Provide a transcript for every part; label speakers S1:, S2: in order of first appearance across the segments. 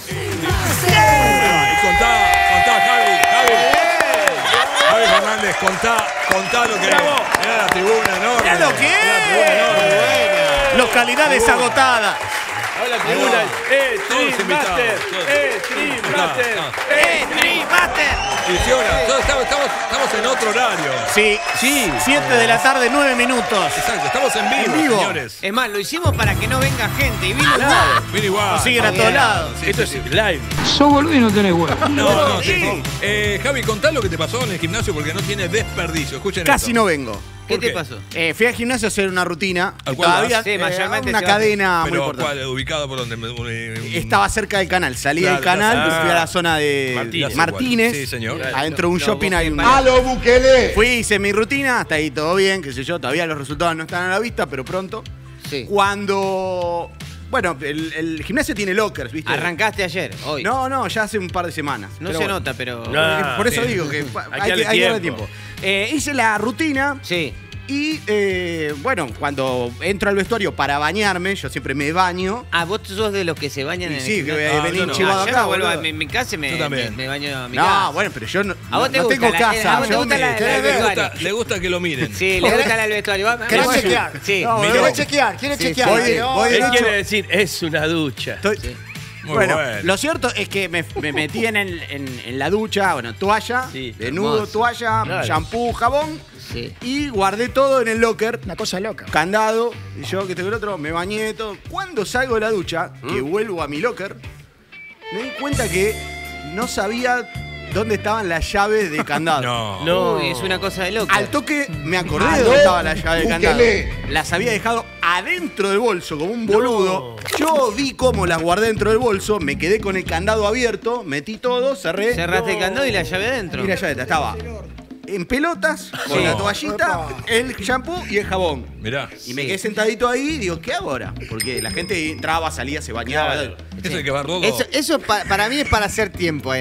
S1: Javi Fernández, contá lo que es. Mirá la tribuna enorme.
S2: Mirá lo que es. Localidades agotadas.
S3: Hola, tribuna.
S1: Todos invitados.
S2: Dream Master.
S1: Y ahora, estamos en otro horario.
S2: Sí, 7 de la tarde, 9 minutos.
S1: Exacto, estamos en vivo, señores.
S4: Es más, lo hicimos para que no venga gente y vino igual.
S1: Vino igual.
S2: Nos siguen a todos lados.
S3: Esto es live.
S5: Sos boludo y no tenés huevo.
S1: No, sí. Javi, contá lo que te pasó en el gimnasio porque no tiene desperdicio. Escuchen
S2: Casi
S1: esto.
S2: no vengo.
S4: ¿Qué te pasó?
S2: Fui al gimnasio a hacer una rutina.
S1: ¿Al cual
S2: Todavía,
S1: vas?
S4: Sí, mayormente
S2: una
S4: se va.
S2: cadena muy
S1: Pero,
S2: importante.
S1: ¿cuál? ¿Ubicado por dónde?
S2: Estaba cerca del canal. Salí del canal y fui a la zona de Martínez.
S1: Sí, señor.
S2: Adentro de un shopping hay un...
S5: ¡Halo, Bukele!
S2: Fui, hice mi rutina, hasta ahí todo bien, qué sé yo. Todavía los resultados no están a la vista, pero pronto.
S4: Sí.
S2: Cuando... Bueno, el gimnasio tiene lockers, ¿viste?
S4: Arrancaste ayer, hoy.
S2: No, ya hace un par de semanas.
S4: No
S2: Pero
S4: se
S2: bueno.
S4: nota, pero...
S2: Por eso digo que hay que darle tiempo. Hice la rutina.
S4: Sí.
S2: Y bueno, cuando entro al vestuario para bañarme, yo siempre me baño.
S4: Ah, vos sos de los que se bañan en el
S2: Sí, que
S4: gimnasio.
S2: vení
S1: yo no.
S2: chivado
S4: Yo
S2: acá.
S4: no vuelvo a
S2: boludo.
S4: mi casa y
S1: Yo también.
S4: me baño a mi casa.
S2: No, bueno, pero yo no,
S4: ¿A vos te
S2: no
S4: gusta
S2: tengo
S4: la-
S2: casa.
S4: a vos te
S2: yo
S4: gusta
S2: me-
S4: la-
S1: Le gusta que lo miren.
S4: Sí, le gusta el vestuario.
S5: ¿Querés
S4: Vamos.
S5: chequear?
S4: Sí.
S2: No,
S1: Miró.
S5: ¿Quieres chequear? ¿Quieres
S4: Sí,
S5: chequear?
S2: voy-
S5: Dale,
S2: voy
S3: Él
S2: derecho.
S3: quiere decir, es una ducha.
S2: Estoy-
S1: Muy
S2: bueno,
S1: bueno.
S2: lo cierto es que me metí en la ducha, bueno, toalla,
S3: Sí,
S2: desnudo,
S4: hermoso.
S2: toalla,
S3: Claro.
S2: shampoo, jabón,
S4: Sí.
S2: y guardé todo en el locker,
S5: Una cosa loca.
S2: candado, y yo que tengo el otro, me bañé todo. Cuando salgo de la ducha, que vuelvo a mi locker, me di cuenta que no sabía dónde estaban las llaves de candado.
S3: No.
S4: Uy, es una cosa de loco.
S2: Al toque me acordé de dónde estaba la llave de candado.
S5: Búsquele.
S2: Las había dejado adentro del bolso como un boludo. Yo vi cómo las guardé dentro del bolso, me quedé con el candado abierto, metí todo, cerré.
S4: Cerraste el candado y la llave adentro.
S2: Y la llave estaba en pelotas, con la toallita, el shampoo y el jabón.
S1: Mirá.
S2: Y me quedé sentadito ahí y digo, ¿qué hago ahora? Porque la gente entraba, salía, se bañaba.
S3: Claro.
S1: Ese es el que va rodo.
S4: Eso para mí es para hacer tiempo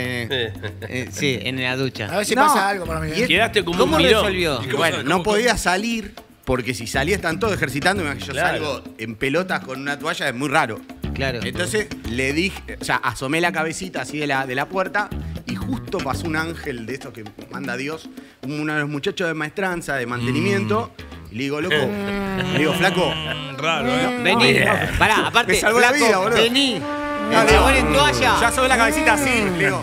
S4: sí, en la
S5: A
S4: ducha.
S5: ver si
S2: No.
S5: pasa algo para mí.
S2: Y
S3: Quedaste como
S4: ¿Cómo
S3: un mirón.
S4: resolvió?
S2: Y bueno, no podía salir porque si salía están todos ejercitándome, que yo
S3: Claro.
S2: salgo en pelotas con una toalla, es muy raro.
S4: Claro.
S2: Entonces le dije, o sea, asomé la cabecita así de la puerta y justo pasó un ángel de estos que manda Dios, uno de los muchachos de maestranza, de mantenimiento, y le digo, loco, le digo, flaco,
S1: Raro, ¿eh?
S4: Vení. Pará, aparte,
S2: Me salvó la
S4: flaco,
S2: vida, boludo.
S4: vení.
S2: No,
S4: El
S2: le digo,
S4: chabón en toalla.
S2: ya asomé la cabecita así, le digo,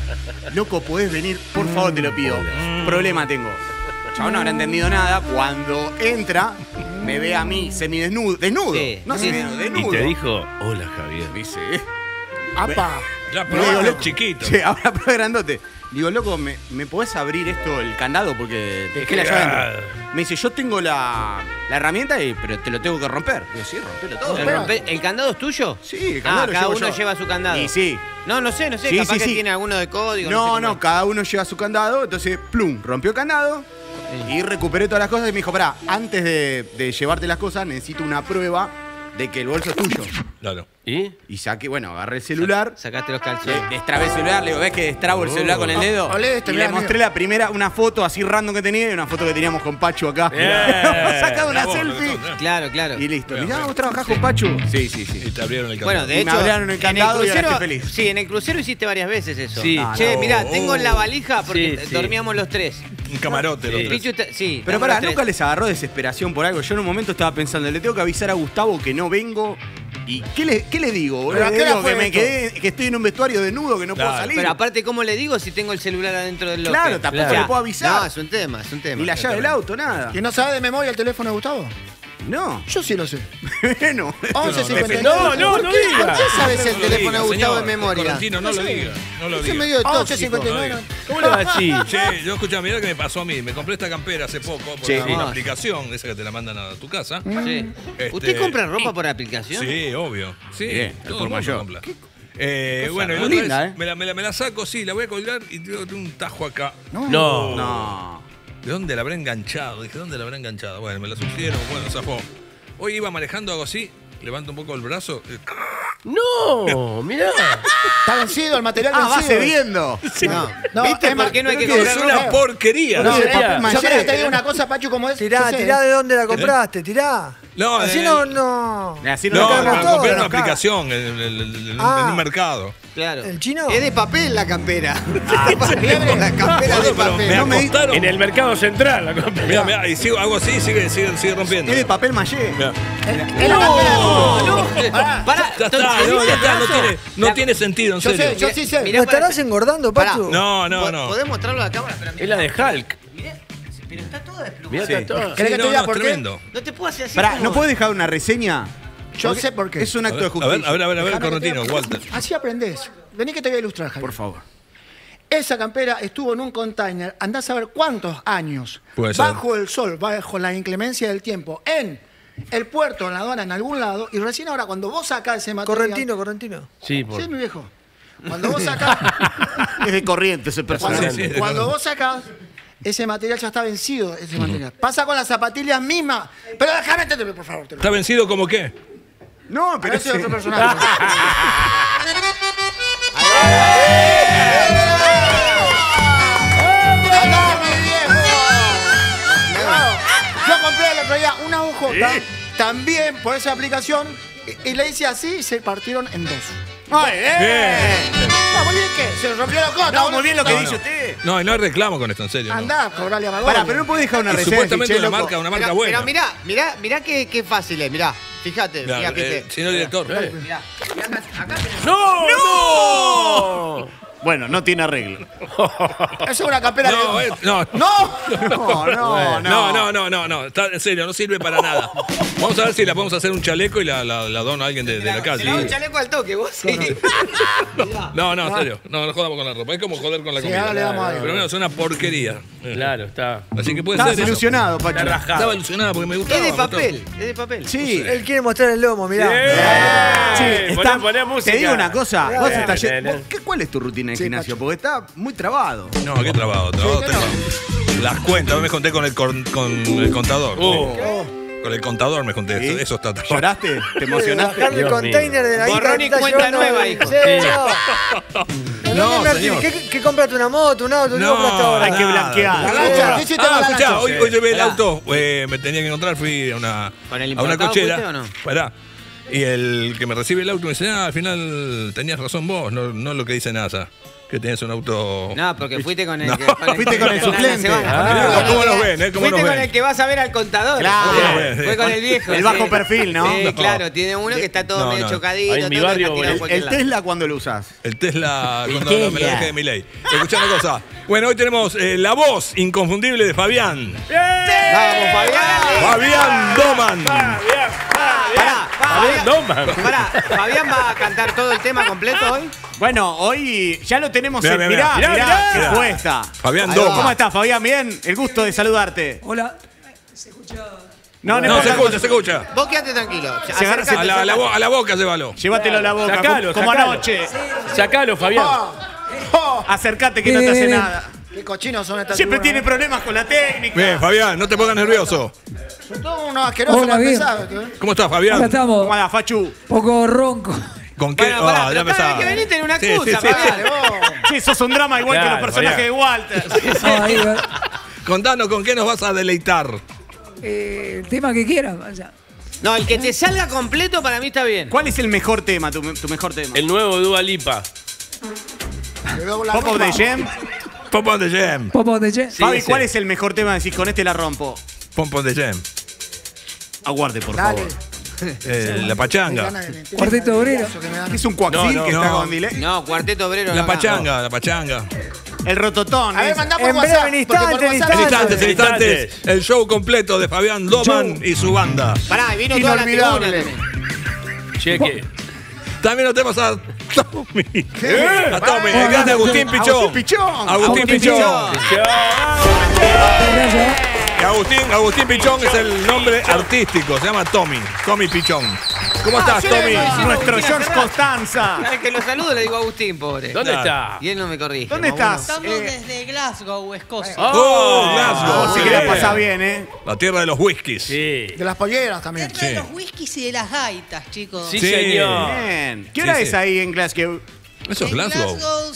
S2: loco, ¿podés venir? Por favor, te lo pido. Problema tengo. El chabón no habrá entendido nada. Cuando entra, me ve a mí semidesnudo. Desnudo.
S4: Sí,
S2: No
S4: sí.
S2: semidesnudo,
S3: Y
S2: desnudo.
S3: te dijo, hola Javier.
S2: Me dice,
S5: ¡Apa!
S1: Ya
S2: Le digo,
S1: probá,
S2: loco,
S1: chiquito.
S2: Sí, ahora pero grandote. Digo, loco, ¿me podés abrir esto, el candado? Porque te dejé la llave adentro. Me dice, yo tengo la herramienta, pero te lo tengo que romper. Digo, sí, rompelo todo.
S4: ¿El candado es tuyo?
S2: Sí, el candado lo
S4: cada
S2: llevo
S4: uno
S2: yo.
S4: lleva su candado.
S2: Y sí.
S4: No sé,
S2: Sí,
S4: capaz
S2: sí,
S4: que
S2: sí.
S4: tiene alguno de código.
S2: No,
S4: sé cómo es.
S2: cada uno lleva su candado. Entonces, plum, rompió el candado. Y recuperé todas las cosas y me dijo, pará, antes de llevarte las cosas, necesito una prueba de que el bolso es tuyo.
S1: Claro.
S3: ¿Y?
S2: Y saqué, bueno, agarré el celular.
S4: Sacaste los calzones.
S2: Destrabé el celular, le digo, ¿ves que destrabo el celular con el dedo?
S5: Olé, este,
S2: y
S5: mirá,
S2: le mostré
S5: mirá.
S2: la primera, una foto así random que tenía y una foto que teníamos con Pachu acá. Sacado una
S1: Bravo,
S2: selfie.
S4: Claro.
S2: Y listo.
S1: Bien,
S2: Mirá,
S1: bien.
S2: ¿vos trabajás con Pachu? Sí.
S1: Y te abrieron el
S4: Bueno,
S1: candado.
S4: de
S2: Y me
S4: hecho,
S2: hablaron el candado y ahora estoy feliz.
S4: Sí, en el crucero hiciste varias veces eso.
S3: Sí.
S4: Che,
S2: no.
S4: mirá, tengo la valija porque
S3: Sí, sí.
S4: dormíamos los tres.
S1: Un camarote, los
S3: Sí.
S1: tres.
S4: Pichu sí.
S2: Pero
S4: estamos
S2: pará,
S4: los tres.
S2: ¿nunca les agarró desesperación por algo? Yo en un momento estaba pensando, le tengo que avisar a Gustavo que no vengo. ¿Y qué le digo, boludo?
S5: ¿Pero a qué
S2: Le
S5: hora
S2: digo
S5: fue
S2: que me
S5: esto?
S2: quedé, que estoy en un vestuario desnudo, que no puedo
S1: Claro.
S2: salir.
S4: Pero aparte, ¿cómo le digo si tengo el celular adentro del locker?
S2: Claro, tampoco
S3: Claro.
S2: le puedo avisar.
S4: No, es un tema.
S2: Ni la llave del auto, nada.
S5: ¿Y no sabe de memoria el teléfono de Gustavo?
S2: No.
S5: Yo sí lo sé.
S2: Bueno.
S5: 11.59.
S3: No diga.
S4: ¿Por qué sabes el
S1: No lo
S4: teléfono
S1: diga,
S4: de Gustavo de
S1: señor.
S4: memoria?
S1: Correntino, no lo diga. No lo
S4: Ese
S1: diga.
S4: medio de tóxico.
S5: 11.59.
S3: ¿Cómo le va a decir?
S1: Che, yo escuchá, mirá que me pasó a mí. Me compré esta campera hace poco por
S2: Sí.
S1: una aplicación, esa que te la mandan a tu casa.
S4: Sí.
S1: Este-
S4: ¿Usted compra ropa por aplicación?
S1: Sí, obvio. Sí,
S2: Bien,
S1: todo
S2: por
S1: el mundo
S2: mayor.
S1: compra. Bueno, y
S2: Muy
S1: otra
S2: linda,
S1: vez me la saco, sí, la voy a colgar y tengo un tajo acá.
S3: No.
S2: No.
S1: ¿De dónde la habrá enganchado? Dije, ¿dónde la habrá enganchado? Bueno, me la sugiero, bueno, zafó. Hoy iba manejando, hago así, levanto un poco el brazo.
S3: No, mirá.
S5: Está vencido el material
S2: Ah, va
S5: vencido.
S2: cediendo.
S5: No,
S4: ¿Viste
S5: es más,
S4: por qué no hay que
S5: creo
S1: Es
S4: comprar
S1: una porquería.
S5: No,
S3: Yo
S5: yo
S3: quería-
S5: creo que te digo una cosa, Pachu, como es.
S6: Tirá,
S5: yo sé.
S6: tirá de dónde la compraste, tirá.
S1: No,
S5: Así no.
S2: Así
S1: No,
S5: cabe
S1: para
S5: todo,
S1: comprar una
S5: nos caga.
S1: aplicación en
S5: Ah.
S1: un mercado.
S4: Claro.
S5: ¿El chino?
S4: Es de papel la campera. La campera de
S1: Pero
S4: papel.
S1: me
S2: No me di-
S1: acostaron.
S3: En el mercado central la compré.
S1: Mira, mira, y sigo, hago así, sigue rompiendo.
S2: Es de papel maché.
S1: Mirá.
S5: Es la
S4: Pará,
S1: Ya está, no tiene sentido, en
S5: Yo
S1: serio.
S5: sé, yo sí sé.
S4: Mirá,
S5: ¿Lo estarás engordando, Pato?
S1: No.
S4: ¿Podés mostrarlo a la cámara? Pero
S3: Es la de Hulk.
S4: pero está toda desplumada.
S3: Mirá,
S2: Sí.
S3: está todo.
S5: ¿Querés que te diga
S1: es
S5: por qué?
S1: tremendo.
S4: No te puedo hacer así.
S2: Pará,
S4: como-
S2: ¿no puedes dejar una reseña?
S5: Yo sé por qué.
S2: Es un
S1: A
S2: acto de
S1: ver,
S2: justicia.
S1: a ver,
S5: Déjame
S1: Correntino,
S5: que te-
S1: Walter.
S5: Así aprendés. Vení que te voy a ilustrar, Javier.
S2: Por favor.
S5: Esa campera estuvo en un container, andás a ver cuántos años,
S1: Puede ser.
S5: bajo el sol, bajo la inclemencia del tiempo, en el puerto, en la aduana, en algún lado, y recién ahora cuando vos sacás ese material...
S6: Correntino.
S3: Sí, por...
S5: Sí, mi viejo. Cuando vos sacás...
S2: Es de corriente ese personaje.
S1: Sí, sí.
S5: Cuando vos sacás, ese material ya está vencido, ese material. Pasa con las zapatillas mismas. Pero déjame entenderme, por favor.
S1: ¿Está vencido como qué?
S2: No,
S5: Pero
S2: pero
S5: ese es
S2: ese...
S5: otro personaje. ¡Andá, mi viejo! Yo compré el otro día una hojota, también por esa aplicación, y le hice así y se partieron en dos.
S2: Ay,
S1: Bien.
S5: No, muy bien que se rompió la hojota.
S2: No, muy bien lo que
S1: No,
S2: dice
S1: no.
S2: usted.
S1: No, y no hay reclamo con esto, en serio. no.
S5: Andá, cobrale a Magón.
S2: Pará, pero no podés dejar una
S1: Y
S2: reseña.
S1: supuestamente
S2: che,
S1: una
S2: loco.
S1: marca buena.
S4: Mirá qué fácil es, mirá. Fíjate,
S1: Mirá,
S4: mirá, que
S1: señor director.
S4: Mirá, acá tenés.
S3: ¡No!
S2: Bueno, no tiene arreglo.
S5: Eso es una campera
S1: No,
S5: de...
S1: no.
S5: No.
S1: Está, en serio, no sirve para nada. Vamos a ver si la podemos hacer un chaleco y la dono a alguien de la
S4: Te
S1: calle.
S4: le hago un chaleco al toque, vos sí.
S1: No, en serio. No jodamos con la ropa. Es como joder con la
S5: Sí,
S1: comida.
S5: ahora le damos algo.
S1: Pero menos es una porquería.
S3: Claro, está.
S1: Así que puede
S2: Estabas
S1: ser eso.
S2: ilusionado, Pacho.
S3: Está rajado.
S1: Estaba ilusionada porque me gustaba.
S4: Es de
S1: me gustaba.
S4: papel, es de papel.
S2: Sí.
S6: Él quiere mostrar el lomo, mirá.
S2: Sí, está,
S3: Poné música.
S2: te digo una cosa. Vos
S3: Bien,
S2: estás
S3: bien, bien.
S2: ¿Cuál es tu rutina de
S5: Sí,
S2: gimnasio?
S5: Pacho.
S2: Porque está muy trabado.
S1: No, qué trabajo. Tengo las cuentas. Me conté con el contador. Con el contador me conté.
S2: ¿Sí?
S1: Eso está trabado.
S2: ¿Lloraste? ¿Te emocionaste?
S6: Bajarle el
S3: Dios
S6: container de la
S4: Borrón
S6: guita
S4: y
S6: está
S4: cuenta
S6: llevando
S4: nueva,
S6: el-
S4: hijo.
S6: Sí, no.
S1: No,
S6: ¿Qué
S1: señor.
S6: ¿Qué compraste? ¿Una moto? ¿Un auto? ¿Qué
S1: No,
S6: compraste ahora?
S2: Hay que blanquear.
S5: La lancha, ¿qué hiciste con la
S1: escuchá,
S5: lancha?
S1: hoy llevé el
S4: Esperá.
S1: auto. Me tenía que encontrar, fui a una
S4: ¿Con el
S1: a una
S4: importado
S1: cochera.
S4: fuiste o no?
S1: Pará. Y el que me recibe el auto me dice, al final tenías razón vos, no lo que dice NASA. Que tenés un auto.
S4: No, porque fuiste con el
S1: No,
S4: que.
S2: fuiste con el suplente.
S1: Mirá, ¿cómo nos ven, cómo
S4: Fuiste
S1: nos
S4: con
S1: ven?
S4: el que vas a ver al contador.
S2: Claro.
S4: Fue con el viejo.
S2: El
S4: sí.
S2: bajo perfil, ¿no?
S4: Sí,
S1: No.
S4: claro. Tiene uno que está todo
S1: No,
S4: medio
S1: no.
S4: chocadito.
S3: Ahí en mi
S4: todo
S3: barrio,
S4: está tirado
S2: El,
S4: por cualquier
S2: el
S4: lado.
S2: Tesla, ¿cuándo lo usás?
S1: El Tesla cuando me lo dejé de mi ley. Escuchá una cosa. Bueno, hoy tenemos la voz inconfundible de Fabián.
S4: Vamos, Fabián.
S1: Fabián Doman.
S4: Fabián va a cantar todo el tema completo hoy.
S2: Bueno, hoy ya lo tenemos.
S1: Mirá,
S2: Mirá,
S1: mirá,
S2: mirá,
S3: mirá.
S2: qué puesta.
S1: Fabián
S2: Ahí va.
S1: Doma.
S2: ¿Cómo estás, Fabián? Bien. El gusto de saludarte.
S6: Hola.
S2: No,
S1: No, se
S2: importa.
S1: se escucha.
S4: Vos quédate tranquilo.
S2: Se agarra-
S4: Acércate,
S1: A la boca llévalo.
S2: Llévatelo a la boca,
S3: Sacalo,
S2: como
S3: sacalo.
S2: anoche.
S3: Sacalo, Fabián.
S2: Acércate que no te hace nada.
S5: Qué cochinos son estas
S2: Siempre
S5: figuras,
S2: tiene
S5: ¿eh?
S2: problemas con la técnica.
S1: Bien, Fabián, no te pongas nervioso.
S5: Son todos unos asquerosos
S6: Hola,
S5: para
S6: bien.
S5: empezar, ¿eh?
S1: ¿Cómo estás,
S6: Acá
S1: Fabián?
S6: estamos.
S2: ¿Cómo andás, Fachu?
S6: Poco ronco.
S1: ¿Con qué?
S4: Bueno, pará,
S1: ya
S4: pero
S1: empezaba.
S4: cada vez que venís tenés una
S1: Sí,
S4: excusa,
S1: sí, sí.
S4: Fabián. vos.
S2: Sí, sos un drama igual que
S3: Claro,
S2: los personajes
S3: Fabián.
S2: de Walter.
S6: No, ahí va.
S1: Contanos, ¿con qué nos vas a deleitar?
S6: El tema que quieras. Vaya.
S4: No, el que te salga completo para mí está bien.
S2: ¿Cuál es el mejor tema, tu mejor tema?
S3: El nuevo Dua Lipa.
S5: Le veo la
S2: Pop of
S5: ropa.
S2: the Jam.
S1: Pop on the Jam.
S6: Popo de Che.
S2: Fabi,
S3: ese.
S2: ¿cuál es el mejor tema? Decís, con este la rompo.
S1: Pop on the Jam.
S2: Aguarde, por
S5: Dale.
S2: favor.
S1: La pachanga.
S6: Cuarteto obrero.
S2: Es un coaxil
S3: No,
S2: que
S1: no.
S2: está con delay.
S4: No, cuarteto obrero.
S1: La
S4: no,
S1: pachanga, la pachanga.
S2: El rototón.
S5: A ver,
S2: ese.
S5: mandá por
S6: En
S5: WhatsApp.
S6: breve, en
S5: porque por
S6: instantes,
S5: WhatsApp-
S1: Instantes, en
S3: Instantes.
S1: instantes. El show completo de Fabián Doman y su banda.
S4: Pará, y vino toda la tribuna
S5: Inolvidable.
S4: también.
S3: Cheque.
S1: También lo tenemos a Tommy. A Tommy, el
S6: Bueno,
S1: grande Agustín Pichón.
S2: Agustín Pichón.
S1: Agustín Pichón.
S6: Gracias.
S1: Y Agustín Pichón es el nombre artístico, se llama Tommy. Tommy Pichón. ¿Cómo estás,
S4: sí,
S1: Tommy?
S4: no, sí,
S2: Nuestro
S4: Agustín,
S2: George
S4: hace rato.
S2: Costanza.
S4: Cada vez que lo saludo le digo Agustín, pobre.
S3: ¿Dónde
S1: Claro.
S3: está?
S4: Y él no me corrige.
S2: ¿Dónde estás?
S7: Estamos desde Glasgow, Escocia.
S1: Oh, Glasgow.
S2: Así que la pasa bien, ¿eh?
S1: La tierra de los whiskies.
S3: Sí.
S5: De las polleras también.
S7: Dentro de
S1: Sí.
S7: los whiskies y de las gaitas, chicos.
S3: Sí,
S1: Sí.
S3: señor.
S2: Bien. ¿Qué
S1: Sí,
S2: hora
S1: sí.
S2: es ahí en Glasgow?
S1: Eso es
S7: En
S1: Glasgow.
S7: Glasgow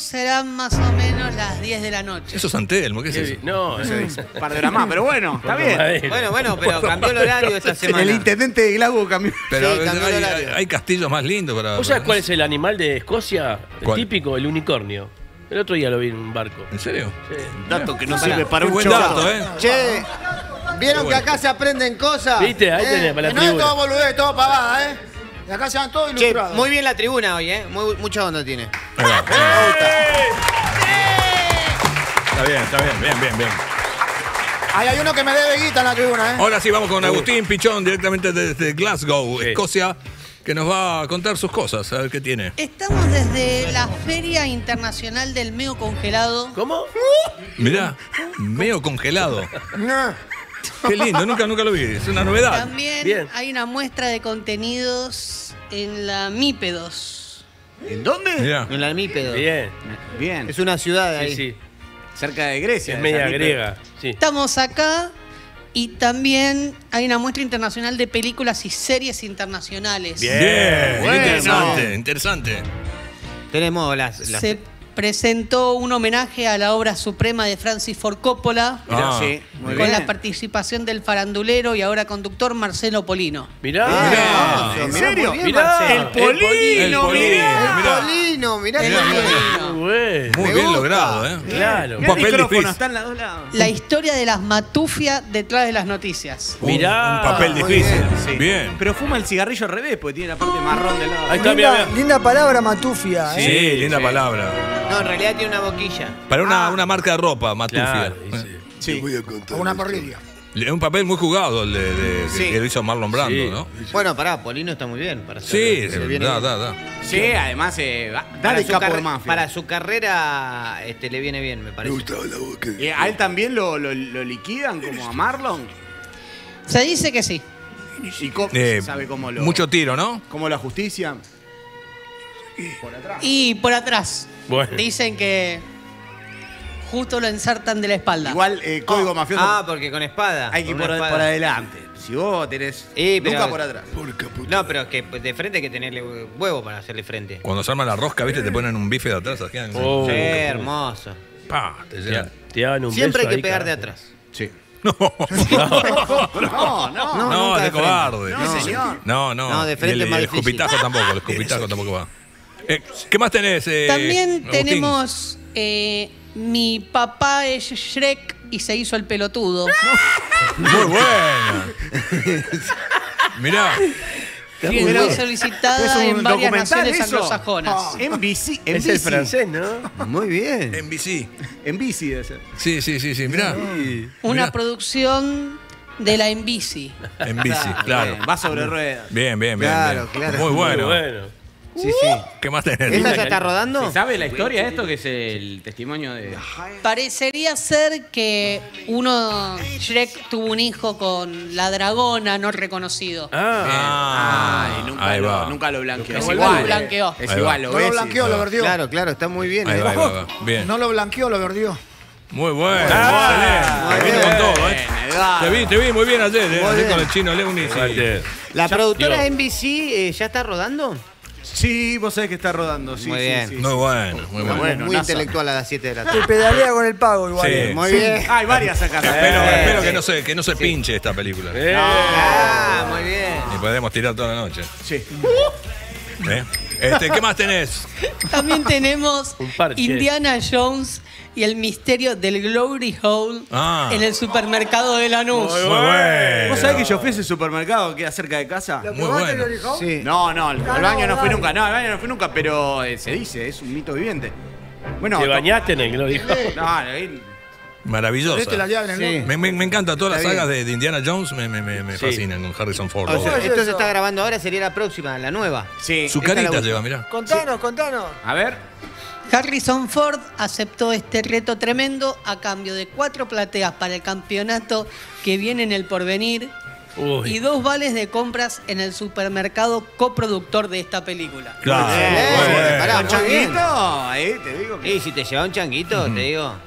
S7: serán más o menos las 10 de la noche.
S1: Eso es San Telmo, ¿qué es eso?
S3: No,
S2: Un par de horas más, pero bueno, está bien.
S4: Bueno, pero cambió el horario esta semana.
S2: El intendente de Glasgow cambió.
S1: Pero
S4: Sí, cambió el
S1: hay,
S4: horario.
S1: hay castillos más lindos para.
S3: ¿Vos sabés cuál es el animal de Escocia? El
S1: ¿Cuál?
S3: típico, el unicornio. El otro día lo vi en un barco.
S1: ¿En serio?
S2: Dato que no sirve para
S1: Qué
S2: un
S1: buen
S2: choto.
S1: dato, ¿eh?
S4: Che, ¿vieron que acá se aprenden cosas?
S3: ¿Viste? Ahí tenés, para la
S5: No es todo
S3: tribuna.
S5: boludez, todo pavada, ¿eh? De acá se van todos
S4: Che,
S5: ilustrados.
S4: muy bien la tribuna hoy, ¿eh? Mucha onda tiene.
S1: Ahí va. Está bien.
S5: Ahí hay uno que me debe guita en la tribuna, ¿eh?
S1: Ahora sí vamos con Agustín Pichón, directamente desde Glasgow,
S3: Sí.
S1: Escocia, que nos va a contar sus cosas, a ver qué tiene.
S7: Estamos desde la Feria Internacional del Meo Congelado.
S3: ¿Cómo?
S1: Mirá, medio congelado. Qué lindo, nunca lo vi, es una novedad.
S7: También
S3: Bien.
S7: hay una muestra de contenidos en la Mípedos.
S2: ¿En dónde?
S1: Mirá.
S4: En la Mípedo.
S3: Bien.
S2: Bien.
S4: Es una ciudad de ahí.
S3: Sí, sí.
S2: Cerca de Grecia.
S3: Es
S2: de
S3: media
S2: San Miguel.
S3: griega. Sí.
S7: Estamos acá y también hay una muestra internacional de películas y series internacionales.
S1: Bien,
S2: Bueno.
S1: interesante.
S4: Tenemos las
S7: Se presentó un homenaje a la obra suprema de Francis Ford Coppola
S1: Ah,
S2: Sí, muy
S7: con
S2: bien.
S7: la participación del farandulero y ahora conductor Marcelo Polino.
S3: Mirá.
S1: Mirá.
S2: ¿En
S4: Mirá,
S2: serio?
S4: muy bien,
S3: Mirá.
S4: Marcelo.
S2: El Polino,
S1: El Polino,
S2: mirá.
S1: mirá.
S4: Polino, mirá
S7: El
S4: qué bien.
S7: Polino.
S3: Muy bueno.
S1: Muy
S4: Me
S1: bien
S4: gusta.
S1: logrado, ¿eh?
S3: Claro.
S1: Un
S2: Mirá el
S1: papel
S2: micrófono,
S1: difícil.
S2: está en los dos lados.
S7: La historia de las matufias detrás de las noticias.
S3: Mirá.
S1: Un papel
S4: Muy
S1: difícil.
S2: Sí.
S1: Bien.
S2: Pero fuma el cigarrillo al revés, porque tiene la parte marrón del lado.
S3: Ahí está, mirá, mirá.
S6: Linda palabra, matufia.
S1: Sí,
S6: ¿eh?
S1: linda palabra.
S4: No, en realidad tiene una boquilla.
S1: Para una marca de ropa, Matufia.
S3: Claro, sí.
S2: Sí.
S5: Una porrilia.
S1: Es un papel muy jugado el de
S2: Sí.
S1: que lo hizo Marlon Brando,
S3: Sí.
S1: ¿no?
S4: Bueno, pará, Polino está muy bien para
S1: Sí,
S4: hacerlo. Se viene
S1: da.
S4: bien.
S2: Sí, además, da
S4: Para
S2: de
S4: su,
S2: capo
S4: carre-
S2: de mafia.
S4: para su carrera le viene bien, me parece.
S2: ¿A él también lo liquidan como a Marlon?
S7: Se dice que sí.
S2: ¿Y cómo,
S1: Eh,
S2: sabe cómo lo...
S1: Mucho tiro, ¿no?
S2: ¿Cómo la justicia?
S7: Y por atrás.
S3: Bueno.
S7: Dicen que justo lo ensartan de la espalda.
S2: Igual, código mafioso,
S4: Ah, porque con espada.
S2: hay que ir
S4: con
S2: por,
S4: una
S2: por
S4: espada.
S2: adelante. Si vos tenés...
S4: Pero-
S2: nunca por atrás.
S4: No, pero que de frente hay que tenerle huevo para hacerle frente.
S1: Cuando se arma la rosca, ¿viste? Te ponen un bife de atrás. Así,
S3: Oh.
S4: Sí, hermoso.
S1: Pa, te llenan.
S3: Te daban un
S4: Siempre hay
S3: beso
S4: que
S3: ahí,
S4: pegar de
S3: carajo.
S4: atrás.
S2: Sí.
S1: No,
S2: No,
S1: no,
S4: nunca
S1: de
S4: de frente.
S1: cobarde.
S2: No, señor.
S1: No.
S4: No, de frente
S1: Y
S4: es más
S1: el
S4: difícil.
S1: escupitajo tampoco, el escupitajo tampoco va. ¿Qué más tenés?
S7: También
S1: Agustín?
S7: tenemos mi papá es Shrek y se hizo el pelotudo.
S1: Muy buena. Mirá.
S7: Que
S2: Pero-
S7: fue
S2: ¿Es
S7: solicitada
S2: un
S7: en varias
S2: documental
S7: naciones
S2: eso?
S7: anglosajonas.
S2: En bici.
S3: Es el francés, ¿no?
S4: Muy bien.
S1: En bici.
S2: En bici debe ser.
S1: Sí, mirá.
S7: Una
S1: Mirá.
S7: producción de la Enbici.
S1: En bici, claro.
S2: Va sobre ruedas.
S1: Bien.
S4: Claro, claro.
S1: Muy bueno.
S3: Muy bueno.
S4: Sí, sí.
S1: ¿Qué más tenés?
S4: ¿Esa ya está rodando?
S2: ¿Se sabe la historia de esto? Que es el testimonio de...
S7: Parecería ser que Shrek tuvo un hijo con la dragona no reconocido.
S3: Ah,
S2: y
S1: ahí va.
S2: nunca lo blanqueó. Es
S7: Nunca
S2: igual.
S7: lo blanqueó.
S2: Es
S1: Ahí
S2: igual,
S1: va.
S2: lo
S5: No lo
S2: ves.
S5: blanqueó, lo verdió.
S4: Claro, claro, está muy bien.
S1: Ahí va, ahí va. Bien.
S5: No lo blanqueó, lo verdió.
S1: Muy bueno.
S2: Ah,
S1: excelente.
S4: muy
S1: Vino
S4: bien.
S1: con todo, ¿eh?
S2: Eduardo.
S1: Te vi muy bien ayer,
S4: Muy
S1: así
S4: bien.
S1: con el chino Leuni.
S3: Aparte,
S4: ¿La productora
S3: Dios.
S4: NBC ya está rodando?
S2: Sí, vos sabés que está rodando. Sí,
S4: Muy
S2: sí,
S4: bien.
S2: sí.
S1: Muy bueno, muy bueno.
S2: Bueno,
S4: muy
S2: NASA.
S4: intelectual a las 7 de la
S6: Te
S4: tarde.
S6: pedalea con el pago igual.
S1: Sí.
S4: Muy bien.
S2: Hay varias acá.
S1: Espero que no se pinche esta película.
S4: Ah, muy bien.
S1: Y podemos tirar toda la noche.
S2: Sí.
S1: ¿Eh? ¿Qué más tenés?
S7: También tenemos
S3: Un parche.
S7: Indiana Jones y el misterio del Glory Hole
S1: Ah.
S7: en el supermercado de Lanús.
S1: Muy bueno.
S2: ¿Vos sabés que yo fui a ese supermercado que queda cerca de casa?
S1: Muy bueno.
S4: Sí.
S2: No, al baño no fui nunca. No, al baño no fui nunca, pero se dice, es un mito viviente. Bueno,
S3: ¿Te bañaste en el Glory Hole?
S2: No, ahí-
S1: Maravillosa.
S5: Este la llave en el
S4: Sí.
S1: Me encanta todas las
S4: Está bien.
S1: sagas de Indiana Jones, me
S3: Sí.
S1: fascinan con Harrison Ford.
S4: O sea, esto se está grabando ahora, sería la próxima, la nueva.
S2: Sí.
S1: Su
S4: esta
S1: carita
S4: la última.
S1: lleva, mirá.
S6: Contanos.
S2: A ver.
S7: Harrison Ford aceptó este reto tremendo a cambio de 4 plateas para el campeonato que viene en el porvenir
S3: Uy.
S7: y 2 vales de compras en el supermercado coproductor de esta película.
S1: Claro.
S4: Bien,
S1: muy bueno.
S4: pará.
S2: Con
S4: muy bien.
S2: changuito, ahí te digo que...
S4: Y si te lleva un changuito, te digo.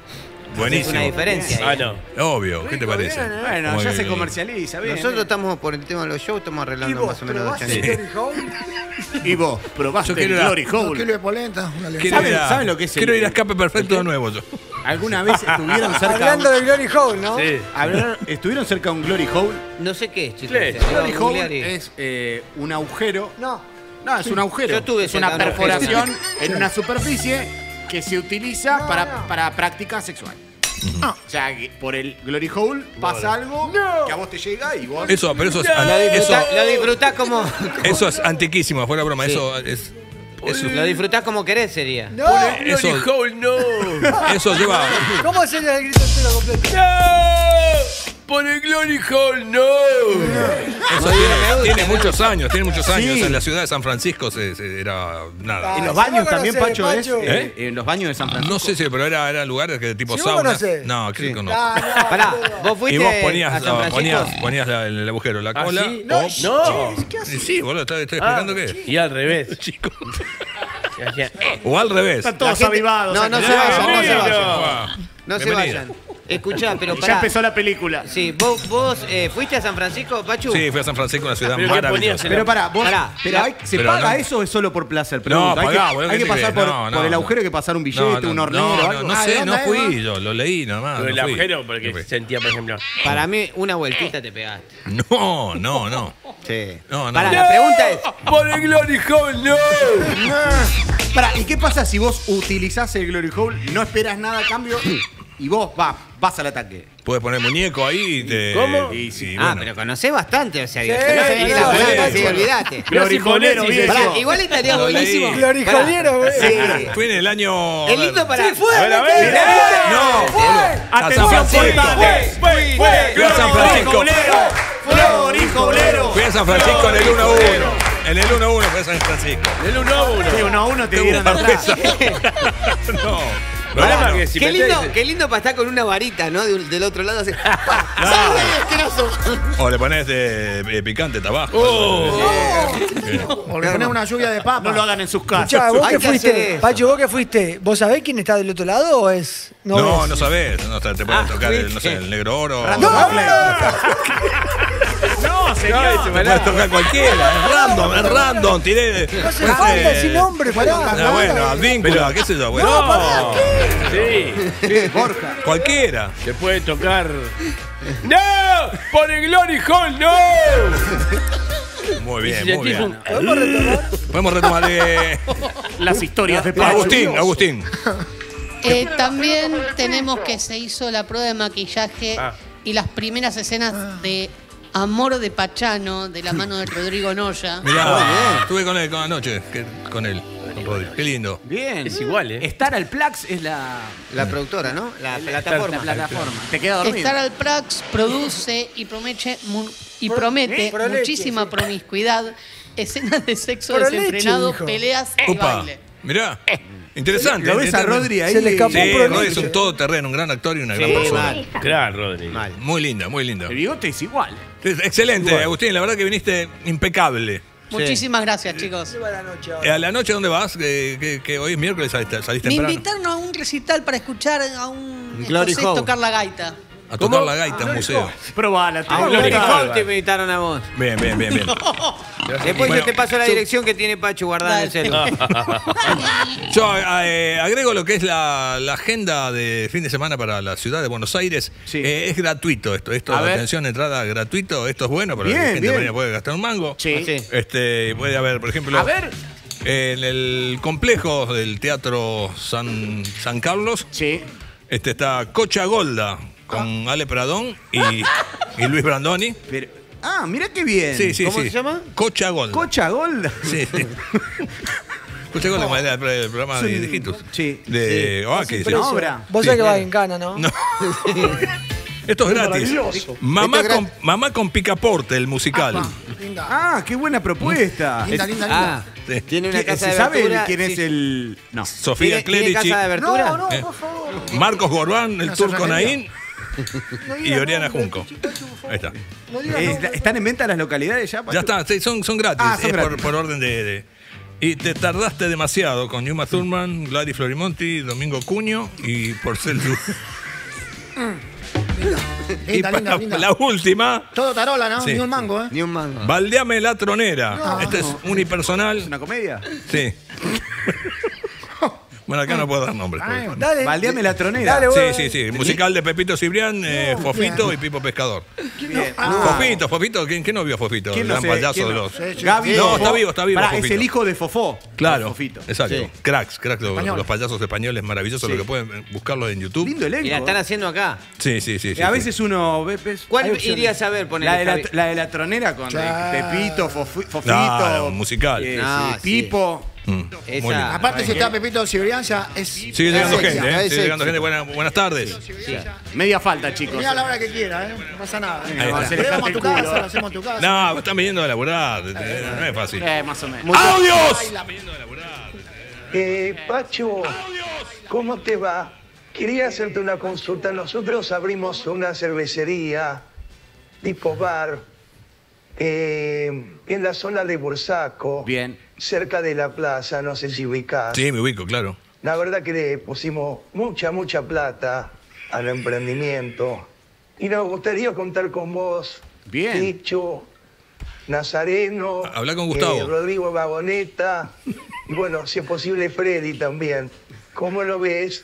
S1: Buenísimo.
S8: Es una diferencia.
S3: Ah, no.
S1: Obvio, ¿qué te parece?
S2: Bueno,
S1: Muy
S2: ya se
S1: bien.
S2: comercializa, bien.
S4: Nosotros estamos por el tema de los shows, estamos arreglando más o menos los
S6: ¿Probás el
S4: changuitos.
S6: Glory Hole?
S2: Y vos, probaste
S1: Yo quiero
S2: el
S1: ir a-
S2: Glory
S5: 2
S2: Hole.
S5: kilos de polenta, una
S1: Quiero
S2: ¿Saben-
S1: ir a-
S2: saben lo que es
S1: Quiero
S2: el-
S1: ir a Escape Perfecto de nuevo yo.
S2: ¿Alguna vez estuvieron cerca
S6: Hablando de Glory Hole, ¿no?
S3: Sí.
S2: ¿Estuvieron cerca de un Glory Hole?
S8: No sé qué es, chicos.
S3: Sí.
S8: Se lo voy a
S2: Glory
S8: googlear y-
S2: Hole es un agujero.
S6: No.
S2: No, es un agujero.
S8: Yo estuve
S2: es una
S8: cerca de un agujero.
S2: perforación en una superficie que se utiliza para práctica sexual. O sea, que por el Glory Hole pasa algo que a vos te llega y vos.
S1: Eso, pero eso es,
S8: Lo disfrutás como.
S1: eso es antiquísimo, fuera broma.
S8: Sí.
S1: Eso es. Eso,
S8: Lo disfrutás como querés, sería.
S6: No.
S1: eso,
S3: Glory Hole, no.
S1: eso lleva.
S6: ¿Cómo sería el grito entero completo?
S3: ¡No! ¡Por el Glory Hole, no!
S1: Eso tiene muchos años, tiene muchos años.
S2: Sí.
S1: En la ciudad de San Francisco era nada.
S2: En los
S6: si
S2: baños
S6: vos
S2: también,
S6: conocés,
S2: Pacho, es.
S6: Pacho.
S2: En los baños de San Francisco.
S1: No sé si, pero eran lugares que tipo
S6: Si vos
S1: sauna.
S6: conocés.
S1: No, creo que no.
S8: Pará, vos
S1: Y
S8: fuiste
S1: vos
S8: a
S1: ponías,
S8: San Francisco.
S1: ponías el agujero, la cola.
S3: ¿sí?
S1: o-
S3: No.
S1: Sí, boludo, estoy explicando qué.
S3: Y al revés.
S1: Chico.
S3: Y hacía,
S1: O al revés.
S2: Están todos
S8: gente-
S2: avivados.
S8: No,
S2: acá.
S8: no se vayan, no se
S3: Bienvenido.
S8: vayan. No se
S1: Bienvenida.
S8: vayan. Escuchá, pero
S2: Ya
S8: pará.
S2: empezó la película.
S8: Sí, vos fuiste a San Francisco, Pachu.
S1: Sí, fui a San Francisco, una ciudad
S3: ¿Pero qué
S1: maravillosa.
S3: ponías en
S2: Pero pará, vos.
S8: Pará.
S2: ¿Se
S1: Pero
S2: paga
S1: no-
S2: eso o es solo por placer?
S1: No,
S2: Pregunto. Hay
S1: pagá,
S2: que-
S1: boludo,
S2: hay
S1: ¿qué
S2: que
S1: te
S2: pasar
S1: crees?
S2: por,
S1: No,
S2: por el
S1: no.
S2: agujero, hay que pasar un billete, un hornero o algo.
S1: No sé, no
S5: ¿dónde
S1: fui
S5: va?
S1: yo, lo leí nomás.
S3: Pero el
S1: no fui.
S3: agujero, porque sentía, por ejemplo.
S8: Para mí, una vueltita te pegaste.
S1: No, no, no.
S4: Sí.
S1: No, no.
S8: Pará, la pregunta es.
S3: ¡Por el Glory Hole, no!
S2: Pará, ¿y qué pasa si vos utilizás el Glory Hole, no esperas nada a cambio y vos vas al ataque?
S1: Puedes poner muñeco ahí y te.
S3: ¿Cómo?
S1: Y, sí,
S8: Ah,
S1: bueno.
S8: pero conocés bastante, o sea,
S6: Sí,
S8: no sé
S6: sí,
S8: ni la
S6: sí,
S8: palabra,
S6: sí,
S8: sí,
S6: sí.
S8: olvidate.
S2: Glory Holero,
S3: Sí,
S2: viejo.
S8: Pará, igual estaría
S1: Lo leí.
S8: buenísimo.
S6: Glory
S8: Pará.
S6: Holero, güey.
S8: Sí.
S1: Fui en el año.
S8: Es lindo para.
S6: Sí, fue.
S3: A ver, a ver.
S6: ¿qué?
S1: No,
S6: Fue.
S1: boludo. A San
S2: Atención,
S1: Francisco.
S2: portales.
S1: Fui a San Francisco.
S2: Glory Holero.
S1: Fui a San Francisco en el 1-1. En el 1-1 fue a San Francisco.
S3: Del 1 a 1.
S2: Sí, 1-1 te
S1: Tengo
S2: dieron
S1: una
S2: atrás.
S1: vergüenza. No.
S3: Problema
S1: Bueno,
S3: que si
S8: Qué
S3: metés-
S8: lindo para estar con una varita, ¿no? Del otro lado así.
S1: o le pones picante, tabaco.
S5: O le pones una lluvia de papa.
S2: No lo hagan en sus casas.
S6: Escuchá, vos
S8: Hay
S6: que
S8: que hacer
S6: fuiste,
S8: eso.
S6: Pacho, vos que fuiste, ¿vos sabés quién está del otro lado o es?
S1: No,
S6: ves?
S1: no sabés. No, te pueden tocar el, no sé,
S8: fuiste.
S1: el negro oro.
S2: Random Play. No, señor.
S1: Te puedes tocar cualquiera. Es random. Tiré.
S6: No se falta sin nombre, pará.
S1: Ah, bueno, Advíncula, qué sé yo. Bueno,
S3: No. Sí.
S2: Borja.
S1: cualquiera.
S3: Se puede tocar. ¡No! ¡Por el Glory Hole, no!
S1: Muy
S3: Y
S1: bien,
S3: si
S1: muy
S3: sentís
S1: bien.
S3: un-
S6: ¿Podemos retomar?
S1: Podemos retomar.
S2: Las historias de Pacho.
S1: Agustín.
S7: También tenemos que se hizo la prueba de maquillaje
S3: Ah.
S7: y las primeras escenas de Amor de Pachano de la mano de Rodrigo Noya.
S1: Mirá, estuve con él anoche. Con él, con Rodri. Qué lindo.
S2: Bien.
S3: Es igual, ¿eh?
S2: Star al Plax es la
S4: La productora, ¿no?
S8: La plataforma.
S2: la plataforma. Te queda dormido.
S7: Star al Prax produce y promete
S6: Proleche,
S7: muchísima
S6: sí.
S7: promiscuidad, escenas de sexo
S6: Proleche,
S7: desenfrenado,
S6: dijo.
S7: peleas y
S1: Opa,
S7: baile.
S1: mirá. Interesante.
S2: ¿Lo ves a Rodri ahí?
S6: Se le escapó
S1: Sí,
S6: un proleche.
S1: Rodri es un todoterreno, un gran actor y una gran
S8: Sí,
S1: persona.
S8: mal.
S3: Gran, Rodri.
S8: Mal.
S1: Muy linda, muy linda.
S2: El bigote es igual.
S1: Excelente, Agustín. La verdad que viniste impecable.
S7: Muchísimas gracias, chicos.
S6: Lleva la noche ahora.
S1: ¿A la noche dónde vas? Que hoy es miércoles, salís
S7: Me
S1: temprano.
S7: invitaron a un recital para escuchar a un
S8: Glory
S7: escocés
S8: Hole.
S7: tocar la gaita.
S1: A tocar la gaita en museo.
S2: Probala,
S8: A un
S2: Glory
S8: Glory
S2: Hole.
S8: Hole te invitaron a vos.
S1: Bien.
S8: Después
S1: Bueno,
S8: yo te paso la dirección que tiene Pacho guardada en el
S7: Dale.
S8: celular.
S1: Yo agrego lo que es la agenda de fin de semana para la ciudad de Buenos Aires.
S2: Sí.
S1: Es gratuito esto.
S2: A ver.
S1: Atención, entrada gratuito. Esto es bueno, pero
S2: Bien,
S1: la gente
S2: bien.
S1: mañana puede gastar un mango.
S2: Sí.
S8: Sí.
S1: Puede haber, por ejemplo,
S2: A ver.
S1: en el complejo del Teatro San Carlos,
S2: Sí.
S1: está Cocha Golda con Ale Pradón y Luis Brandoni.
S2: Pero, mirá qué bien.
S1: Sí.
S8: ¿Cómo se llama?
S1: Cocha Golda.
S2: Cocha Golda.
S1: Sí. Cocha Golda, como era el programa
S2: Es un-
S1: de Hijitos.
S2: sí.
S1: De Oasis.
S2: Una obra.
S6: Vos sabés que vas en Cana, ¿no?
S1: No. Esto es gratis. Mamá
S4: Esto es
S1: con, mamá con picaporte, el musical.
S2: Ah, qué buena propuesta.
S5: Linda, linda,
S8: Ah,
S5: linda.
S1: Sí.
S8: tiene una casa
S2: ¿Se
S8: de
S2: sabe
S8: abertura.
S2: quién es
S8: Sí.
S2: el...? No.
S1: Sofía
S8: ¿Tiene
S1: Clerici,
S8: casa de abertura?
S6: No, no,
S1: Eh.
S6: por favor.
S1: Marcos Gorbán, el
S5: No se
S1: turco
S5: refería.
S1: Naín
S6: No
S1: y
S6: digas
S1: Oriana
S6: nombres,
S1: Junco.
S6: Chichipachu, por favor.
S1: Ahí está.
S6: No digas nombres.
S2: ¿Están en venta las localidades ya, Pacho?
S1: Ya está, sí, son gratis.
S2: Ah, son
S1: es
S2: gratis.
S1: por orden de. Y te tardaste demasiado con Uma Thurman, Gladys Florimonti, Domingo Cuño y Porcel
S5: Linda,
S1: para
S5: linda.
S1: la última,
S5: Todo tarola, ¿no?
S1: Sí.
S5: Ni un mango, ¿eh?
S8: Ni un mango.
S1: baldeame la tronera.
S5: No.
S1: Este es
S2: ¿Es
S1: unipersonal.
S2: una comedia?
S1: Sí. Bueno, acá no puedo dar nombres.
S5: Ay,
S1: pues.
S6: Dale.
S2: Baldeame la tronera.
S6: Dale,
S1: Sí. Musical de Pepito Cibrián, Fofito
S5: bien.
S1: y Pipo Pescador.
S2: Bien.
S1: Fofito, ¿quién no vio a Fofito?
S2: ¿Quién
S1: El
S2: no
S1: gran
S2: sé?
S1: payaso
S2: ¿Quién
S1: de
S2: no?
S1: los.
S2: Gaby
S1: No,
S2: Fofó.
S1: está vivo
S2: Pará, es
S1: Fofito.
S2: el hijo de Fofó.
S1: Claro,
S2: Fofito.
S1: exacto.
S8: Sí.
S1: Cracks,
S5: Español.
S1: los payasos españoles maravillosos,
S2: Sí.
S1: lo que pueden buscarlos en YouTube.
S2: Lindo elenco.
S8: Y la están haciendo acá.
S1: Sí.
S2: A veces uno ve.
S8: ¿Cuál
S2: hay opciones.
S8: irías a ver? Ponele,
S2: La de
S8: Javi?
S2: la de la tronera con Pepito, Fofito.
S1: Claro, musical.
S8: Ah, sí.
S2: Pipo.
S1: Mm,
S8: Esa-
S1: muy lindo.
S5: Aparte, si está Pepito Cibrián, ya es.
S1: Sigue llegando
S4: sexy,
S1: gente,
S4: es
S1: Sigue
S4: sexy.
S1: llegando gente. Buenas tardes.
S2: Media falta, chicos.
S5: Venía a la hora que quiera, ¿eh? No pasa nada.
S1: Ahí está.
S5: Le damos a tu
S2: el culo.
S5: casa, lo hacemos a tu casa.
S1: No, están viniendo a laburar. No es fácil.
S2: Más o menos.
S1: ¡Audios!
S9: Pacho, ¿cómo te va? Quería hacerte una consulta. Nosotros abrimos una cervecería tipo bar en la zona de Bursaco,
S2: Bien.
S9: cerca de la plaza, no sé si ubicás.
S1: Sí, me ubico, claro.
S9: La verdad que le pusimos mucha plata al emprendimiento y nos gustaría contar con vos,
S2: Bien.
S9: Ticho, Nazareno,
S1: Habla con Gustavo.
S9: Rodrigo Vagoneta y bueno, si es posible Freddy también. ¿Cómo lo ves?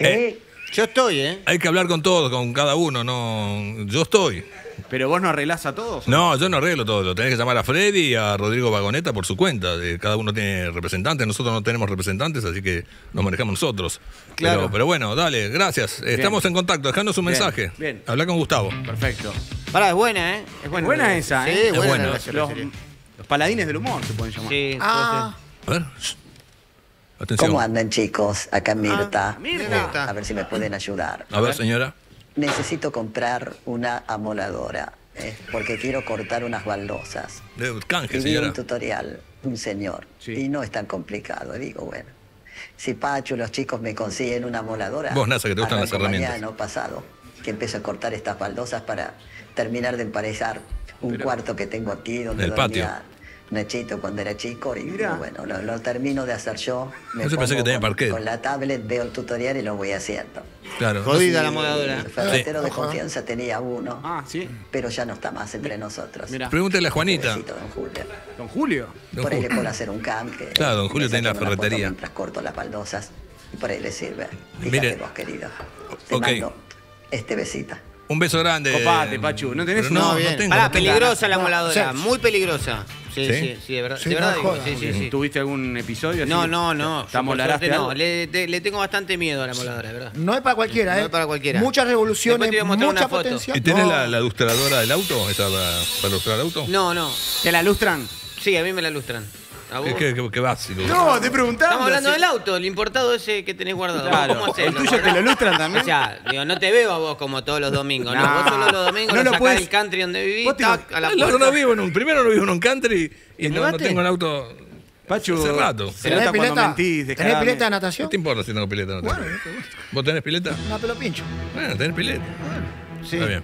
S8: Yo estoy, ¿eh?
S1: Hay que hablar con todos, con cada uno. No, yo estoy.
S2: Pero vos no arreglás a todos.
S1: No, yo no arreglo todo. Lo tenés que llamar a Freddy y a Rodrigo Vagoneta por su cuenta. Cada uno tiene representantes. Nosotros no tenemos representantes, así que nos manejamos nosotros.
S8: Claro.
S1: Pero bueno, dale, gracias. Estamos en contacto. Dejanos un
S2: Bien,
S1: mensaje.
S2: bien.
S1: Habla con Gustavo.
S2: Perfecto.
S8: Pará, es buena, ¿eh? Es buena,
S2: Buena esa, ¿eh?
S8: Sí,
S1: Es buena.
S8: la
S2: Los,
S8: cervecería.
S2: los paladines del humor se pueden llamar.
S8: Sí,
S5: Ah,
S1: A ver. Shh. Atención.
S10: ¿Cómo andan, chicos? Acá Mirta.
S2: Mirta.
S10: A ver si me pueden ayudar.
S1: A ver, señora.
S10: Necesito comprar una amoladora, porque quiero cortar unas baldosas.
S1: Canje,
S10: Y vi
S1: señora.
S10: un tutorial, un señor,
S2: Sí.
S10: y no es tan complicado. Digo, bueno, si Pacho, los chicos me consiguen una amoladora,
S1: Vos, Nasa, que te gustan las
S10: arranco
S1: herramientas.
S10: mañana o pasado, que empiezo a cortar estas baldosas para terminar de emparejar un cuarto que tengo aquí donde
S1: En el patio.
S10: dormía Nachito cuando era chico. Y
S2: Mirá.
S10: bueno, lo termino de hacer yo. Me
S1: Yo pensé que
S10: pongo
S1: tenía parquet.
S10: con la tablet, veo el tutorial y lo voy haciendo.
S1: Claro.
S8: Jodida la
S10: Y
S8: moladora.
S10: El ferretero de confianza tenía uno,
S2: Ah, sí.
S10: pero ya no está más entre nosotros.
S2: Mirá.
S1: Pregúntale a Juanita.
S10: Pobrecito don Julio.
S2: Don Julio.
S1: Don
S10: Por ahí le
S1: Julio.
S10: puedo hacer un canje.
S1: Claro, don Julio
S10: Le
S1: tiene la
S10: saco una foto
S1: ferretería.
S10: Mientras corto las baldosas y por ahí le sirve. Fíjate
S1: Mire.
S10: vos, querido. Te
S1: Ok.
S10: mando este besito.
S1: Un beso grande.
S2: Copate, Pachu. ¿No tenés
S1: Pero
S2: una?
S1: no,
S8: Bien.
S1: no tengo.
S8: Pará,
S1: no tengo.
S8: peligrosa la moladora,
S5: Sí.
S8: muy peligrosa. Sí,
S1: ¿Sí?
S8: sí, de verdad.
S5: Sí,
S8: de verdad
S5: no
S8: digo,
S5: jodas.
S8: sí, sí, sí.
S2: ¿Tuviste algún episodio así?
S8: No.
S2: ¿Te
S8: Yo, por
S2: amolaraste
S8: suerte, no.
S2: algo?
S8: Le tengo bastante miedo a la moladora, de verdad.
S5: no es para cualquiera, ¿eh?
S8: No es para cualquiera.
S5: Muchas revoluciones,
S8: Después te voy a mostrar
S5: mucha
S8: una foto.
S5: potencia.
S1: ¿Y tenés
S5: No.
S1: la lustradora del auto? ¿Esa para lustrar el auto?
S8: No.
S2: ¿Te la lustran?
S8: Sí, a mí me la lustran. ¿A vos?
S1: ¿Qué básico?
S2: No, te preguntaba.
S8: Estamos hablando del auto, el importado ese que tenés guardado.
S2: Claro.
S8: ¿Cómo hacés?
S2: ¿El tuyo te lo lustran también?
S8: O sea, digo, no te veo a vos como todos los domingos. No,
S2: No.
S8: vos solo los domingos
S2: No
S8: lo
S2: lo
S8: sacás
S2: puedes-
S8: del country donde vivís,
S2: Vos te-
S8: tac, a la
S1: No,
S8: puerta.
S1: no vivo primero no vivo en un country y no
S8: mudaste?
S1: tengo un auto.
S2: Pachu,
S1: Hace rato.
S2: se
S5: ¿Tenés
S2: nota cuando
S5: pileta?
S2: mentís,
S5: ¿Tenés
S2: descaradamente.
S5: pileta de
S1: ¿Qué
S5: natación?
S1: te importa si tengo pileta o no tengo?
S5: Bueno,
S1: ¿Vos tenés pileta?
S5: una pelo pincho.
S1: Bueno, tenés pileta.
S2: Sí.
S1: Está bien.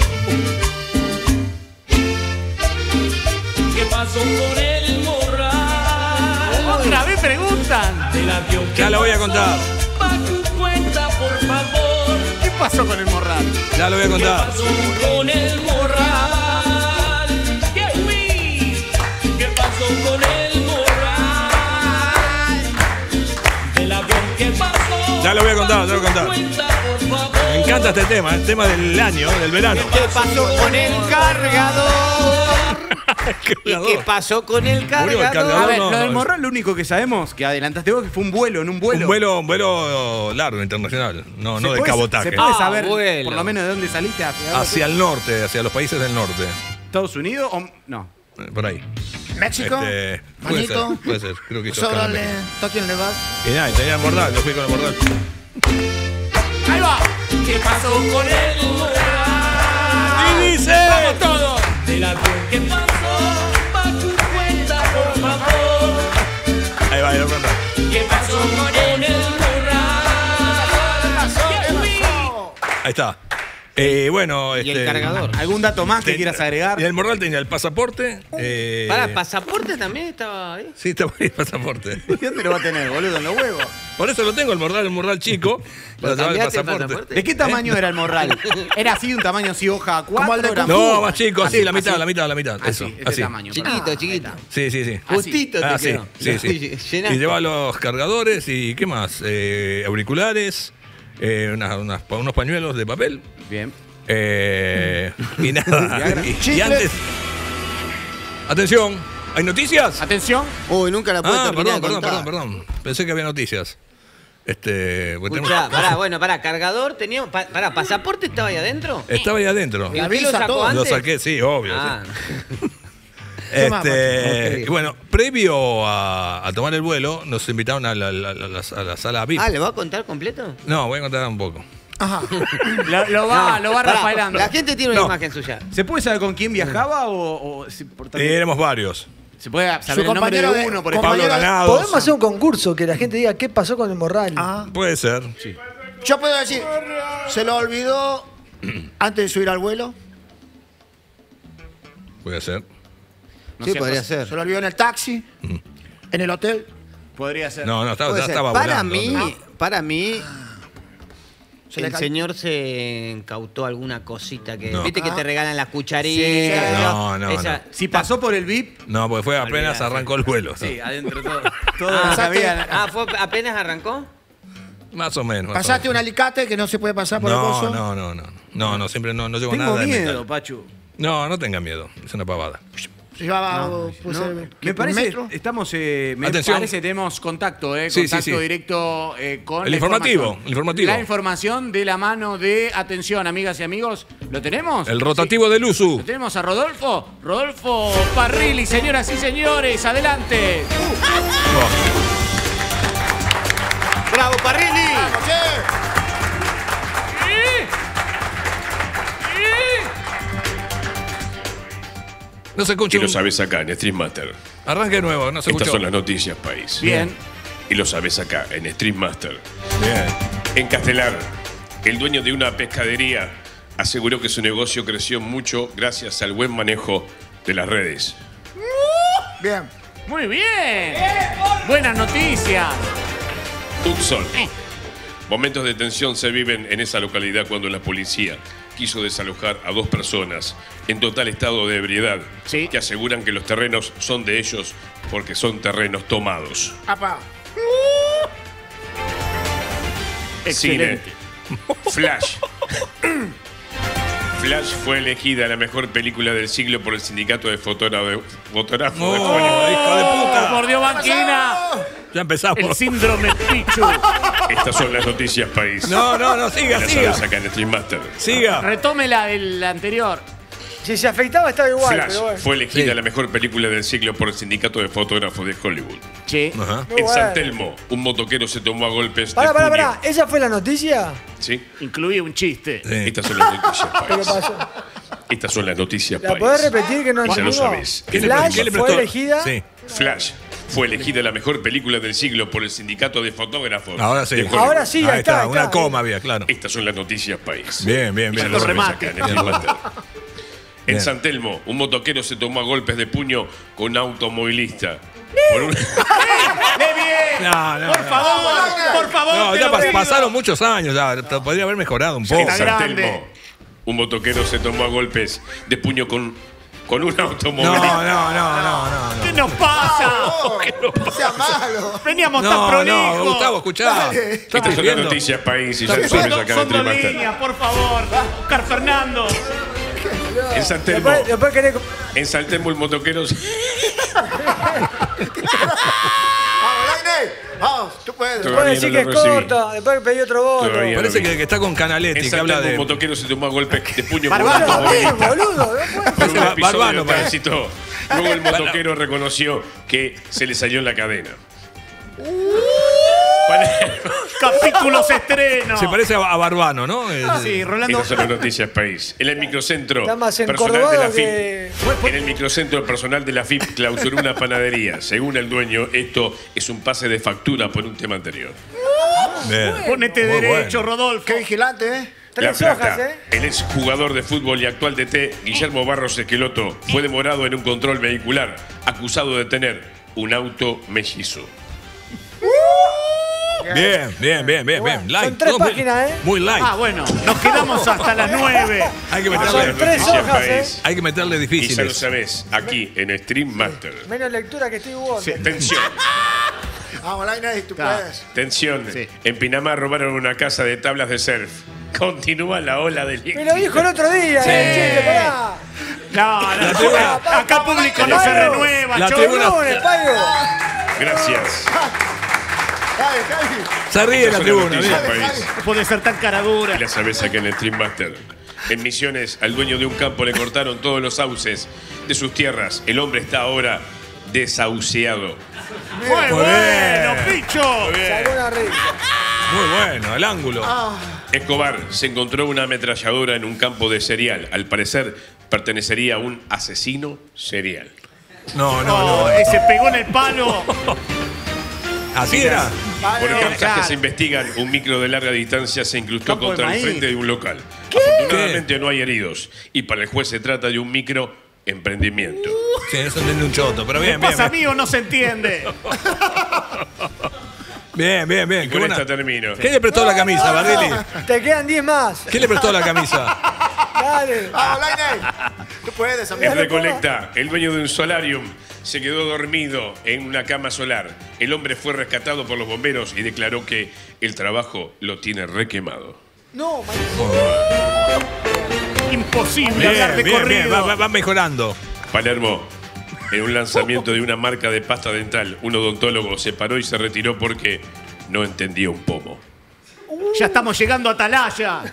S3: ¿Qué pasó con el morral?
S2: Otra vez preguntan.
S3: Del avión que
S1: Ya lo voy a contar.
S3: Pachu, cuenta, por favor.
S2: ¿Qué pasó con el morral?
S1: Ya lo voy a
S3: ¿Qué
S1: contar.
S3: pasó con el morral? Yeah, oui. ¿Qué pasó con el morral? Del avión que pasó.
S1: Ya lo voy a contar, ya lo voy a contar.
S3: Cuenta, por favor.
S1: Me encanta este tema, el tema del año, del verano.
S8: ¿Qué pasó con el cargador? ¿Y qué pasó con el
S1: Murió el
S8: cargador?
S1: cargador.
S2: A ver,
S1: no,
S2: lo del
S1: no,
S2: morral, lo único que sabemos, que adelantaste vos, que fue un vuelo, en un vuelo.
S1: Un vuelo largo, internacional. No,
S2: ¿Se
S1: no de
S2: puede-
S1: cabotaje.
S2: ¿Se puede
S8: Ah,
S2: saber
S8: vuelo.
S2: por lo menos de dónde saliste?
S1: Hacia el norte, hacia los países del norte.
S2: ¿Estados Unidos o no?
S1: Por ahí.
S5: México,
S1: Puede
S5: Manito,
S1: ser, puede ser. Creo que hizo
S5: Sóbrale,
S1: escala en
S5: toquen le vas.
S1: México. Y nada, y tenía el morral, yo fui con el morral.
S2: ¡Ahí va!
S3: ¿Qué pasó con el morral?
S1: Y dice.
S3: ¡Vamos todos! Del avión que pasó. Pachu, cuenta, por favor.
S1: Ahí va, ahí lo cuento.
S3: ¿Qué pasó con el morral? Yeah, oui.
S1: Ahí está. Bueno,
S8: ¿Y el cargador?
S2: ¿Algún dato más que quieras agregar?
S1: Y el morral tenía el pasaporte.
S8: Para, ¿pasaporte también estaba ahí?
S1: Sí, estaba ahí el pasaporte.
S2: ¿Dónde lo va a tener, boludo? ¿En los huevos?
S1: Por eso lo tengo, el morral chico. Para llevar el
S8: cambiaste el
S1: pasaporte.
S8: pasaporte?
S2: ¿De qué tamaño era el morral? ¿Era así, un tamaño así, hoja A4?
S5: Como el de
S2: era-
S1: No, más chico, así,
S2: Así,
S1: la mitad,
S2: así.
S1: la mitad.
S2: Así,
S1: Eso,
S2: este
S1: así.
S2: tamaño.
S8: Chiquito, chiquito.
S1: Sí, sí, sí.
S8: Justito te
S1: Sí,
S8: quedó.
S1: sí, sí.
S8: Llena-
S1: Y lleva los cargadores y ¿qué más? Auriculares, unos pañuelos de papel.
S2: Bien.
S1: Y nada. Y antes. Atención, ¿hay noticias?
S2: Atención.
S4: Uy, nunca la puedo terminar de contar.
S1: Perdón. Pensé que había noticias. Porque
S8: Escuchá, pará, cargador, teníamos. Pará, ¿pasaporte estaba ahí adentro?
S1: Estaba ahí adentro.
S5: La
S8: ¿Usted
S5: visa,
S8: lo sacó
S5: todo.
S8: antes?
S1: Lo saqué, sí, obvio.
S8: Ah,
S5: ¿Qué más,
S1: Y bueno, previo a tomar el vuelo, nos invitaron a la sala VIP.
S8: Ah, ¿le va a contar completo?
S1: No, voy a contar un poco.
S5: Ajá.
S2: Lo va
S8: Pará,
S2: rafaelando.
S8: la gente tiene una
S1: No.
S8: imagen suya.
S2: ¿Se puede saber con quién viajaba o si por también-
S1: Éramos varios.
S2: ¿Se puede saber
S5: Su
S2: el nombre
S5: compañero
S2: de
S5: de-
S2: uno, por
S5: compañero
S2: ejemplo?
S1: Pablo Granados.
S6: Podemos hacer un concurso que la gente diga qué pasó con el morral.
S5: Ah.
S1: Puede ser.
S5: Yo puedo decir, se lo olvidó antes de subir al vuelo.
S1: Puede ser.
S2: No
S4: Sí,
S2: sé,
S4: podría
S2: pues,
S4: ser.
S5: Se lo olvidó en el taxi, en el hotel.
S2: Podría ser.
S1: No,
S4: Puede
S1: ya
S4: ser.
S1: estaba
S4: Para
S1: volando.
S4: mí,
S5: Se le
S8: El
S5: cayó.
S8: señor se incautó alguna cosita que.
S1: No.
S8: Viste que te regalan las
S2: Sí.
S8: cucharitas.
S1: No.
S2: Si pasó por el VIP.
S1: No, porque fue apenas
S8: Olvidate.
S1: arrancó el vuelo.
S2: Sí, adentro todo. Todo
S8: Ah,
S2: lo sabían.
S8: ¿fue apenas arrancó?
S1: Más o menos.
S5: Pasaste un alicate que no se puede pasar por el
S1: No,
S5: coso.
S1: no, siempre no llevo
S2: Tengo
S1: nada de
S2: miedo,
S1: metal.
S2: Pachu.
S1: No tenga miedo. Es una pavada.
S5: Se llevaba, puse,
S2: Me
S5: un
S2: parece,
S5: metro.
S2: estamos, me
S1: Atención.
S2: parece tenemos contacto,
S1: Sí,
S2: contacto
S1: sí, sí.
S2: directo con
S1: El
S2: la
S1: informativo, el informativo.
S2: La información de la mano de, atención, amigas y amigos, ¿lo tenemos?
S1: El rotativo del USU.
S2: ¿Lo tenemos a Rodolfo? Rodolfo Parrilli, señoras y señores, adelante.
S8: ¡Bravo, Parrilli!
S1: No se escucha.
S11: Y lo sabes acá en Stream Master.
S1: Arranque de nuevo, no se
S11: Estas
S1: escuchó.
S11: son las noticias, país.
S2: Bien.
S11: Y lo sabes acá en Stream Master.
S1: Bien.
S11: En Castelar, el dueño de una pescadería aseguró que su negocio creció mucho gracias al buen manejo de las redes.
S5: Bien.
S2: Muy bien. Buenas noticias.
S11: Tucson. Momentos de tensión se viven en esa localidad cuando la policía quiso desalojar a 2 personas en total estado de ebriedad
S2: Sí.
S11: que aseguran que los terrenos son de ellos porque son terrenos tomados.
S5: Apa.
S11: Cine. Flash. Flash fue elegida la mejor película del siglo por el sindicato de fotógrafos de Hollywood.
S1: ¡Hijo de puta!
S2: Mordió banquina.
S1: Ya empezamos.
S2: El síndrome Pichu.
S11: Estas son las noticias, país.
S1: No, siga,
S11: Las
S1: siga.
S11: sabes acá en Stream Master.
S1: Siga.
S2: Retome la del anterior.
S6: Si se afeitaba estaba igual,
S11: Flash
S6: pero bueno.
S11: fue elegida
S1: Sí.
S11: la mejor película del siglo por el sindicato de fotógrafos de Hollywood.
S2: Sí.
S1: Ajá.
S6: Muy
S11: En
S6: bueno.
S11: San Telmo, un motoquero se tomó a golpes
S6: Pará,
S11: de
S6: pará,
S11: puño.
S6: pará. ¿Esa fue la noticia?
S11: ¿Sí?
S2: Incluía un chiste.
S1: Sí.
S11: Estas son las noticias,
S6: Pero
S11: país.
S6: pasó.
S11: Estas son las noticias,
S6: ¿La
S11: país.
S6: podés repetir que no
S11: Ya lo
S6: entiendo?
S11: sabes. ¿Qué le
S6: Flash
S1: ¿Qué le
S6: fue
S1: prestó?
S6: elegida.
S1: Sí.
S11: Flash fue elegida la mejor película del siglo por el sindicato de fotógrafos.
S1: Ahora sí.
S11: de Hollywood.
S6: Ahora sí,
S1: Ahí está,
S6: ahí
S1: una
S6: está.
S1: coma había, claro.
S11: Estas son las noticias, país.
S1: Bien, bien,
S11: Ya
S1: bien.
S11: lo sabes
S2: remate.
S11: acá en Stream Master. En
S1: Bien.
S11: San Telmo, un motoquero se tomó a golpes de puño con un automovilista. Por un-
S1: No,
S2: Por favor,
S1: No,
S2: te
S1: ya
S2: lo pido.
S1: pasaron muchos años, ya podría haber mejorado un poco.
S11: En San
S2: grande.
S11: Telmo, un motoquero se tomó a golpes de puño con un
S1: No,
S11: automovilista.
S1: no.
S2: ¿Qué nos pasa?
S5: No sea malo.
S2: Veníamos tan
S1: No,
S2: prolijos.
S1: no, Gustavo, escuchá.
S11: Estas son las
S1: viendo?
S11: noticias, país, y ya lo
S2: Son,
S11: sabes
S2: dos-
S11: acá en
S2: son dos
S11: Stream Master.
S2: líneas, por favor. Oscar Fernando.
S11: En San Telmo,
S6: Después querés...
S11: en San Telmo, el motoquero se-
S5: Vamos, Lainey. Vamos, tú puedes.
S11: Todavía
S6: Puedes decir
S11: no
S6: que
S11: lo
S6: es
S11: recibí.
S6: corta, después pedí otro voto.
S11: Todavía.
S1: Parece que está con Canaletti,
S11: En
S1: que
S11: San
S1: habla
S11: Telmo, un
S1: de.
S11: motoquero se tomó a golpes de puño con un
S2: Barbano.
S11: automovilista.
S6: Boludo, no puede
S11: Por un
S1: Parece
S11: episodio
S1: Barbano,
S11: de
S1: parece.
S11: tránsito. Luego el motoquero reconoció que se le salió la cadena.
S2: Capítulos estreno.
S1: Se parece a Barbano, ¿no?
S2: Sí, Rolando.
S11: Estas son las noticias, país. En el microcentro
S6: Está más
S11: personal de
S6: encordobado
S11: la
S6: que-
S11: FIP. En el microcentro el personal de la FIP clausuró una panadería. Según el dueño, esto es un pase de factura por un tema anterior.
S1: Bien.
S2: Ponete
S1: Muy
S2: derecho,
S1: bueno.
S2: Rodolfo.
S5: Qué vigilante, ¿eh?
S11: La
S6: 3 hojas,
S11: Plata.
S6: ¿eh?
S11: El ex jugador de fútbol y actual DT, Guillermo Barros Esqueloto, fue demorado en un control vehicular, acusado de tener un auto mellizo.
S1: Bien. Light.
S6: Son 3 páginas, ¿eh?
S1: Muy light.
S2: Bueno, nos quedamos hasta las 9.
S1: Hay que
S6: Son
S1: meterle,
S6: 3 hojas, ¿eh?
S1: hay que meterle
S11: Y ya lo
S1: difíciles.
S11: sabés, aquí en Stream Master.
S6: Menos lectura que estoy Wonder.
S11: Tensión,
S5: Vamos, Lainez, tú puedes.
S11: tensión.
S2: Sí.
S11: En Pinamar robaron una casa de tablas de surf. Continúa la ola del
S6: Me lo dijo el otro día, chiste, pará.
S2: No, acá público no se renueva,
S1: La
S2: chorro.
S1: tribuna-
S6: Lunes, Payo.
S11: Gracias.
S1: Se ríe la
S11: Estas son
S1: tribuna.
S11: las noticias
S1: bien.
S11: del país.
S2: No puede ser tan cara dura.
S11: Y la sabés aquí en el Stream Master. En Misiones, al dueño de un campo le cortaron todos los sauces de sus tierras. El hombre está ahora desahuciado.
S2: Muy
S1: Muy
S2: bueno,
S1: bien.
S2: Picho.
S6: Sacó una risa.
S1: Muy bueno, el ángulo.
S11: Escobar se encontró una ametralladora en un campo de cereal. Al parecer, pertenecería a un asesino serial.
S1: No.
S2: Se pegó en el palo.
S1: Así era.
S11: Por causas
S2: claro.
S11: que se investigan, un micro de larga distancia se incrustó
S2: Campo de
S11: contra el
S2: maíz.
S11: frente de un local. Afortunadamente no hay heridos. Y para el juez se trata de un micro emprendimiento.
S1: Sí, eso entiende un choto, pero bien,
S2: ¿Qué pasa,
S1: bien.
S2: amigo? No se entiende.
S1: Bien.
S11: Y
S1: Qué
S11: con
S1: buena-
S11: esta termino.
S1: ¿Quién le prestó la camisa, Bardelli?
S6: Te quedan 10 más.
S1: ¿Quién le prestó la camisa?
S6: Dale.
S5: Vamos, Lainez. Tú puedes,
S11: En
S5: amigo.
S11: Recolecta, el dueño de un solarium se quedó dormido en una cama solar. El hombre fue rescatado por los bomberos y declaró que el trabajo lo tiene requemado.
S6: No,
S2: Imposible hablar de
S1: Bien.
S2: corrido.
S1: Va mejorando.
S11: Palermo, en un lanzamiento de una marca de pasta dental, un odontólogo se paró y se retiró porque no entendía un pomo.
S2: Ya estamos llegando a Atalaya.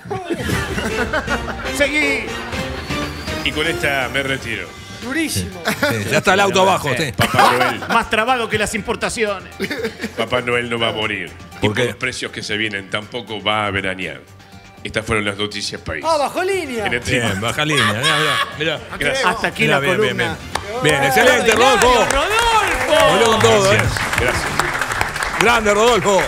S2: Seguí.
S11: Y con esta me retiro.
S6: durísimo.
S1: Sí, ya está el auto abajo. Sí.
S11: Papá Noel,
S2: Más trabado que las importaciones.
S11: Papá Noel no va a morir. Y
S1: ¿Por
S11: por
S1: qué?
S11: los precios que se vienen tampoco va a veranear. Estas fueron las noticias país.
S6: Ah, bajó línea.
S11: En el
S1: Bien,
S11: Stream.
S1: baja línea. Mirá.
S11: Gracias.
S2: Hasta aquí
S1: Mirá,
S2: la
S1: bien,
S2: columna.
S1: Bien, excelente, Rodolfo.
S2: ¡Rodolfo!
S1: Volvió con todo,
S11: Gracias. Gracias.
S1: Grande, Rodolfo.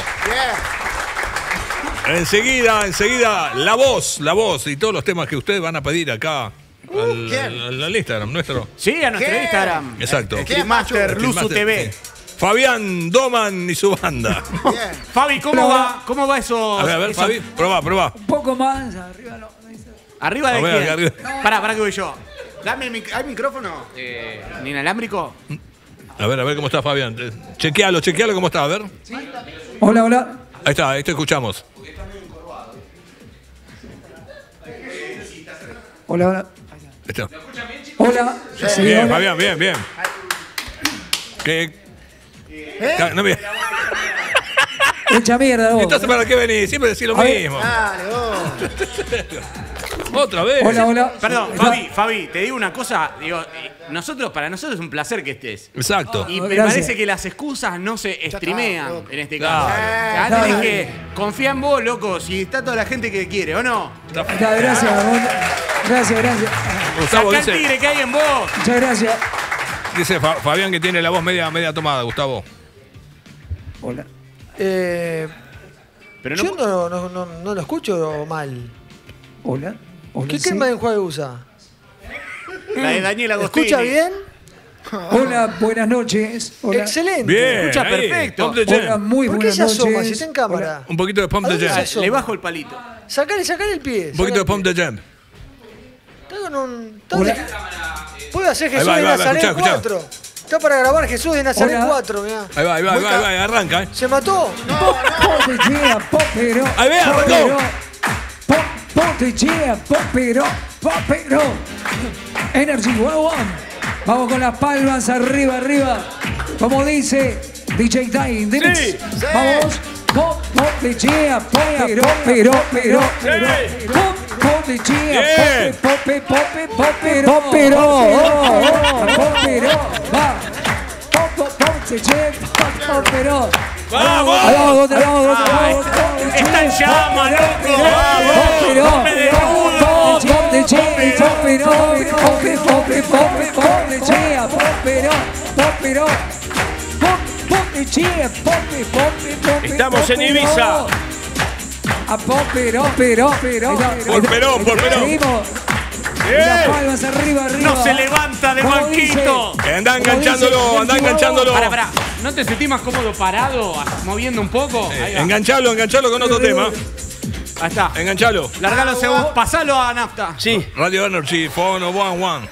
S1: Enseguida, la voz y todos los temas que ustedes van a pedir acá al Instagram nuestro.
S2: Sí, a nuestro Instagram.
S1: Exacto.
S2: Streammaster Luzu TV.
S1: Sí. Fabián Doman y su banda.
S2: Fabi, ¿cómo va? ¿Cómo va eso?
S1: A ver,
S2: eso?
S1: Fabi, probá.
S12: Un poco más, arriba no.
S2: ¿Arriba de
S1: A ver,
S2: quién?
S1: acá arriba.
S2: Pará que voy yo. Dame ¿hay micrófono? ¿Ni inalámbrico?
S1: A ver cómo está Fabián. Chequealo cómo está, a ver.
S12: Hola.
S1: Ahí te escuchamos.
S12: Hola.
S1: Ahí está.
S12: Hola. Sí,
S1: Bien,
S12: hola.
S1: Fabián, bien. No me...
S12: Mucha mierda vos.
S1: Entonces, ¿para qué venís? Siempre decís lo
S12: A ver.
S1: mismo.
S5: Dale, vos.
S1: Otra vez.
S12: Hola.
S2: Perdón, Fabi, te digo una cosa. Digo, para nosotros es un placer que estés.
S1: Exacto.
S2: Y me
S12: Gracias.
S2: parece que las excusas no se streamean
S5: loco.
S2: en este
S1: Claro.
S2: caso. Ya
S12: Claro.
S2: tenés que confiar en vos, loco. Si está toda la gente que quiere, ¿o no?
S12: Gracias. Gracias.
S1: Gustavo
S2: Sacá el tigre que hay en vos.
S12: Muchas gracias.
S1: dice Fabián que tiene la voz media tomada, Gustavo.
S12: Hola.
S2: Pero
S6: Yo no lo escucho mal.
S12: Hola.
S6: ¿Qué
S12: sí.
S6: crema de enjuague usa?
S2: La de Daniel Agostini.
S6: ¿Escucha bien?
S12: Hola, buenas noches. Hola.
S6: Excelente.
S1: Bien.
S2: Escucha
S1: ahí,
S2: perfecto.
S1: Pump the jam.
S12: Hola, muy
S6: ¿Por qué
S12: buenas
S6: se asoma
S12: noches.
S6: si está en cámara?
S1: Un poquito de Pump
S6: ¿A
S1: the
S6: dónde
S1: Jam.
S6: se asoma?
S2: Le bajo el palito.
S6: Sacale el pie.
S1: Un poquito de Pump the Jam.
S6: Está con un...
S12: Hola.
S6: Puede hacer
S1: Ahí
S6: Jesús
S1: va,
S6: de Nazaret
S1: escuchá.
S6: 4. Está para grabar Jesús de Nazaret
S12: Hola.
S6: 4, mirá.
S1: Ahí va, arranca,
S6: ¿Se mató?
S12: Popero.
S1: Ahí ve, arrancó.
S12: Popero. Energy One. Vamos con las palmas arriba. Como dice DJ Time.
S1: Sí.
S12: Vamos. Popero.
S1: ¡Vamos!
S2: Está en llama, loco.
S1: Estamos en Ibiza. Por Perón.
S12: Seguimos. Las palmas arriba.
S2: No se levanta de
S12: Como
S2: banquito.
S1: Anda enganchándolo.
S2: Pará.
S8: ¿No te sentís más cómodo parado, moviendo un poco? Ahí va.
S1: Enganchalo con otro tema.
S8: Ahí está.
S1: Enganchalo.
S8: Largalo, pasalo a nafta.
S1: Sí. Radio Energy, Phone 11.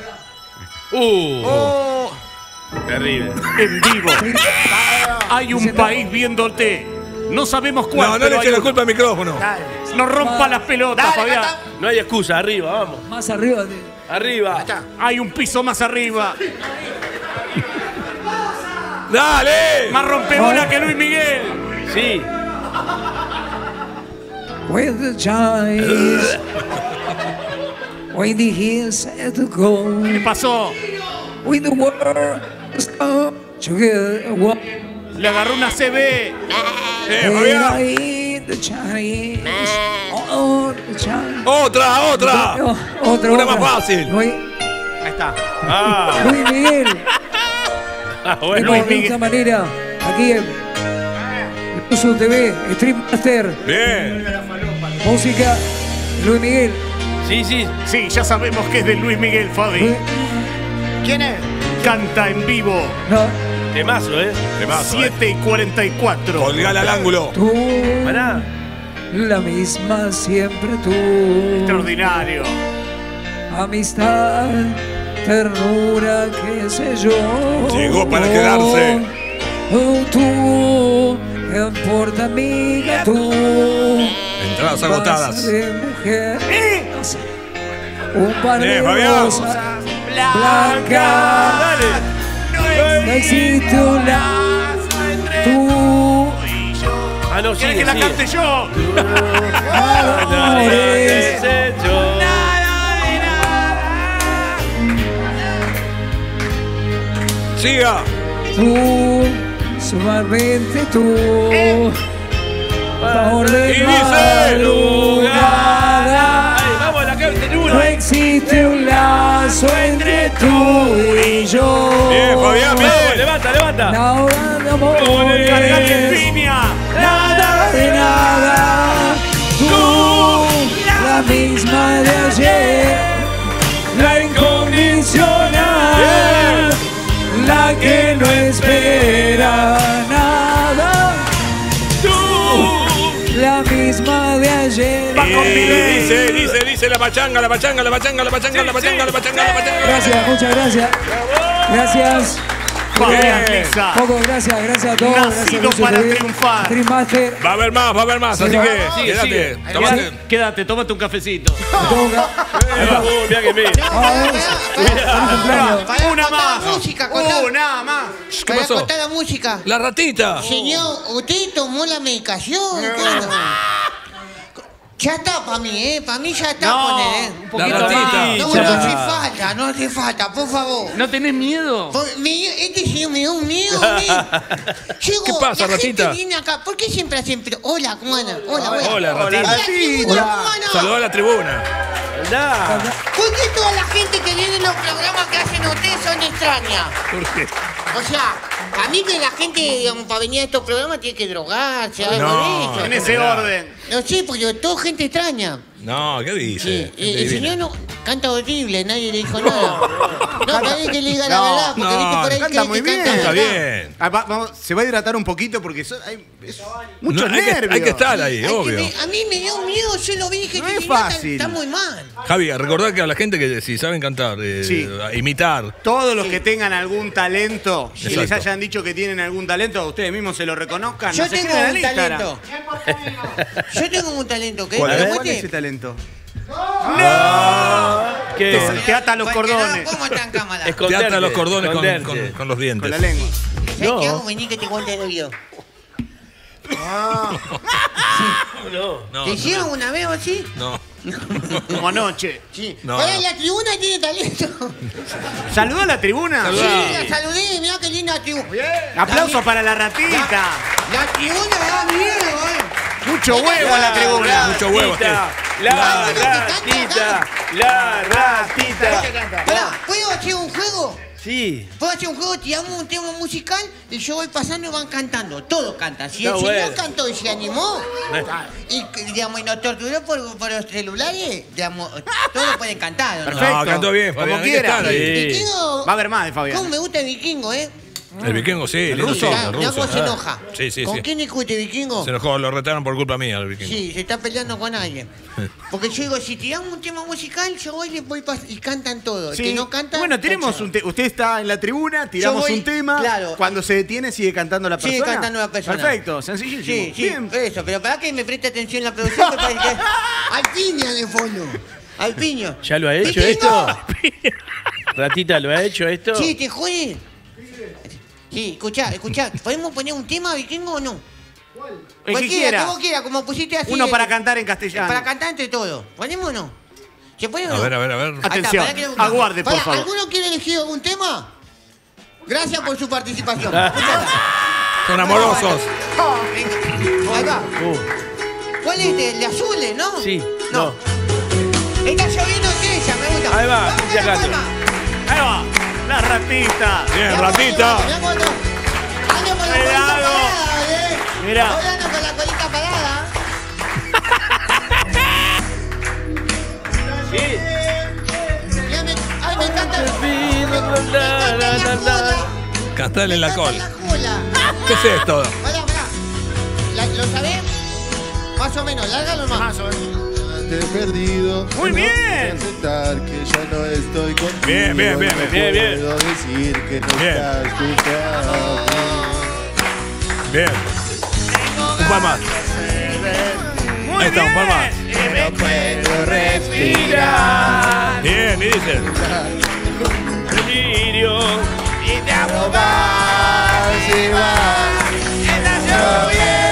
S8: Terrible. En vivo. Hay un país viéndote. No sabemos cuál.
S1: No le eche la culpa al micrófono.
S8: No rompa las pelotas, Fabián.
S13: No hay excusa, arriba, vamos.
S12: Más arriba.
S13: Arriba.
S8: Hay un piso más arriba.
S1: ¡Dale!
S8: Más rompebola que Luis Miguel.
S13: Sí.
S12: With the giants, when the hills set to go.
S8: ¿Qué pasó?
S12: With the world stop together.
S8: Le agarró una CB.
S12: The Chinese. Oh, the Chinese.
S1: Otra. Una más fácil.
S12: Ahí
S8: está.
S12: Luis Miguel.
S8: Bueno,
S12: de esta manera, aquí en Luzu TV, Stream Master.
S1: Bien.
S12: Música, Luis Miguel.
S13: Sí.
S8: Sí, ya sabemos que es de Luis Miguel, Fabi.
S5: ¿Quién es?
S8: Canta en vivo.
S12: No.
S13: Temazo,
S1: Temazo,
S8: 7:44.
S1: Colgala al ángulo.
S12: Tú,
S13: Pará.
S12: la misma siempre tú.
S8: Extraordinario.
S12: Amistad, ternura, qué sé yo.
S1: Llegó para quedarse.
S12: Tú, ¿qué importa, amiga? Tú.
S1: Entradas agotadas.
S12: De mujer. Un par de
S1: Fabián.
S12: rosas blancas. No existe una. Tú.
S13: No,
S8: ¿Quieres que la cante yo?
S12: Amores.
S1: Siga.
S12: Tú, suavemente tú. Por
S1: Y
S12: de
S1: dice.
S12: madrugada.
S13: Vamos, la cante
S12: No
S13: una.
S12: existe un lazo entre tú y yo.
S1: Bien, Fabián, bien.
S13: Levanta.
S12: Nada de amor.
S8: Cargate en piña.
S12: Nada de nada. Tú, la misma de ayer. La incondicional. La que no espera nada. Tú, la misma de ayer.
S1: Dice la pachanga.
S12: Gracias, muchas gracias. Gracias.
S8: Fabián Lisa.
S12: Poco, gracias a todos.
S8: Nacido
S12: Gracias,
S8: para
S12: Lucio
S8: triunfar.
S12: Stream Master.
S1: Va a haber más, así que quédate. Tomate.
S8: Quédate, tómate un cafecito.
S12: Toca.
S13: Mirá que me.
S8: Una más.
S7: Música,
S8: Una más.
S1: ¿Qué pasó?
S7: Cortar la música.
S1: La ratita.
S7: Señor, ¿usted tomó la medicación? ¿Qué onda? Ya está para mí, Para mí ya está, poner,
S8: Un poquito
S1: ratita.
S8: más.
S7: No hace falta, por favor.
S8: ¿No tenés miedo?
S7: Este señor me da un miedo a mí. Llego,
S1: ¿Qué pasa,
S7: la gente
S1: ratita?
S7: viene acá. ¿Por qué siempre hacen? Hola, ¿cómo andan? Hola,
S1: Hola, ratita. Saludá a la tribuna.
S7: ¿Por qué toda la gente que viene en los programas que hacen ustedes son extrañas?
S1: ¿Por qué?
S7: O sea, a mí que la gente, digamos, para venir a estos programas tiene que drogarse, algo
S1: No,
S7: de eso.
S8: En ese orden.
S7: No sé, porque todo gente extraña.
S1: No, ¿qué dice?
S7: Sí,
S1: Gente
S7: el
S1: divina.
S7: señor no canta horrible, nadie le dijo nada. No, está bien que le diga la verdad, porque viste por ahí
S2: canta
S7: que
S2: muy bien.
S7: canta
S1: Está
S7: verdad.
S1: bien.
S2: Se va a hidratar un poquito porque muchos
S1: No, hay
S2: nervios.
S1: que estar ahí, obvio.
S7: A mí me dio miedo, yo lo vi y dije,
S2: No
S7: este
S2: es
S7: señor
S2: fácil.
S7: está muy mal.
S1: Javi, recordad que a la gente que si saben cantar,
S2: Sí.
S1: imitar.
S2: Todos los que tengan algún talento y les
S1: Exacto.
S2: hayan dicho que tienen algún talento, ustedes mismos se lo reconozcan.
S7: Yo
S2: nos
S7: tengo
S2: escriben al
S7: un
S2: Instagram.
S7: talento. Yo tengo un talento. ¿Qué?
S2: ¿Cuál
S7: ¿Te
S2: es
S7: muestre?
S2: ese talento?
S8: Te ata los
S7: Porque
S8: cordones.
S7: No, ¿cómo está en cámara?
S1: Te ata los cordones
S13: esconderte.
S1: con los dientes.
S2: Con la lengua.
S7: ¿Sabes qué hago? Vení que te cuente el oído.
S1: No,
S7: ¿Te hicieron una vez o así?
S1: no.
S8: Como anoche.
S7: Sí.
S1: No,
S7: Oye,
S1: no.
S7: la tribuna tiene talento.
S2: ¿Saludó a la tribuna?
S7: Sí, la saludé, mirá qué linda tribuna.
S2: Aplausos para la ratita.
S7: La tribuna da miedo,
S2: Mucho huevo a la tribuna.
S1: Mucho huevo.
S13: La ratita.
S7: Pará, ¿puedo hacer un juego?
S13: Sí.
S7: ¿Puedo hacer un juego? Tiramos un tema musical y yo voy pasando y van cantando. Todos cantan. Si
S13: Está
S7: el señor
S13: bueno.
S7: cantó y se animó y, digamos, y nos torturó por los celulares, digamos, todos pueden cantar. ¿o no?
S2: Perfecto.
S1: No, cantó bien,
S2: Como
S1: Fabián. Hay que
S2: quiera.
S1: estar ahí.
S7: Y quiero-
S2: Va a haber más de Fabián.
S7: ¿Cómo me gusta el vikingo,
S1: El vikingo, sí.
S2: ¿El ruso?
S1: El
S14: Mirá
S1: ruso.
S14: cómo se enoja.
S1: Sí, sí,
S14: ¿Con
S1: sí.
S14: quién discute, vikingo?
S1: Se enojó, lo retaron por culpa mía, el vikingo.
S14: Sí, se está peleando con alguien. Porque yo digo, si tiramos un tema musical, yo voy y les voy y cantan todo. El
S2: Sí.
S14: que no canta.
S2: Bueno, tenemos un usted está en la tribuna, tiramos
S14: voy,
S2: un tema.
S14: claro.
S2: Cuando se detiene, sigue cantando la persona.
S14: Sigue cantando la persona.
S2: Perfecto, sencillísimo.
S14: Sí, sí,
S2: Bien.
S14: eso, pero para que me preste atención la producción, me parece que. Al piña de fondo. Al piño.
S13: ¿Ya lo ha hecho
S14: ¡Vikingo!
S13: esto? Ratita, ¿lo ha hecho esto?
S14: Sí, te jode. Sí, escuchá. ¿Podemos poner un tema, vikingo, o no?
S2: El que quiera.
S14: Como quiera, como pusiste así.
S2: Uno para cantar en castellano.
S14: Para cantar entre todos. ¿Ponemos o no? ¿Se puede o no?
S1: A ver.
S14: Ahí está,
S2: Atención,
S14: pará que lo-
S2: aguarde, por
S14: Pará,
S2: favor.
S14: ¿Alguno quiere elegir algún tema? Gracias por su participación.
S1: Son amorosos.
S14: Ahí va. ¿Cuál es este? ¿El de azules, no?
S13: Sí, no.
S14: Está lloviendo estrella, me gusta.
S13: Ahí va,
S14: Vamos con
S13: Cintia
S14: la
S13: Castro.
S14: palma.
S2: Ahí va. La ratita.
S1: Bien, ratita.
S14: Mirá cuánto. Ando con la colita
S2: Cuidado.
S14: parada,
S2: Mirá.
S14: Hoy ando con la colita parada. Ay, me encanta.
S1: Cantale en la cola.
S14: Hola.
S1: ¿Qué es esto?
S14: Pará. ¿Lo sabés? Más o menos, lárgalo más.
S15: Te he perdido.
S2: Muy
S15: No
S2: bien.
S15: puedo aceptar que ya no estoy contigo.
S1: Bien.
S15: No puedo decir que no
S1: Bien.
S15: estás junto a mí.
S1: Bien. Un par más. Ahí está, un par más.
S15: No puedo respirar.
S1: Bien, y dice.
S13: Delirio.
S15: Y te amo más y más. Está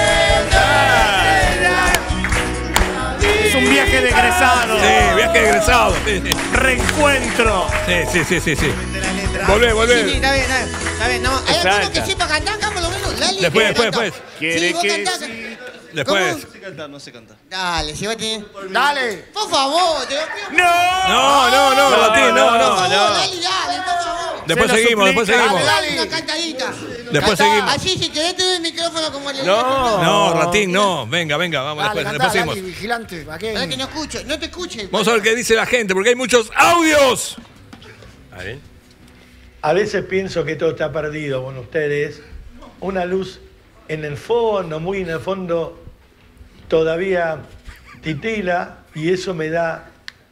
S2: Es un viaje de egresado.
S1: Sí, viaje de egresado.
S2: Reencuentro.
S1: Sí. Volvé.
S14: Sí, está bien. No, ¿hay alguno que sepa cantar acá por lo menos? Lali,
S1: Después.
S14: Sí, vos cantás.
S1: Después.
S15: No sé cantar.
S14: Dale, llévate.
S5: Dale.
S14: Por favor, te lo pido.
S1: No, Ratín, no.
S14: Dale, por favor.
S1: Después seguimos.
S14: Dale una cantadita.
S1: Después
S14: Cantá,
S1: seguimos.
S14: Así, si querés te doy el micrófono como le
S1: No, Ratín, no. Venga, vamos,
S5: Dale,
S1: después
S5: cantá,
S1: seguimos.
S5: Dale, vigilante. ¿Para
S14: Para que
S5: qué?
S14: no escucho, no te escuche.
S1: Vamos a ver qué dice la gente, porque hay muchos audios.
S13: A ver.
S16: A veces pienso que todo está perdido con ustedes. Una luz en el fondo, muy en el fondo, todavía titila y eso me da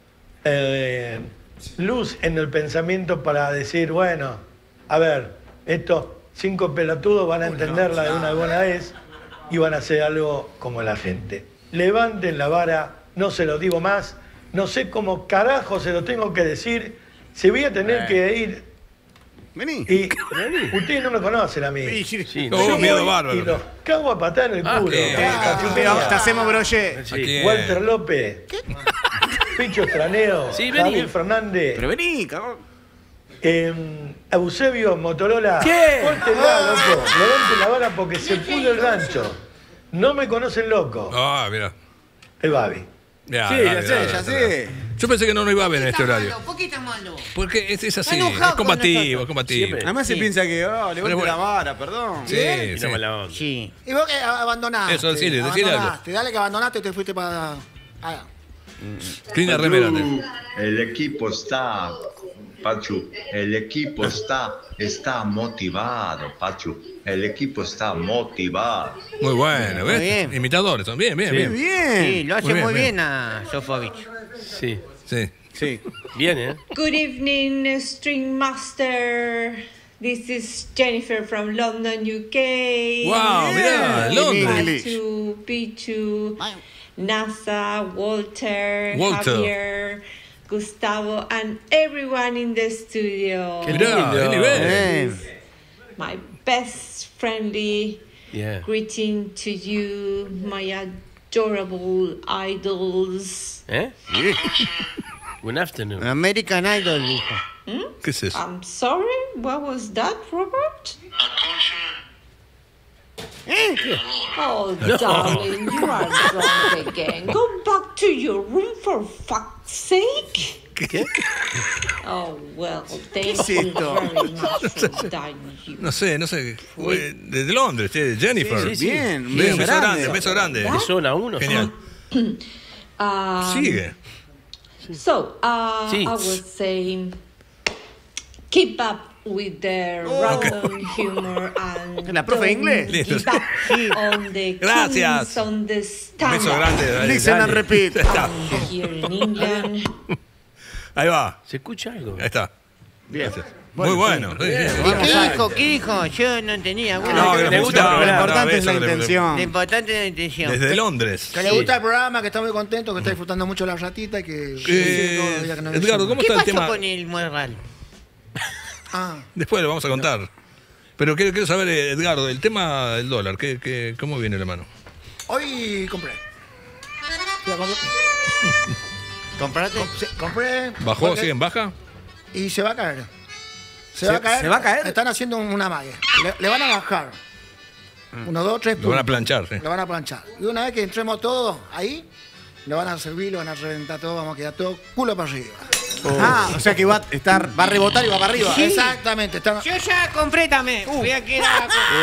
S16: luz en el pensamiento para decir, bueno, a ver, estos 5 pelotudos van a entenderla de una buena vez y van a hacer algo como la gente. Levanten la vara, no se lo digo más, no sé cómo carajo se lo tengo que decir, se voy a tener que ir.
S2: Vení.
S16: Y ustedes no me conocen a mí.
S2: Sí.
S16: Yo voy
S1: miedo bárbaro.
S16: Y los cago a patar en el culo.
S2: Te hacemos broche.
S16: Walter López. Picho Estraneo.
S13: Sí, vení.
S16: Javier Fernández.
S2: Pero vení, cabrón.
S16: Eusebio Motorola.
S13: ¿Qué?
S16: Córtenla, loco. Levanten la vara porque se pudo el gancho. No me conocen, loco.
S1: Ah, mira.
S16: El Babi.
S1: Ya
S2: sé.
S1: Yo pensé que no iba a ver en este horario.
S14: ¿Por qué está malo?
S1: Porque es así,
S14: Está enojado
S1: es combativo.
S2: Además se piensa que, levante
S1: bueno.
S2: la vara, perdón.
S1: Sí.
S14: Sí.
S5: Y vos que abandonaste.
S1: Eso, decile algo.
S5: Abandonaste. Dale que abandonaste y te fuiste para...
S1: Linda remera.
S17: El equipo está, Pachu, el equipo está motivado, Pachu. El equipo está motivado.
S1: Muy bueno, ¿ves?
S14: Muy bien.
S1: Imitadores son. Bien.
S14: Sí, lo hace muy bien a Sofovich.
S13: Sí.
S8: Bien, ¿eh?
S18: Good evening, String Master. This is Jennifer from London, UK.
S1: Wow, mirá, Londres.
S18: To Pichu, NASA, Walter,
S1: Walter.
S18: Javier, Gustavo, and everyone in the studio.
S1: Qué lindo. Qué nivel.
S18: My best friendly
S8: Yeah.
S18: greeting to you, my adorable idols.
S8: ¿Eh? Good afternoon.
S14: American Idol, dijo.
S1: ¿Qué es eso?
S18: I'm sorry, what was that, Robert? Oh,
S1: No.
S18: darling, you are drunk again. Go back to your room for fuck's sake.
S1: ¿Qué?
S18: Oh, well, thank
S1: es
S18: you
S1: esto?
S18: very much for that.
S1: No sé. Fue desde Londres, Jennifer.
S8: Sí. Bien,
S1: Un
S8: bien,
S1: beso
S8: grande.
S1: grande, un beso grande.
S8: ¿De zona uno?
S1: Genial. Sigue.
S18: So,
S8: Sí.
S18: I was saying, keep up with the random humor and
S2: ¿La profe de inglés?
S18: don't give up on the
S1: Gracias.
S18: kings on the stand.
S1: Beso grande.
S2: Listen and repeat.
S1: Está.
S18: Here in England.
S1: Ahí va.
S13: ¿Se escucha algo?
S1: Ahí está.
S13: Bien.
S1: Muy bueno. Sí, sí.
S14: ¿Qué dijo? Yo no entendía. Bueno,
S1: No, que
S2: le
S1: le
S2: gusta,
S1: gusta.
S2: lo importante es la
S1: eso que le-
S2: intención.
S14: lo importante es la intención.
S1: Desde Londres.
S5: Que le gusta el programa, que está muy contento, que está disfrutando mucho la ratita y que... todos los días que nos
S1: Edgardo,
S5: decimos.
S1: ¿cómo
S14: ¿Qué
S1: está el
S14: pasó
S1: tema?
S14: con el Morral?
S1: Después lo vamos a contar. Pero quiero saber, Edgardo, el tema del dólar, ¿cómo viene, hermano?
S5: Hoy compré. Fui a
S14: ¿Compraste?
S5: Compré.
S1: ¿Bajó?
S5: porque-
S1: ¿Sigue en baja?
S5: Y se va a caer.
S2: ¿Se va a caer?
S5: Están haciendo una magia. Le van a bajar. 1, 2, 3 puntos.
S1: Lo van a planchar, sí.
S5: Lo van a planchar. Y una vez que entremos todos ahí, lo van a servir, lo van a reventar todo, vamos a quedar todo culo para arriba.
S2: O sea que va a rebotar y va para arriba.
S14: Sí.
S5: Exactamente.
S14: Yo ya compré también. Voy a quedar.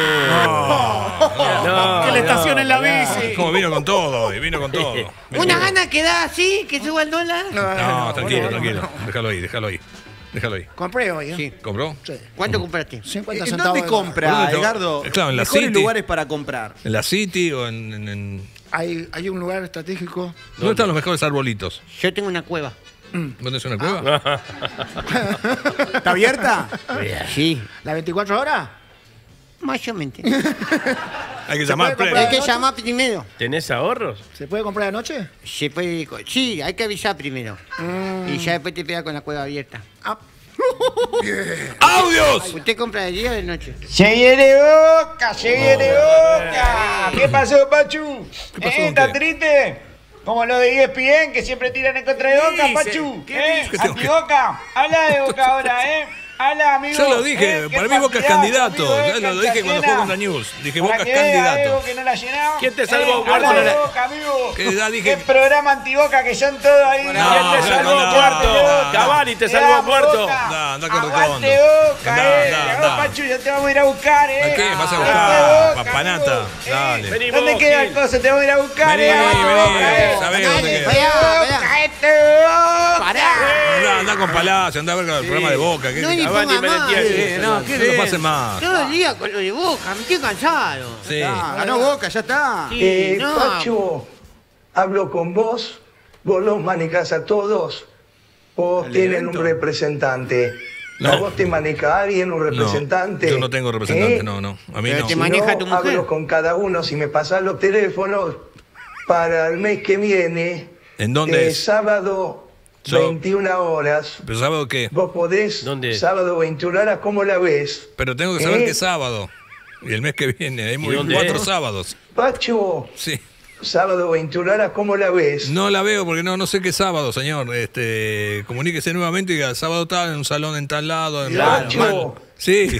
S2: Que le estacionen la bici.
S1: Como vino con todo, y vino con todo.
S14: Una gana que da así, que suba el dólar.
S1: No, tranquilo. Déjalo ahí.
S5: Compré hoy, ¿eh?
S14: Sí.
S1: ¿Compró?
S5: Sí.
S14: ¿Cuánto compraste?
S5: 50
S2: ¿En
S5: centavos.
S2: dónde
S5: de
S2: compra,
S1: ¿Dónde te-
S2: Edgardo?
S1: Claro, en la
S2: Mejores
S1: City.
S2: lugares para comprar.
S1: ¿En la City o en...
S5: Hay un lugar estratégico.
S1: ¿Dónde están los mejores arbolitos?
S14: Yo tengo una cueva.
S1: ¿Dónde es una cueva?
S2: ¿Está abierta?
S14: Sí.
S5: ¿La 24 horas?
S14: Más o menos.
S1: Hay que
S5: ¿Se
S1: llamar
S5: puede
S1: previo.
S14: Hay que llamar primero.
S13: ¿Tenés ahorros?
S5: ¿Se puede comprar anoche?
S14: Se puede. Sí, hay que avisar primero. Y ya después te pega con la cueva abierta.
S1: ¡Audios!
S14: ¿Usted compra de día o de noche?
S19: Se viene Boca, se viene Boca. ¿Qué pasó, Pachu?
S1: ¿Qué pasó,
S19: ¿Estás
S1: qué?
S19: triste? Como lo de ESPN, que siempre tiran en contra de Boca,
S2: dice?
S19: Pachu.
S2: ¿Qué
S1: dice?
S19: Anti-Boca. Habla de Boca ahora, Habla, amigo.
S1: Ya lo dije,
S19: ¿Qué
S1: para mí Boca es
S19: partidazo,
S1: candidato.
S19: amigo,
S1: Ya lo dije cuando
S19: cancha
S1: juego en la
S19: llena.
S1: News. Dije
S19: Para
S1: Boca es
S19: que vea,
S1: candidato.
S19: que no la llenado.
S13: ¿Quién te salvó,
S19: Habla
S13: Muerto?
S19: de Boca, amigo.
S1: Que ya dije-
S19: ¿Qué programa anti-Boca que son todos ahí?
S13: ¿Quién te salvó,
S1: no,
S13: Muerto?
S1: no.
S13: Cavani te salvó, Muerto.
S1: Anda con
S19: Aguante
S1: Redondo.
S19: Boca,
S1: Andá.
S19: Pachu, ya te vamos a ir a buscar,
S1: ¿A qué? ¿Vas a
S19: Boca,
S1: buscar? Papanata.
S19: amigo.
S1: Dale.
S13: Vení
S19: ¿Dónde
S13: vos,
S19: queda
S13: Gil.
S19: el coso? Te vamos a ir a buscar,
S1: Vení,
S19: Aguante
S1: vení.
S19: Boca,
S1: Sabés dónde queda. Anda con Palacio, anda a ver el programa de Boca.
S14: No le
S13: Cavani
S14: ponga más.
S13: Merentiel.
S2: No,
S1: No lo pase más.
S14: Todo el día con lo de Boca, me estoy cansado.
S1: Sí.
S2: Ganó Boca, ya está.
S14: Sí, no.
S9: Pacho, hablo con vos, vos los manejás a todos, vos
S2: ¿El
S9: tienen
S2: evento?
S9: un representante.
S1: No.
S9: ¿A vos te maneja alguien, un representante?
S1: Yo no tengo representante,
S9: ¿Eh?
S1: no. A mí
S14: Pero
S1: no.
S14: te
S9: Si
S14: maneja
S9: no,
S14: tu mujer.
S9: hablo con cada uno, si me pasás los teléfonos, para el mes que viene,
S1: ¿En dónde es?
S9: sábado,
S1: Yo-
S9: 21 horas,
S1: ¿Pero sábado qué?
S9: vos podés,
S13: ¿Dónde es?
S9: sábado 21 horas, ¿cómo la ves?
S1: Pero tengo que saber
S9: ¿Eh?
S1: qué sábado. Y el mes que viene. Hay
S13: dónde
S1: 4
S13: es?
S1: sábados.
S9: Pacho,
S1: Sí.
S9: sábado 21 horas, ¿cómo la ves?
S1: No la veo porque no sé qué sábado, señor. Comuníquese nuevamente y diga, sábado tal, en un salón en tal lado. En
S9: Claro.
S1: Mal. Sí.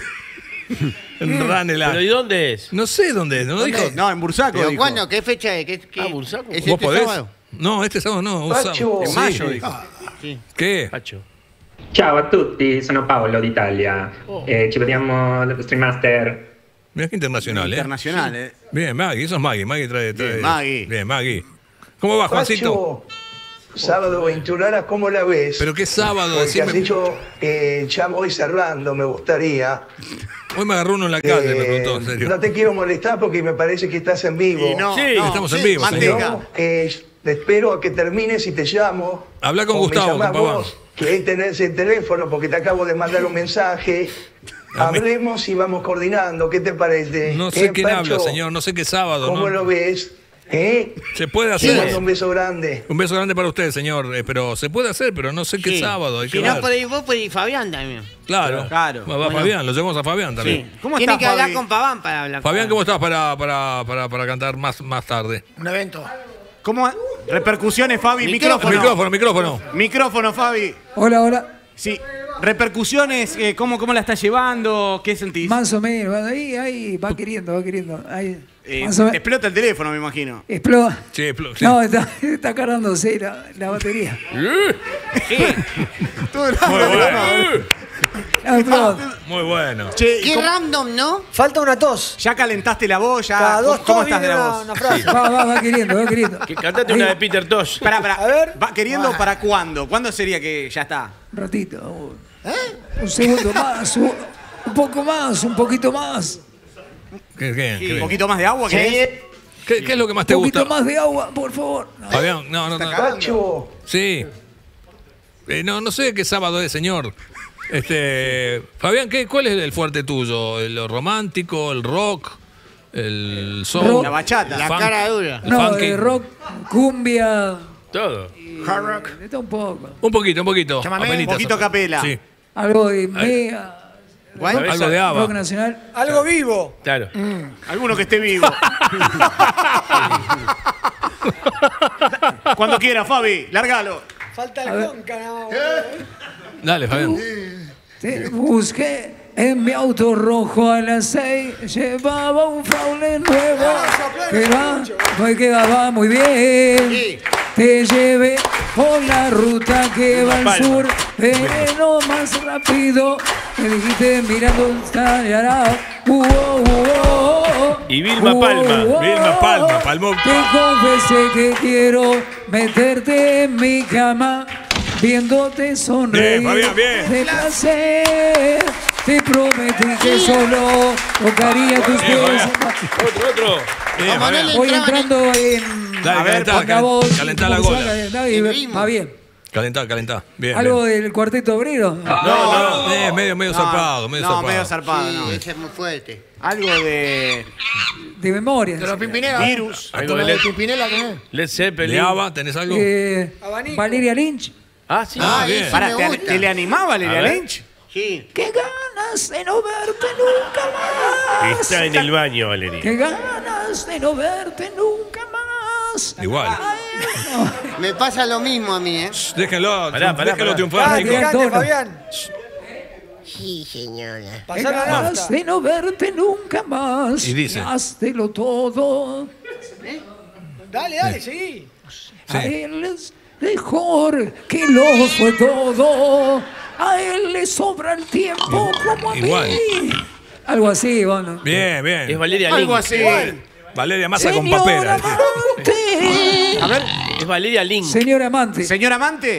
S1: En Ranelagh.
S13: ¿Pero y dónde es?
S1: No sé dónde es, no dijo.
S2: No, en Bursaco
S14: ¿Pero
S2: dijo.
S14: cuándo? ¿Qué fecha es? ¿Qué?
S13: Bursaco.
S14: ¿Es
S1: ¿Vos
S14: este
S1: podés?
S14: sábado?
S1: No, este sábado no. un
S9: Pacho.
S1: sábado.
S9: En
S1: Sí.
S2: mayo, dijo.
S14: Sí.
S1: ¿Qué?
S13: Pacho.
S20: Ciao a tutti, sono Paolo d'Italia. Ci vediamo allo Stream Master.
S1: Mira que internacional, ¿eh?
S2: Internacional,
S1: Bien, Maggie, eso es Maggie. Maggie trae.
S2: Bien, Maggie.
S1: Bien, Maggie. ¿Cómo va, Juancito?
S9: Pacho, sábado 21 horas, ¿cómo la ves?
S1: Pero qué sábado,
S9: Porque has
S1: decime.
S9: dicho, ya voy cerrando, me gustaría.
S1: Hoy me agarró uno en la calle, me preguntó, en serio.
S9: No te quiero molestar porque me parece que estás en vivo.
S2: Y no,
S1: Sí,
S2: no,
S1: estamos en vivo,
S2: manteca.
S1: señor.
S9: Te espero a que termines y te llamo.
S1: Habla con
S9: O
S1: Gustavo,
S9: me llamás
S1: con Paván.
S9: vos, que ahí tenés el teléfono porque te acabo de mandar un mensaje.
S1: A mí-
S9: Hablemos y vamos coordinando. ¿Qué te parece?
S1: No sé quién
S9: Pacho?
S1: habla, señor. No sé qué sábado.
S9: ¿Cómo
S1: ¿no?
S9: lo ves? ¿Eh?
S1: Se puede
S9: Te
S1: hacer.
S9: mando un beso grande.
S1: Un beso grande para usted, señor. Pero se puede hacer, pero no sé qué
S14: Sí.
S1: sábado. Hay
S14: Si
S1: que
S14: no
S1: ver.
S14: podés ir vos, podés ir Fabián también.
S1: Claro.
S2: Claro.
S1: Va
S14: Bueno.
S1: Fabián, lo llevamos a Fabián también.
S14: Sí.
S2: ¿Cómo
S14: Tiene
S2: está,
S14: que hablar
S2: Fabi?
S14: con Paván para hablar.
S1: Fabián,
S14: con
S1: ¿cómo estás para cantar más tarde?
S5: Un evento.
S2: ¿Cómo? Repercusiones, Fabi. Micrófono. Micrófono, Fabi.
S12: Hola.
S2: Sí. Repercusiones, ¿cómo la estás llevando? ¿Qué sentís?
S12: Más o menos, ahí va queriendo. Ahí, más o menos.
S2: Te explota el teléfono, me imagino.
S12: Explota.
S1: Sí,
S12: No, está cargándose la batería.
S2: Todo el
S1: Muy bueno.
S12: Explota.
S1: Muy bueno.
S2: Che,
S14: Qué random, ¿no?
S6: Falta una tos.
S2: ¿ya calentaste la voz?
S6: Cada dos
S2: ¿Cómo
S6: tos
S2: estás de
S6: viene
S2: la
S6: una-
S2: voz?
S6: una frase.
S12: Va queriendo.
S13: Que cantate una de Peter Tosh.
S2: Pará.
S6: A ver.
S2: ¿Va queriendo para cuándo? ¿Cuándo sería que ya está?
S12: Un ratito. Un segundo más, un poco más, un poquito más.
S2: ¿Un poquito más de agua? ¿Qué
S1: es lo que más te
S12: Un
S1: gusta?
S12: poquito más de agua, por favor.
S1: Fabián, no.
S9: Pachu,
S1: Sí. No sé qué sábado es, señor. Fabián, ¿cuál es el fuerte tuyo? ¿El romántico, el rock, el soul?
S12: Rock.
S2: La bachata.
S4: La
S1: funk,
S4: cara dura.
S1: el
S12: No,
S1: funky?
S12: rock, cumbia.
S13: Todo.
S5: Hard rock.
S12: De todo un poco.
S1: Un poquito.
S5: Chamamé,
S1: apenitas.
S2: un poquito a capela.
S1: Sí.
S12: Algo de mea.
S1: Algo de ABBA.
S12: Rock nacional.
S6: Algo vivo.
S13: Claro.
S2: Alguno que esté vivo. Cuando quiera, Fabi, lárgalo.
S6: Falta el conca, no.
S1: Dale, Fabián.
S12: Te busqué en mi auto rojo a las 6. Llevaba un Faulen nuevo que quedaba muy bien. Te llevé por la ruta que va al sur, pero más rápido. Me dijiste mirando
S13: Y Vilma Palma.
S1: Vilma Palma, palmó.
S12: Te confesé que quiero meterte en mi cama, viéndote sonreír.
S1: Bien, Fabián, bien.
S12: De placer, te prometí que solo tocaría tus pies.
S13: Otro.
S1: Bien, Fabián.
S12: Voy entrando en.
S1: Dale, calentá la gola.
S12: Va bien.
S1: Calentá. Bien.
S12: ¿Algo del Cuarteto Obrero?
S1: No. Medio zarpado.
S2: Medio zarpado, no.
S4: Ese es muy fuerte.
S2: Algo de
S12: De memoria.
S5: De los Pimpinela.
S2: virus.
S13: Algo
S5: Con
S13: de
S5: lo de
S13: Led,
S5: Pimpinela tenés.
S13: Led Zeppelin.
S1: ¿De ABBA tenés algo?
S6: Abanico.
S12: Valeria Lynch.
S13: Ah, sí.
S1: Bien.
S4: ese
S2: Pará,
S4: me gusta.
S2: ¿te le animaba
S13: A
S2: Valeria
S13: ver.
S2: Lynch?
S4: Sí.
S12: Qué ganas de no verte nunca más.
S13: Está en el baño, Valeria.
S12: Qué ganas de no verte nunca más.
S1: Igual.
S4: Me pasa lo mismo a mí, ¿eh?
S1: Déjenlo
S13: Pará.
S1: triunfar,
S6: Ah,
S1: Nico.
S6: picante,
S12: tono.
S6: Fabián.
S4: Sí, señora.
S12: Qué
S6: Pasar la
S12: ganas
S6: nafta.
S12: de no verte nunca más.
S1: Y dice.
S12: Háztelo todo.
S6: Dale, seguí.
S12: A él es mejor que lo fue todo. A él le sobra el tiempo como a
S1: Igual.
S12: mí. Algo así, bueno.
S1: Bien.
S13: Es Valeria
S2: Algo
S13: Lynch.
S2: así.
S1: Valeria Massa con
S12: Señor
S1: papera.
S12: amante.
S2: A ver,
S13: Es Valeria Lynch.
S12: Señor amante.
S2: señor amante.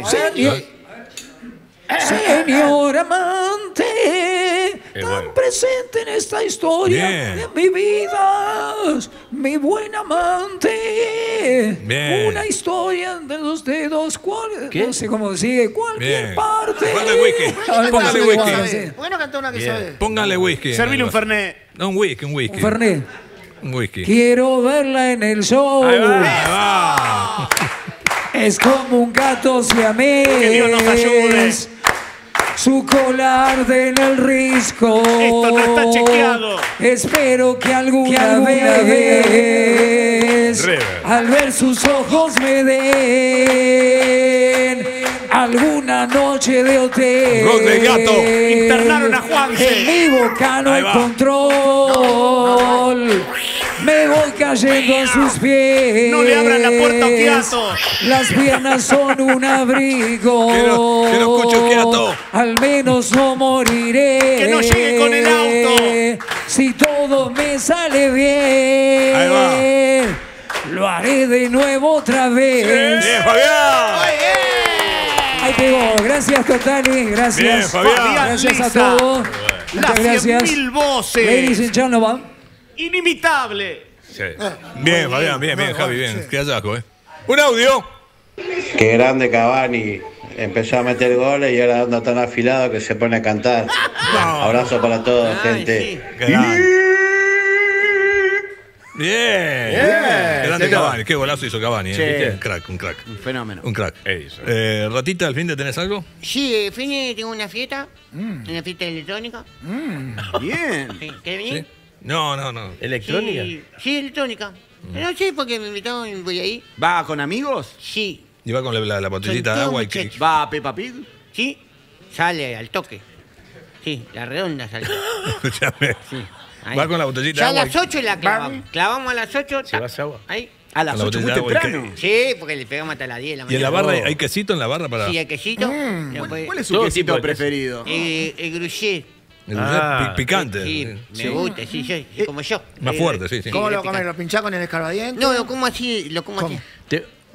S12: Señor amante, tan
S13: bueno.
S12: presente en esta historia
S1: Bien.
S12: de mi vida, mi buen amante.
S1: Bien.
S12: Una historia de los dedos,
S13: ¿Qué?
S12: no sé cómo sigue, cualquier
S1: Bien.
S12: parte.
S1: Póngale whisky. Póngale whisky.
S5: Bueno, canta una que sabe.
S1: Póngale whisky.
S2: Servile un Fernet.
S1: No, un whisky.
S12: Un Fernet.
S1: Un whisky.
S12: Quiero verla en el show.
S1: Ahí va.
S12: Es como un gato
S2: Que Dios nos ayude.
S12: siamés. Su colar en el risco.
S2: Esto no está chequeado.
S12: Espero que alguna vez
S13: River.
S12: al ver sus ojos me den alguna noche de hotel.
S1: Rock del gato.
S2: Internaron a Juanse.
S12: En mi boca no
S1: Ahí
S12: hay
S1: va.
S12: control. Me voy cayendo a sus pies.
S2: No le abran la puerta a Okiato.
S12: Las piernas son un abrigo.
S1: Que no escucho Okiato.
S12: Al menos no moriré.
S2: Que no llegue con el auto.
S12: Si todo me sale bien.
S1: Ahí
S12: Lo haré de nuevo otra vez.
S1: Bien, Fabián.
S12: Ahí pegó. Gracias, Totali. Gracias.
S1: Bien, Fabián.
S12: Gracias a
S2: Lisa.
S12: todos.
S2: Las
S12: Muchas gracias.
S2: 100.000 voces.
S12: Ladies and gentlemen.
S2: Inimitable.
S1: Bien, Fabián. Bien, Javi. Bien. Qué hallazgo, Un audio.
S21: Qué grande Cavani. Empezó a meter goles y ahora anda tan afilado que se pone a cantar. Abrazo para todos, gente.
S1: Bien. Grande
S2: señor.
S1: Cavani. Qué golazo hizo Cavani.
S2: Sí.
S1: Un crack.
S2: Un fenómeno.
S1: Un crack. Ratita, al fin de tenés algo.
S14: Sí, fin tengo una fiesta. Una fiesta electrónica.
S2: Bien.
S14: Sí, ¿querés venir?
S1: No.
S13: ¿Electrónica?
S14: Sí, electrónica. No sé porque me invitaron y voy ahí.
S2: ¿Va con amigos?
S14: Sí.
S1: Y va con la botellita de
S14: Son
S1: agua y
S14: todos
S1: que.
S2: ¿Va a Peppa Pig?
S14: Sí. Sale al toque. Sí, la redonda sale.
S1: Escúchame.
S14: Ahí.
S1: Va con la botellita
S14: Ya
S1: de
S14: a
S1: agua.
S14: las 8 la clavamos. Clavamos a las 8.
S13: ¿Se vas agua?
S14: Ahí.
S2: A las
S1: Con la
S2: 8 muy
S1: botella de agua y
S2: temprano.
S14: Sí, porque le pegamos hasta las 10 de la
S1: ¿Y
S14: mañana.
S1: en la barra hay quesito en la barra para.?
S14: Sí, el quesito.
S2: ¿Cuál es su
S13: Todo
S2: quesito
S13: tipo de
S2: preferido?
S14: El gruyer.
S1: Picante.
S14: Sí, me gusta, sí, como yo.
S1: Más fuerte, sí.
S5: ¿Cómo lo comes? ¿Lo pinchás con el escarbadiente?
S14: No, lo como así, lo como así.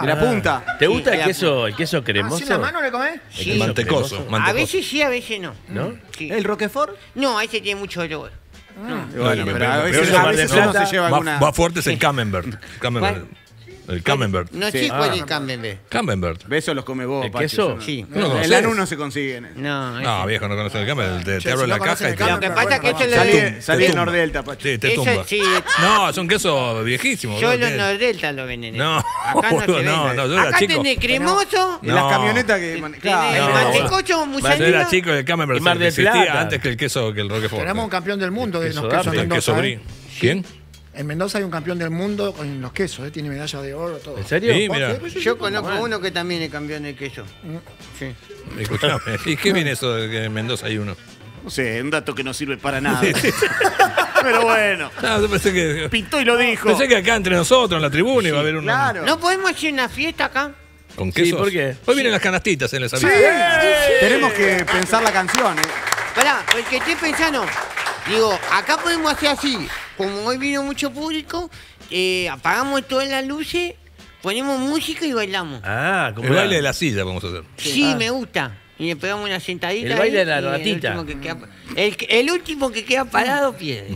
S2: De la punta.
S13: ¿Te gusta
S14: Sí,
S13: el queso cremoso?
S5: ¿Así en la mano le comés?
S1: El mantecoso.
S14: A veces sí, a veces no.
S13: ¿No?
S14: Sí.
S2: ¿El Roquefort?
S14: No, ese tiene mucho olor.
S1: Bueno,
S2: pero
S1: pero
S2: a veces,
S1: eso
S2: a
S1: Mar del
S2: veces uno
S1: Plata,
S2: se lleva alguna...
S1: más fuerte es el Camembert. El Camembert.
S14: No sé cuál es el Camembert.
S1: Camembert.
S2: Besos los come vos,
S13: ¿El
S2: Pacho,
S13: queso?
S2: eso no.
S14: Sí.
S1: ¿No lo
S2: En
S1: conocés?
S2: Lanús no se consiguen.
S1: No, viejo, no conoces el Camembert. Te abro
S5: si
S1: la
S5: no
S1: caja y
S5: conocen
S1: te...
S5: el
S14: Lo que pasa es que eso lo
S2: Salí en Nordelta, Pacho.
S1: Sí, te
S14: Eso,
S1: tumba.
S14: sí.
S1: No, es un queso viejísimo.
S14: Solo
S1: boludo.
S14: en Nordelta lo venden.
S1: No,
S14: Acá no se
S1: boludo,
S14: vende.
S1: no, yo era
S14: Acá
S1: chico.
S14: tenés cremoso,
S2: Y las
S1: No.
S2: camionetas que...
S14: tenés
S2: Claro.
S1: No,
S14: mantecoso,
S1: Yo era
S14: musandina.
S1: chico y el Camembert
S13: Y Mar del
S1: existía
S13: Plata.
S1: antes que el queso, que el Roquefort.
S5: Tenemos un campeón del mundo de los
S13: queso
S5: quesos en
S13: Daphne,
S1: el
S5: Mendoza.
S1: queso brie. ¿Quién?
S5: En Mendoza hay un campeón del mundo con los quesos, tiene medalla de oro, todo.
S13: ¿En serio?
S1: Sí, mira.
S14: Yo conozco uno que también es campeón de queso. Sí.
S1: Escuchame. ¿Y qué viene eso de que en Mendoza hay uno?
S2: No sé, un dato que no sirve para nada. Pero bueno.
S1: No, yo pensé que...
S2: Pintó y lo dijo.
S1: Pensé que acá entre nosotros, en la tribuna, iba a haber uno.
S2: Claro.
S14: ¿No podemos hacer una fiesta acá?
S1: ¿Con quesos?
S13: ¿por qué?
S1: Hoy vienen las canastitas en el
S2: Sí.
S1: servicio.
S2: Tenemos que pensar la canción.
S14: Pará, porque estoy pensando. Digo, acá podemos hacer así. Como hoy vino mucho público, apagamos todas las luces, ponemos música y bailamos.
S13: Ah, como
S1: El
S13: una-
S1: baile de la silla vamos a hacer.
S14: Sí, me gusta. Y le pegamos una sentadita.
S13: El baile
S14: ahí,
S13: de la
S14: y
S13: ratita.
S14: El último que queda, el último que queda parado pierde.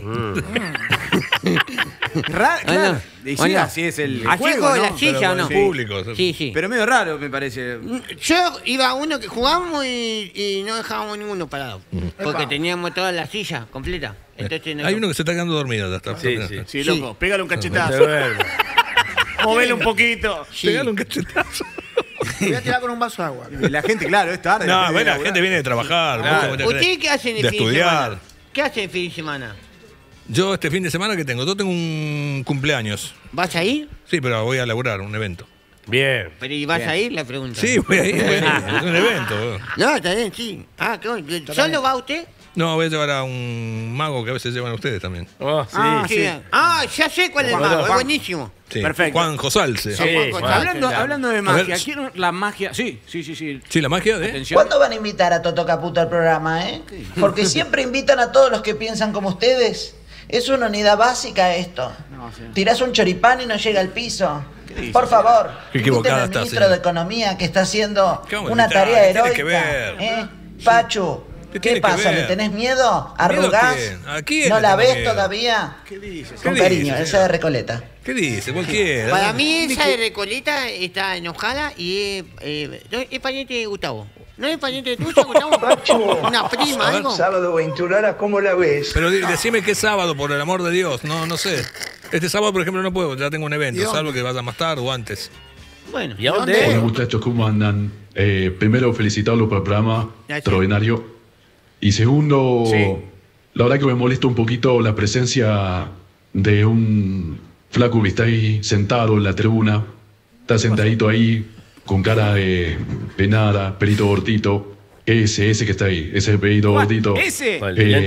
S2: Claro. Y sí,
S14: Bueno,
S2: así es el
S14: así
S2: juego,
S14: juego
S2: ¿no?
S14: la silla,
S2: Pero
S14: ¿o no?
S2: sí.
S1: Público.
S14: Sí, sí.
S2: Pero medio raro, me parece.
S14: Yo iba a uno que jugábamos y no dejábamos ninguno parado. Porque teníamos todas las sillas completas. Entonces no-
S1: Hay uno que se está quedando dormido. Ya está.
S13: Sí, sí.
S2: Sí, loco, pégale un
S13: Te
S2: cachetazo.
S13: duerme.
S2: Movele un poquito.
S14: Sí.
S1: Pegale un cachetazo.
S5: Voy a tirar con un vaso de agua.
S2: La gente, claro, es tarde.
S1: No, bueno, la
S2: laburar.
S1: gente viene de trabajar.
S2: Claro.
S1: ¿vos te
S14: ¿Ustedes
S1: crees?
S14: qué hacen el
S1: De
S14: fin de
S1: estudiar.
S14: semana? ¿Qué hacen el fin de semana?
S1: Yo este fin de semana que tengo, yo tengo un cumpleaños.
S14: ¿Vas a ir?
S1: Sí, pero voy a laburar un evento.
S13: Bien.
S14: ¿Pero y vas
S2: Bien.
S14: a ir? La pregunta.
S1: Sí, voy a ir. Es un evento. boludo.
S14: No, está bien, sí. Ah, qué bueno. ¿Solo va usted?
S1: No, voy a llevar a un mago que a veces llevan ustedes también.
S13: Oh, sí.
S14: Sí. Ah, ya sé cuál es el mago, es buenísimo.
S1: Sí.
S2: Perfecto.
S1: Juan Josalce.
S13: Sí,
S14: Juan,
S2: Hablando de
S1: A
S2: magia,
S1: ver.
S2: quiero la magia. Sí.
S1: Sí, la magia de...
S2: Atención.
S10: ¿Cuándo van a invitar a Toto Caputo al programa, Porque siempre invitan a todos los que piensan como ustedes. Es una unidad básica esto.
S2: No, sí.
S10: Tirás un choripán y no llega al piso.
S2: dice?
S10: Por favor,
S1: Qué
S10: inviten
S1: equivocada
S10: al
S1: está,
S10: ministro
S1: señora.
S10: de Economía que está haciendo
S1: ¿Qué vamos a
S10: una
S1: invitar?
S10: tarea
S1: ¿Qué tiene
S10: heroica.
S1: que ver?
S10: Pachu,
S1: ¿Qué
S10: ¿qué
S1: tiene que
S10: pasa?
S1: ver?
S10: ¿Le tenés miedo?
S1: ¿Miedo
S10: ¿Arrugás?
S1: qué? ¿A quién
S10: ¿No
S1: le
S10: la
S1: tengo
S10: ves
S1: miedo?
S10: todavía?
S2: ¿Qué dices?
S10: Con
S1: ¿Qué
S10: cariño,
S1: dice,
S10: esa de Recoleta.
S1: ¿Qué dice? Cualquiera.
S14: Para mí esa de Recoleta está enojada y es pariente de Gustavo. ¿No es pariente de tuya, Gustavo? ¿Una prima, algo?
S9: Sábado 21 horas, ¿cómo la ves?
S1: Pero decime qué sábado, por el amor de Dios. No sé. Este sábado, por ejemplo, no puedo, ya tengo un evento, salvo que vaya más tarde o antes.
S14: Bueno,
S13: ¿y a dónde?
S22: Hola muchachos, ¿cómo andan? Primero, felicitarlos por el programa extraordinario. Y segundo, la verdad que me molesta un poquito la presencia de un flaco que está ahí sentado en la tribuna. Está sentadito ahí con cara de nada, pelito cortito. Ese que está ahí, ese pelito cortito.
S2: ¿Ese?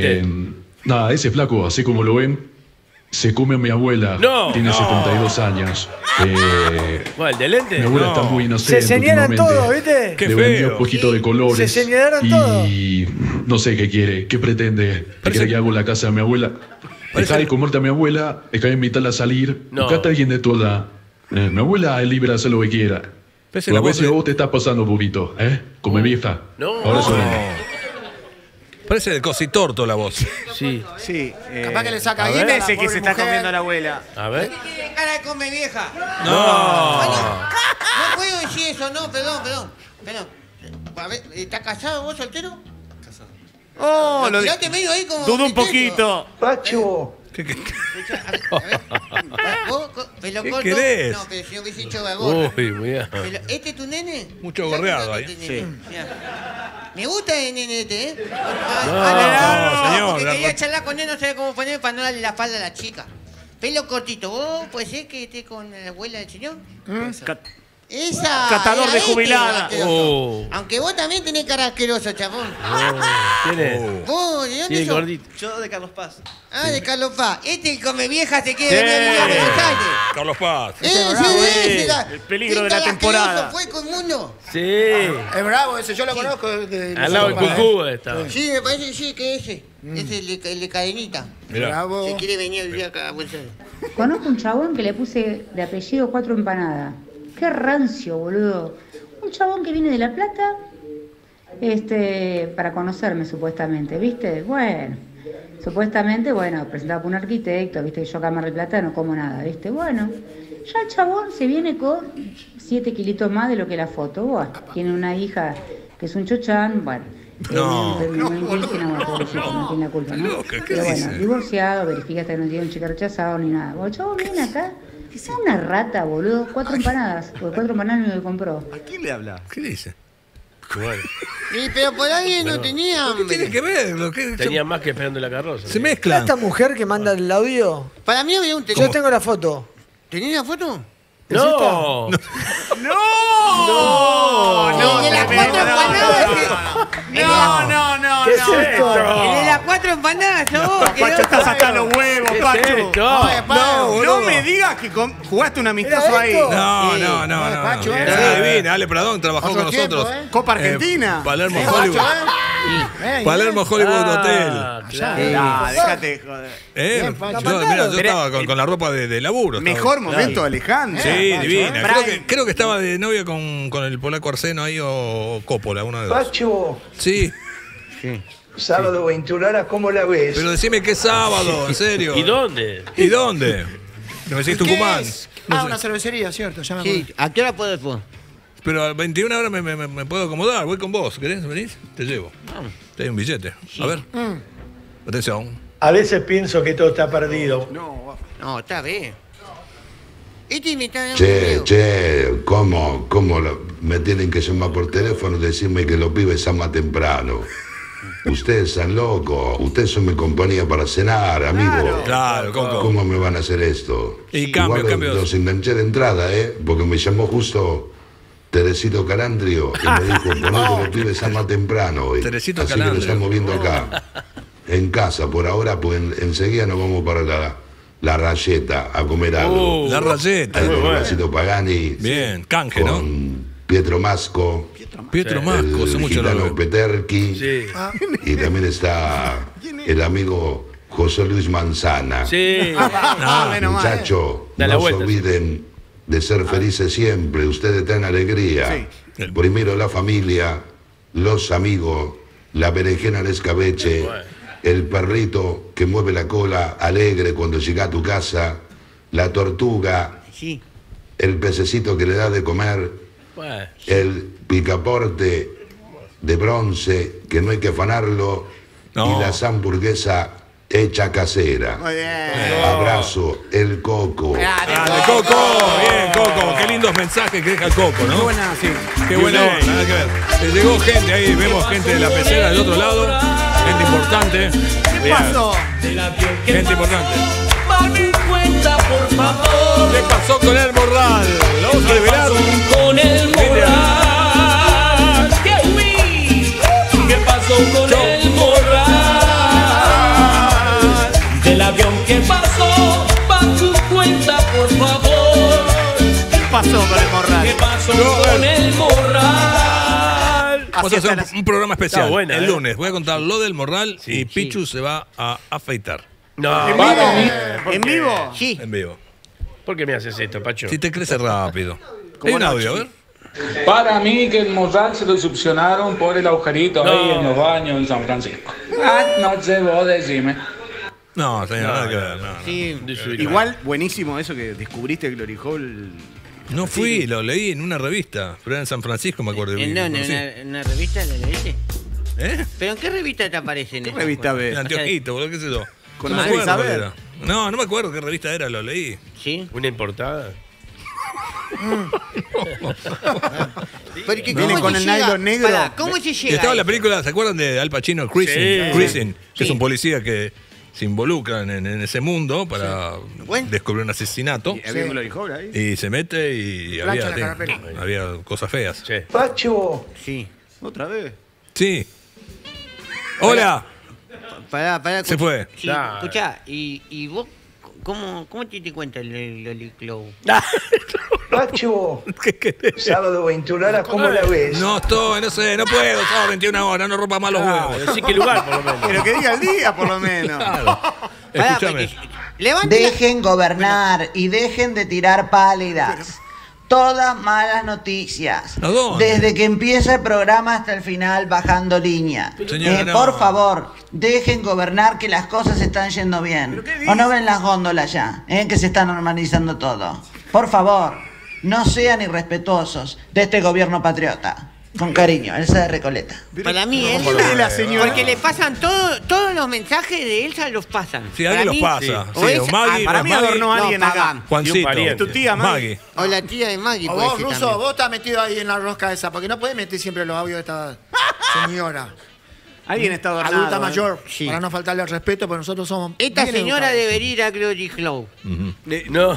S22: Nada, ese flaco, así como lo ven, se come a mi abuela.
S13: No.
S22: Tiene 72 años.
S13: ¿Cuál, de lente?
S22: Mi abuela está muy inocente.
S6: Se señalan
S22: últimamente.
S6: todos, ¿viste?
S1: Qué
S22: Le vendió
S1: feo.
S22: un poquito de colores.
S6: Se señalaron
S22: y
S6: todos.
S22: no sé qué quiere, qué pretende. ¿Qué quiere que hago en la casa de mi abuela? Deja de comerte a mi abuela, deja de invitarla a salir.
S13: No.
S22: Buscate a alguien de tu edad. Mi abuela es libre de hacer lo que quiera.
S1: Pese
S22: Pero
S1: la
S22: a
S1: voz
S22: veces
S1: de-
S22: vos te estás pasando un poquito, Como mi vieja.
S13: No.
S22: Ahora soy.
S1: Parece de cositorto la voz.
S13: Sí.
S2: Sí.
S5: Capaz que le saca
S2: A
S5: guita
S2: ver,
S5: a la
S2: ese que
S5: pobre
S2: se está
S5: mujer.
S2: comiendo a la abuela.
S13: A ver.
S14: Tiene cara de come vieja.
S1: No.
S14: No puedo decir eso, no, perdón. A ver, ¿estás casado vos, soltero?
S2: Oh,
S14: Lo tiraste medio ahí como...
S2: Dudo un
S14: misterio.
S2: poquito.
S9: Pacho,
S14: ¿Vos, pelo
S1: ¿Qué
S14: corto?
S1: querés?
S14: No, pero si no hubiese hecho gorra.
S13: Uy, mira.
S14: ¿Este es tu nene?
S1: Mucho gorreado ahí.
S14: Sí. Me gusta el nene este, ¿eh?
S1: No, señor,
S14: Porque
S1: la-
S14: quería charlar con él, no sabía cómo poner para no darle la espalda a la chica. Pelo cortito. ¿Vos puede ser que esté con la abuela del señor? Esa.
S2: Catador
S14: era
S2: de
S14: este,
S2: jubilada.
S14: asqueroso.
S13: Oh.
S14: Aunque vos también tenés cara asqueroso, chapón.
S13: ¿Quién es?
S14: ¿Vos de dónde
S13: Sí, el
S14: sos?
S13: gordito.
S15: Yo de Carlos Paz.
S14: Ah, de Carlos Paz. Este el come vieja se quiere venir a Buenos Aires.
S1: Carlos Paz.
S2: El peligro de la temporada.
S14: Fue con mundo.
S13: Sí.
S5: Es bravo ese, yo lo conozco.
S13: Al lado del cucú estaba.
S14: Sí, me parece que sí, que ese. Es el de cadenita.
S5: Bravo.
S14: Se quiere venir a vivir acá a Buenos Aires.
S23: Conozco un chabón que le puse de apellido 4 empanadas.
S3: Qué rancio, boludo. Un chabón que viene de La Plata, para conocerme supuestamente, ¿viste? Bueno, supuestamente, presentado por un arquitecto, ¿viste? Yo acá en Mar del Plata no como nada, ¿viste? Bueno, ya el chabón se viene con 7 kilitos más de lo que la foto. Bueno, tiene una hija que es un chochán, bueno.
S1: No,
S3: indígena, pobrecito, no tiene la culpa, ¿no? Pero bueno, divorciado, verificaste que no tiene un chico rechazado ni nada. Bueno, el chabón viene acá, es una rata, boludo, 4 empanadas, porque 4 empanadas me lo compró.
S2: ¿A quién le habla?
S1: ¿Qué dice?
S13: Bueno.
S14: Pero por ahí no tenía.
S1: ¿Qué tiene que ver?
S13: Tenía más que esperando la carroza.
S1: Se mezclan.
S6: ¿Esta mujer que manda el audio?
S14: Para mí había un
S6: Yo tengo la foto.
S14: ¿Tenés la foto?
S13: No.
S14: No, de las 4 empanadas.
S2: No.
S6: ¿Qué es esto?
S14: De las 4 empanadas,
S2: Pacho, estás hasta los huevos, Pacho. No me digas que jugaste un amistoso ahí.
S1: No.
S2: Pacho,
S1: Adivina, Ale Pradón trabajó con nosotros.
S2: Copa Argentina.
S1: Palermo Hollywood. Palermo Hollywood Hotel.
S2: Déjate joder.
S1: Yo estaba con la ropa de laburo.
S2: Mejor momento, Alejandro.
S1: Sí, divina. Creo que estaba de novia con el polaco Arseno ahí o Coppola, uno de dos.
S9: Pacho.
S1: Sí.
S9: Sábado 21 horas, ¿cómo la ves?
S1: Pero decime qué sábado, en serio.
S13: ¿Y dónde?
S1: ¿No me decís Tucumán?
S5: Una cervecería, cierto. Ya me acuerdo.
S14: Sí, ¿a qué hora podés vos?
S1: Pero a 21 horas me puedo acomodar, voy con vos. ¿Querés? ¿Venís? Te llevo. Te doy un billete. A ver. Atención.
S16: A veces pienso que todo está perdido.
S14: No, está bien. Me está dando
S11: Che, ¿cómo me tienen que llamar por teléfono y decirme que los pibes están más temprano? Ustedes están locos, ustedes son mi compañía para cenar, amigo.
S1: Claro,
S11: ¿Cómo me van a hacer esto?
S1: Y
S11: Igual los enganché de entrada, porque me llamó justo Teresito Calandrio y me dijo, ponete los pibes están más temprano hoy. Así que lo estamos viendo acá, en casa, por ahora, pues enseguida nos vamos para la Rayeta a comer algo.
S1: La Rayeta.
S11: Con Horacio Pagani.
S1: Bien, canje, ¿no?
S11: Con Pietro Masco.
S1: Pietro Masco, hace
S11: el
S1: mucho no lo
S11: gitano
S1: veo.
S11: Peterqui.
S1: Sí.
S11: Y también está el amigo José Luis Manzana.
S13: Sí.
S11: Muchacho, no se olviden de ser felices siempre. Ustedes traen alegría. Primero la familia, los amigos, la berenjena al escabeche, el perrito que mueve la cola alegre cuando llega a tu casa, la tortuga, el pececito que le da de comer, el picaporte de bronce que no hay que afanarlo y las hamburguesas hecha casera. Abrazo, el Coco.
S1: ¡Grande, Coco! Bien, Coco. Qué lindos mensajes que deja el Coco, ¿no?
S2: Qué buena, sí.
S1: Qué buena onda, nada que ver. Llegó gente ahí, vemos gente de la pecera del otro lado. Gente importante.
S2: ¿Qué pasó?
S1: Gente importante.
S15: Dame cuenta, por favor.
S1: ¿Qué pasó con el Morral? ¿Lo vamos a revelar?
S15: Con el Morral. ¿Qué pasó con el Morral? Del avión que pasó, pa' tu cuenta, por favor.
S2: ¿Qué pasó con el Morral?
S15: ¿Qué pasó con el Morral?
S1: Vamos a hacer un programa especial.
S13: Está buena,
S1: el lunes voy a contar lo del Morral y Pichu se va a afeitar.
S13: No.
S2: ¿En vivo? ¿En vivo?
S14: Sí.
S1: En vivo.
S13: ¿Por qué me haces esto, Pacho?
S1: Si te crece rápido. Hay un audio, a ver.
S23: Para mí que el Morral se lo succionaron por el agujerito ahí en los baños en San Francisco. No sé, vos decime.
S1: No, señor, nada que ver. No.
S2: Sí. Igual, buenísimo eso que descubriste Glory Hall.
S1: No fui, lo leí en una revista, pero era en San Francisco, me acuerdo.
S14: ¿En una revista lo leíste?
S1: ¿Eh?
S14: ¿Pero en qué revista te aparece en
S2: ¿Qué revista ves?
S1: En Anteojito, boludo, qué sé yo.
S2: Con
S1: No me
S2: la
S1: acuerdo cuál
S2: saber.
S1: era. No me acuerdo qué revista era, lo leí.
S14: ¿Sí?
S13: ¿Una importada?
S14: Pero que,
S2: Viene
S14: ¿cómo
S2: con
S14: se
S2: el
S14: llega?
S2: nylon negro.
S14: Pará, ¿cómo se
S1: Y
S14: llega?
S1: estaba la
S14: ahí?
S1: película, ¿se acuerdan de Al Pacino, Cruising?
S13: Sí.
S1: Cruising, que es
S14: Sí.
S1: un policía que se involucra en ese mundo para descubrir un asesinato.
S2: Y había Glory Hall ahí.
S1: Y se mete y
S5: Plancha la carapela.
S1: había cosas feas.
S9: Pacho.
S14: Sí.
S2: ¿Otra vez?
S1: Sí. Hola.
S14: Pará.
S1: Se fue.
S14: Sí, escuchá, ¿y vos cómo te diste cuenta el Loli Clow?
S9: Pacho. Sábado 21 horas, ¿cómo la ves?
S1: No estoy, no sé, no puedo, sábado 21 horas, no rompa más los huevos.
S13: Decí qué lugar, por lo menos.
S2: Pero que diga el día, por lo menos.
S1: Claro. Escúchame.
S14: Levante
S10: Dejen gobernar y dejen de tirar pálidas. todas malas noticias.
S1: ¿A dónde?
S10: Desde que empieza el programa hasta el final bajando línea.
S1: Señora, no.
S10: Por favor, dejen gobernar que las cosas están yendo bien. ¿O no ven las góndolas ya? Que se está normalizando todo. Por favor, no sean irrespetuosos de este gobierno patriota. Con cariño, Elsa de Recoleta.
S14: Para mí, Elsa, porque le pasan todos los mensajes de Elsa, los pasan.
S1: Sí, alguien los pasa.
S14: Sí.
S1: Sí, o Maggie,
S2: para mí adornó a alguien acá.
S1: Juancito.
S2: Tu tía Maggie.
S14: O la tía de Maggie.
S5: O vos, Ruso, vos estás metido ahí en la rosca esa, porque no podés meter siempre los audios de esta señora.
S2: Alguien está adornado.
S5: Adulta mayor, para no faltarle al respeto, porque nosotros somos.
S14: Esta
S5: bien
S14: señora
S5: educados.
S14: debería ir a Glory Flow.
S13: No.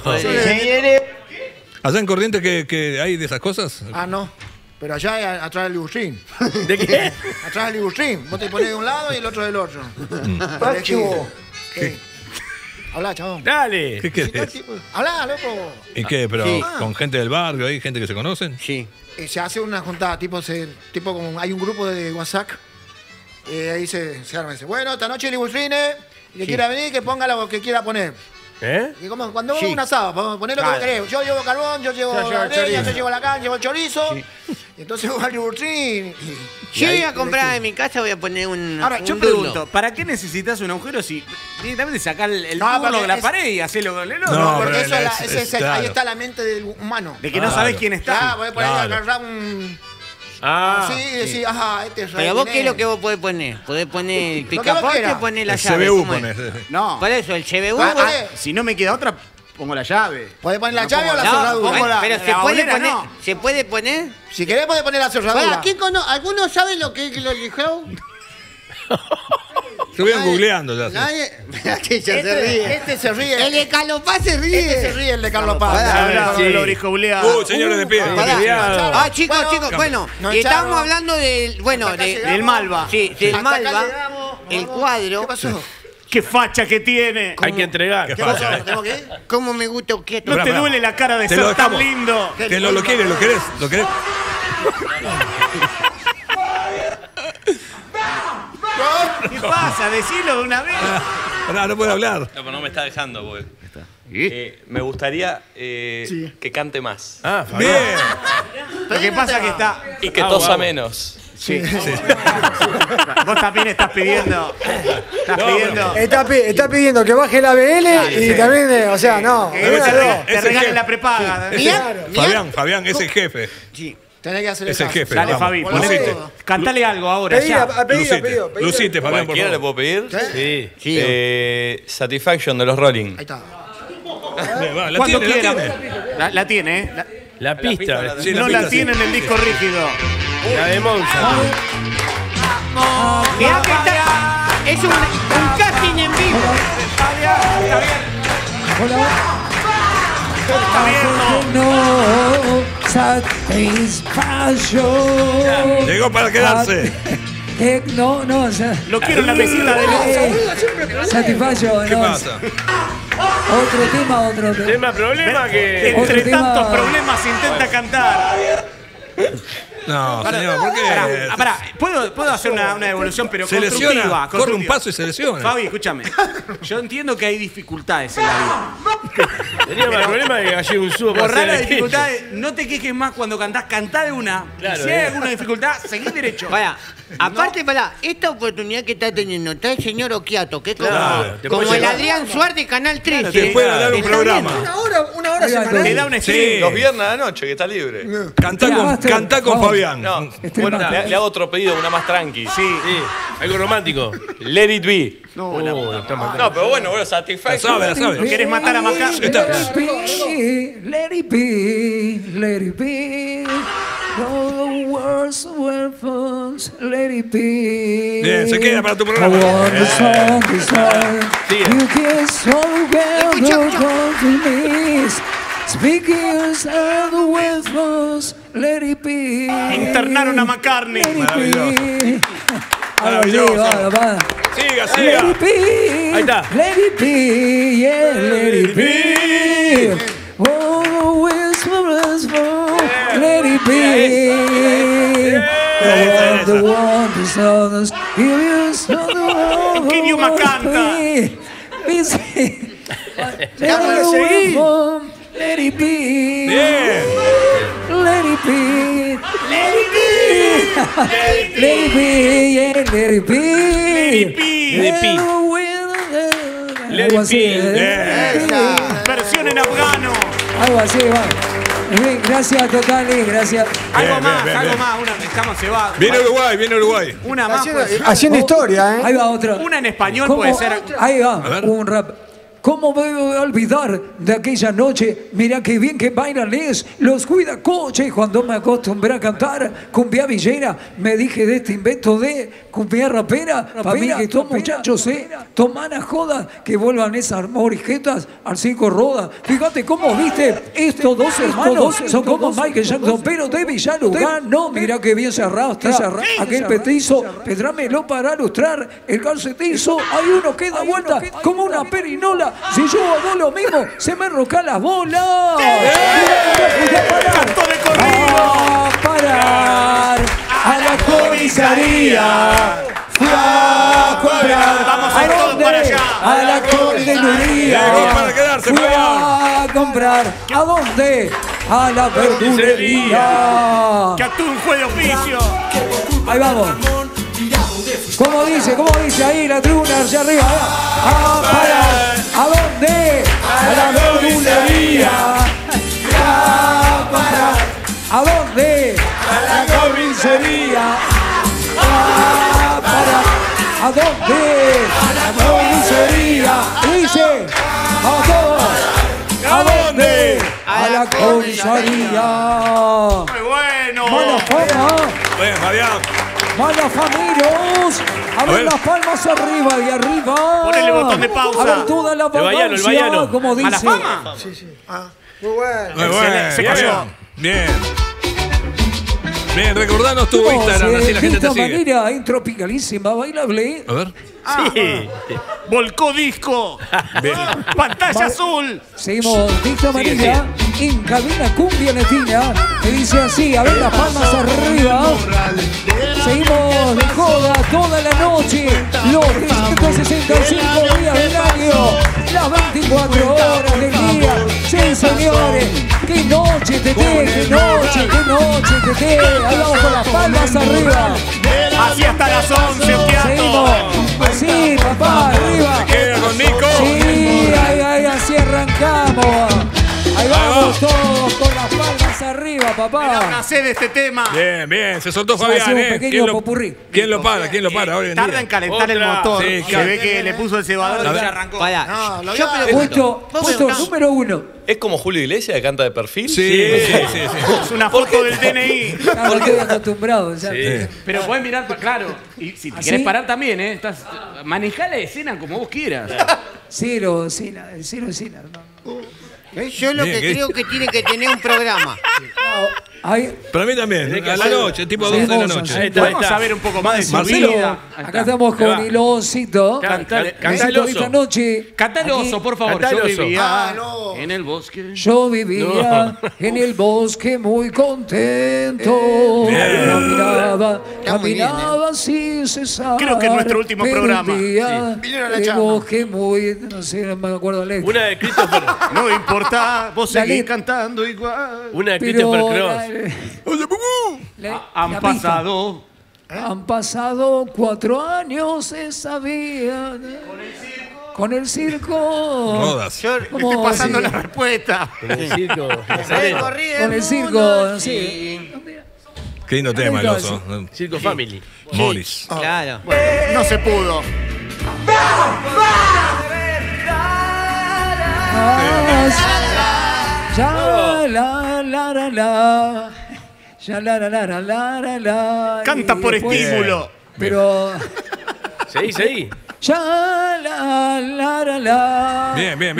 S1: ¿Allá en Corrientes que hay de esas cosas?
S5: Ah, no. Pero allá atrás del liburrín.
S13: ¿De qué?
S5: Atrás del liburrín. Vos te ponés de un lado y el otro del otro.
S6: Pacho.
S5: ¿Qué? Hablá, chabón.
S13: Dale.
S1: ¿Qué querés?
S5: Hablá, loco.
S1: ¿Y qué? ¿Pero
S5: Sí.
S1: con gente del barrio? ¿Hay gente que se conocen?
S14: Sí.
S5: Se hace una juntada, tipo como hay un grupo de WhatsApp. Ahí se arma y dice, bueno, esta noche liburrines, y que quiera venir, que ponga lo que quiera poner. Y como cuando vamos a un asado, podemos poner lo que querés. Yo llevo carbón, yo llevo la leña, yo llevo la carne, llevo el chorizo. Y entonces voy al liburtrín.
S14: Yo voy a comprar en mi casa, voy a poner un.
S2: Ahora, yo
S14: un
S2: pregunto,
S14: dulo.
S2: ¿para qué necesitas un agujero si directamente sacás el
S5: No,
S2: burlo de la
S5: es-
S2: pared y hacelo con el
S1: No,
S2: otro?
S5: Porque
S1: pero
S5: eso
S1: claro.
S5: ahí está la mente del humano.
S2: De que no sabés quién está.
S5: Claro, voy a poner
S1: Claro.
S5: agarrar un.
S13: Ah.
S5: Sí, decir, ajá, este es
S14: Pero vos, ¿qué es lo que
S5: vos
S14: vos podés poner? Podés poner el
S5: Lo que vos
S14: picaporte
S5: quieras.
S14: o poner la
S1: El
S14: llave.
S1: CBU
S14: ¿cómo es?
S1: pones.
S2: No.
S14: Por eso, el CBU.
S2: Si no me queda otra, pongo la llave.
S5: Podés poner la
S2: No
S5: llave o la
S2: pongo
S5: cerradura.
S2: pongo la-
S14: pero
S2: la
S14: se puede
S2: bolera,
S14: poner.
S2: no.
S14: ¿Se puede poner?
S5: Si querés, podés poner la cerradura.
S14: ¿Alguno sabe lo que es Glory Flow?
S1: Estuvieron googleando ya.
S14: Nadie. Aquí ya se ríe.
S5: Este se ríe.
S14: El de Carlos Paz se ríe.
S5: Este se ríe, el de Carlos Paz.
S2: Hablaba de Glory Jauleado.
S1: Señores de pie.
S14: Ah, chicos, bueno,
S5: nos
S14: y estábamos
S5: echaron.
S14: hablando del, bueno,
S5: Hasta acá llegamos.
S2: Del Malva.
S14: Sí, del
S5: Hasta acá
S14: Malva,
S5: llegamos.
S14: el
S5: Vamos.
S14: cuadro.
S5: ¿Qué pasó?
S2: ¡Qué facha que tiene!
S13: Hay que entregar.
S1: ¿Qué
S5: ¿Qué pasó?
S1: pasa?
S5: ¿Tengo que ir?
S14: ¿Cómo me gusta quieto?
S2: ¿No te
S1: Bravo.
S2: duele la cara de
S1: Te lo
S2: ser tan
S1: dejamos.
S2: lindo?
S1: ¿Que lo quieres? ¿Lo querés? ¿Lo querés?
S2: ¿Qué pasa? Decilo de una vez.
S1: Pará, no puede hablar.
S7: No, pero no me está dejando, porque. Me gustaría que cante más.
S13: Ah,
S1: Bien.
S2: Lo que pasa es que está.
S7: Y que tosa menos.
S2: Sí. Vos también estás pidiendo. Estás pidiendo.
S6: Está pidiendo que baje la BL y
S2: sí.
S6: también, o sea, no.
S2: Que
S6: una de dos.
S2: te regalen la prepaga.
S1: Fabián, es el jefe.
S5: Sí. Tenés que hacer
S1: Es el jefe.
S2: Dale,
S1: vamos.
S2: Fabi,
S1: Lucite.
S2: cantale algo ahora. Ya.
S6: Pedido.
S1: Lucite, Fabián, por
S7: ¿Cualquiera le
S1: favor.
S7: puedo pedir?
S13: Sí.
S7: Satisfaction de los Rolling.
S5: Ahí está.
S1: Bien, va, la
S2: Cuando
S1: tiene, la
S2: quiera.
S1: tiene.
S2: La tiene, ¿eh?
S13: La pista.
S1: Sí,
S2: No
S1: pista,
S2: la
S1: sí.
S2: tiene en el disco rígido.
S13: La de Monza.
S14: Mirá que está. Es un casting en vivo.
S12: No satisfaction.
S1: Llegó para quedarse.
S12: No, o sea.
S2: Lo quiero en la mesita de luz.
S12: Satisfaction.
S1: ¿Qué
S12: no,
S1: pasa?
S12: Otro tema.
S13: Tema problema que.
S2: Entre
S12: Otro tema.
S2: tantos problemas intenta cantar.
S1: No, señor, ¿por qué?
S2: Pará, ¿puedo hacer una devolución, pero
S1: Se
S2: constructiva?
S1: lesiona, corre un paso y se lesiona.
S2: Fabi, escúchame. Yo entiendo que hay dificultades en la vida.
S13: Tenía más problema de que allí un subo para
S2: Borrar
S13: hacer
S2: las
S13: el
S2: dificultades, no te quejes más cuando cantás, cantá de una.
S13: Claro,
S2: Y si hay alguna dificultad, seguí derecho.
S14: Vaya, aparte, esta oportunidad que está teniendo, está el señor Oquiato, que es como,
S1: Claro,
S13: te
S14: como
S13: puede
S14: el
S13: llevar.
S14: Adrián Suárez de Canal 13.
S1: Te puede dar un
S14: Está
S1: programa.
S6: Una hora semanal.
S2: Te da un
S1: Sí.
S2: stream.
S7: Los viernes a la noche, que está libre.
S1: Cantá con Fabián.
S7: No, bueno, le hago otro pedido, una más tranqui.
S2: Sí.
S13: Algo romántico.
S7: Let it be.
S2: No,
S7: No, pero bueno, Satisfaction.
S1: La sabe.
S2: ¿No querés matar a Macá?
S12: Let it be. No words were false. Let it be.
S1: Bien, se queda para tu
S12: I
S1: programa.
S12: want the song, the song.
S1: Sigue.
S12: You can so well go down to me. Speaking yourself with false. Let it be.
S2: Internaron a McCartney.
S12: Let it
S1: Maravilloso.
S12: be.
S1: Maravilloso.
S12: Va.
S1: Siga,
S12: Let
S1: siga.
S12: it be.
S13: Ahí está.
S12: Let it be. Yeah, let it be. Oh, whispers fall. Let it be. The one, the sounds. Give you some.
S2: Quinio Macanta.
S12: Let it be.
S1: Bien.
S12: it be. Let it be. Let it be, yeah, let it be.
S13: Let it be. Let it be.
S12: Algo así.
S2: Versión en afgano.
S12: Algo así, va. Bien, gracias, Totali, gracias.
S2: Algo más. Una, estamos cebados.
S1: Viene Uruguay.
S2: Una más.
S6: Haciendo historia, ¿eh?
S12: Ahí va otra.
S2: Una en español
S12: ¿Cómo?
S2: puede ser.
S12: Ahí va, un rap. ¿Cómo me voy a olvidar de aquella noche? Mira qué bien que bailan los cuidacoches. Cuando me acostumbré a cantar cumbia villera, me dije de este invento de cumbia rapera. Para mí que estos muchachos toman a joda, que vuelvan esas morisquetas al 5 rodas. Fíjate cómo viste, estos dos hermanos son como Michael Jackson, pero de Villalugano. Mira qué bien cerrado está aquel petizo. Pedrámelo para ilustrar el calcetizo. Hay uno que da vuelta como una perinola. Si yo hago lo mismo, se me enrocan las bolas.
S2: ¡Canto de corrido!
S12: A parar a la comisaría. Fui a comprar.
S2: Vamos a ir todos para allá.
S12: A la cordeluría. Fui a comprar. ¿A dónde? A la verdulería.
S2: Que actúe un juez de oficio.
S12: Ahí vamos. ¿Cómo dice ahí la tribuna hacia arriba? A parar. ¿A dónde? A la verdulería. A parar. ¿A dónde? A la comisaría. A parar. ¿A dónde? A la comisaría. Dice, vamos todos. ¿A dónde? A la comisaría.
S2: Muy bueno.
S12: Mala fama.
S1: Bien, Fabián.
S12: Mala familias. A ver las palmas arriba y arriba.
S2: Ponele el botón de pausa.
S12: A ver toda la vagancia, como dice.
S2: ¿Mala fama?
S6: Sí. Muy bueno.
S1: Muy bueno.
S2: Se cayó.
S1: Bien. Recordanos tu Instagram, así la gente te sigue.
S12: De esta manera, en tropicalísima, bailable.
S1: A ver.
S2: Sí. Volcó disco. Pantalla azul.
S12: Seguimos de esta manera, en cabina cumbia latina. Me dice así, a ver las palmas arriba. Seguimos de joda toda la noche, los 365 días del año, las 24 horas del día. Sí, señores, qué noche, Tete, qué noche, Tete. Ahí vamos con las palmas arriba.
S2: Así hasta las 11, teatro.
S12: Seguimos, así, papá, arriba.
S1: Queda con Nico.
S12: Sí, ahí, así arrancamos. Ahí vamos todos con las palmas arriba, papá.
S2: Una sed de este tema.
S1: Bien, se soltó
S12: Vamos a hacer
S1: Fabián,
S12: un pequeño popurrí.
S1: ¿Quién lo para hoy en
S2: Tarda
S1: día?
S2: en calentar el motor.
S1: Sí,
S2: Se ve que le puso el cebador y ya arrancó.
S12: Puesto número 1.
S7: ¿Es como Julio Iglesias que canta de perfil?
S1: Sí.
S2: Es una foto del DNI.
S12: Claro, estoy acostumbrado. Ya.
S2: Pero podés mirar, claro. Y si te querés parar también, manejá la escena como vos quieras.
S12: Cero.
S14: Yo lo que creo que tiene que tener un programa.
S1: Para mí también, a la noche, tipo 12 de la noche.
S2: Vamos a ver un poco más de su vida.
S12: Acá estamos con Iloncito.
S13: Canta el
S12: Esta
S13: oso.
S12: noche.
S2: Cantá el oso, por favor.
S13: Cantá el
S2: Yo
S13: oso.
S2: vivía en el bosque.
S12: Yo vivía en el bosque muy contento. Caminaba sin cesar.
S2: Creo que es nuestro último programa.
S12: Vinieron a la bosque muy... No sé, no me acuerdo la letra.
S13: Una de Christopher.
S2: No importa, vos seguís cantando igual.
S13: Una de Christopher Cross.
S2: Han pasado
S12: 4 años esa vida. Con el circo.
S1: Rodas.
S2: Yo estoy pasando la respuesta.
S13: Con el circo.
S12: Con el circo, sí.
S1: Qué lindo tema, el oso.
S13: Circo Family.
S1: Morris.
S14: Claro.
S2: No se pudo. Canta por estímulo.
S12: Pero.
S13: Seguí.
S1: Bien.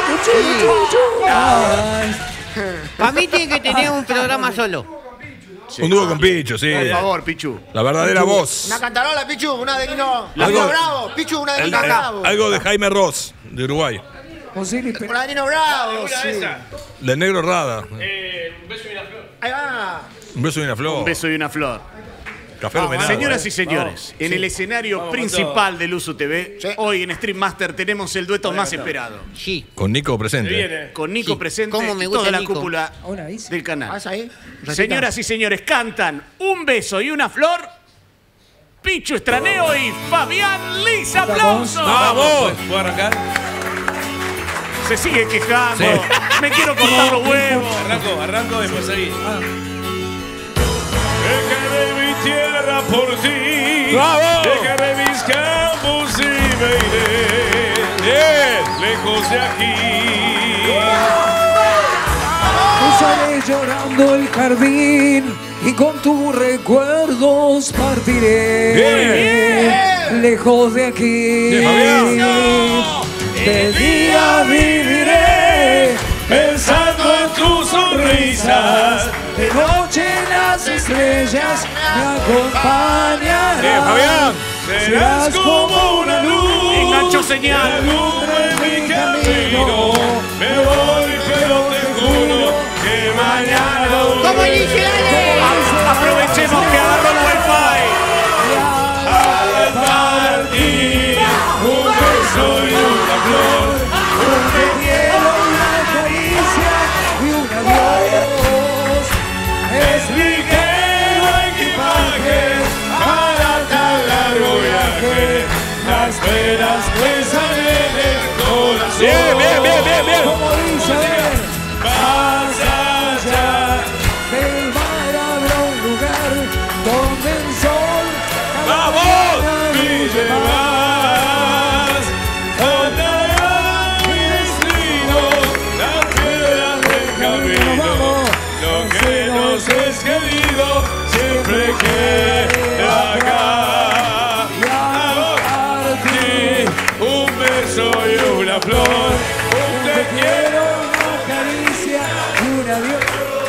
S14: Para mí tiene que tener un programa solo.
S2: sí.
S1: Un dúo con Pichu, sí.
S2: Por favor, Pichu.
S1: La verdadera voz.
S5: Una cantarola, Pichu, una de Nino.
S1: Algo-
S5: Nino Bravo, Pichu, una de Nino Bravo.
S1: Algo de Jaime Ross, de Uruguay.
S5: Una de Nino Bravo, sí.
S1: Del Negro Rada.
S7: Un beso y una flor.
S5: Ahí va.
S1: Un beso y una flor.
S2: Un beso y una flor.
S1: Café Lumenado,
S2: Señoras y señores, en el escenario
S1: Vamos,
S2: principal de Luzu TV, hoy en Stream Master tenemos el dueto más esperado.
S14: Sí.
S1: Con Nico presente.
S2: Con Nico
S14: Sí.
S2: presente
S14: ¿Cómo me
S2: y
S14: gusta
S2: toda la
S14: Nico?
S2: cúpula
S12: Ahora dice.
S2: del canal.
S5: ¿Vas ahí?
S2: Señoras y señores, cantan Un beso y una flor, Pichu Estraneo y Fabián Liz. ¡Aplausos!
S1: ¡Vamos!
S13: ¿Puedo arrancar?
S2: Se sigue quejando.
S1: Sí.
S2: Me quiero cortar los huevos.
S13: Arranco después seguí.
S8: Dejaré mi tierra por ti.
S1: ¡Bravo!
S8: Dejaré mis campos y me iré.
S1: ¡Bien!
S8: Lejos de aquí.
S12: Cruzaré llorando el jardín y con tus recuerdos partiré. Lejos de aquí. De día viviré
S8: Pensando en tus sonrisas.
S12: de noche las estrellas me acompañarán.
S1: Bien, Fabián.
S8: Serás como una luz.
S2: Engancho señal.
S8: Que alumbra en mi camino. Me voy, pero te juro que mañana
S14: ¿Cómo
S8: volveré.
S14: dice Ale?
S2: Aprovechemos que agarró el wifi.
S8: Al partir, un beso y una flor.
S12: Te quiero una caricia y un adiós.
S8: Es ligero equipaje para tan largo viaje. Las velas pesan en el corazón.
S1: Bien, bien, bien, bien, bien.
S12: Como dice, a ver,
S8: Más allá.
S12: del mar habrá un lugar donde el sol cada
S1: ¡Vamos!
S12: mañana
S8: Y
S12: brille
S8: te
S12: más.
S8: vas. Andará mi destino. Las piedras del camino. Lo que nos es querido siempre queda acá.
S12: Y al partir,
S8: Un beso y una flor. Un
S12: te
S8: te quiero.
S12: quiero una caricia y un adiós.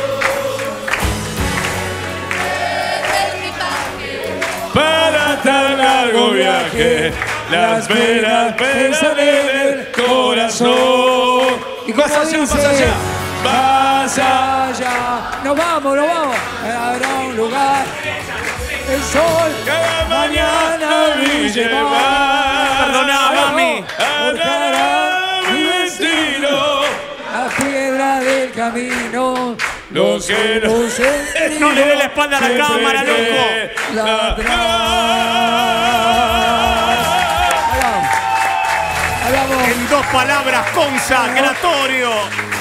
S8: Para tan largo viaje, las velas pesan en el corazón.
S12: Y como
S8: Más allá,
S12: dice,
S8: más allá. Más allá.
S12: allá. Nos vamos, nos vamos. Habrá un lugar. El sol
S8: Cada
S12: mañana brille más.
S2: Perdoná, mami.
S8: Forjará mi destino.
S12: La piedra del camino.
S8: Lo que no-
S2: No le dé la espalda a la cámara, loco. En dos palabras, consagratorio.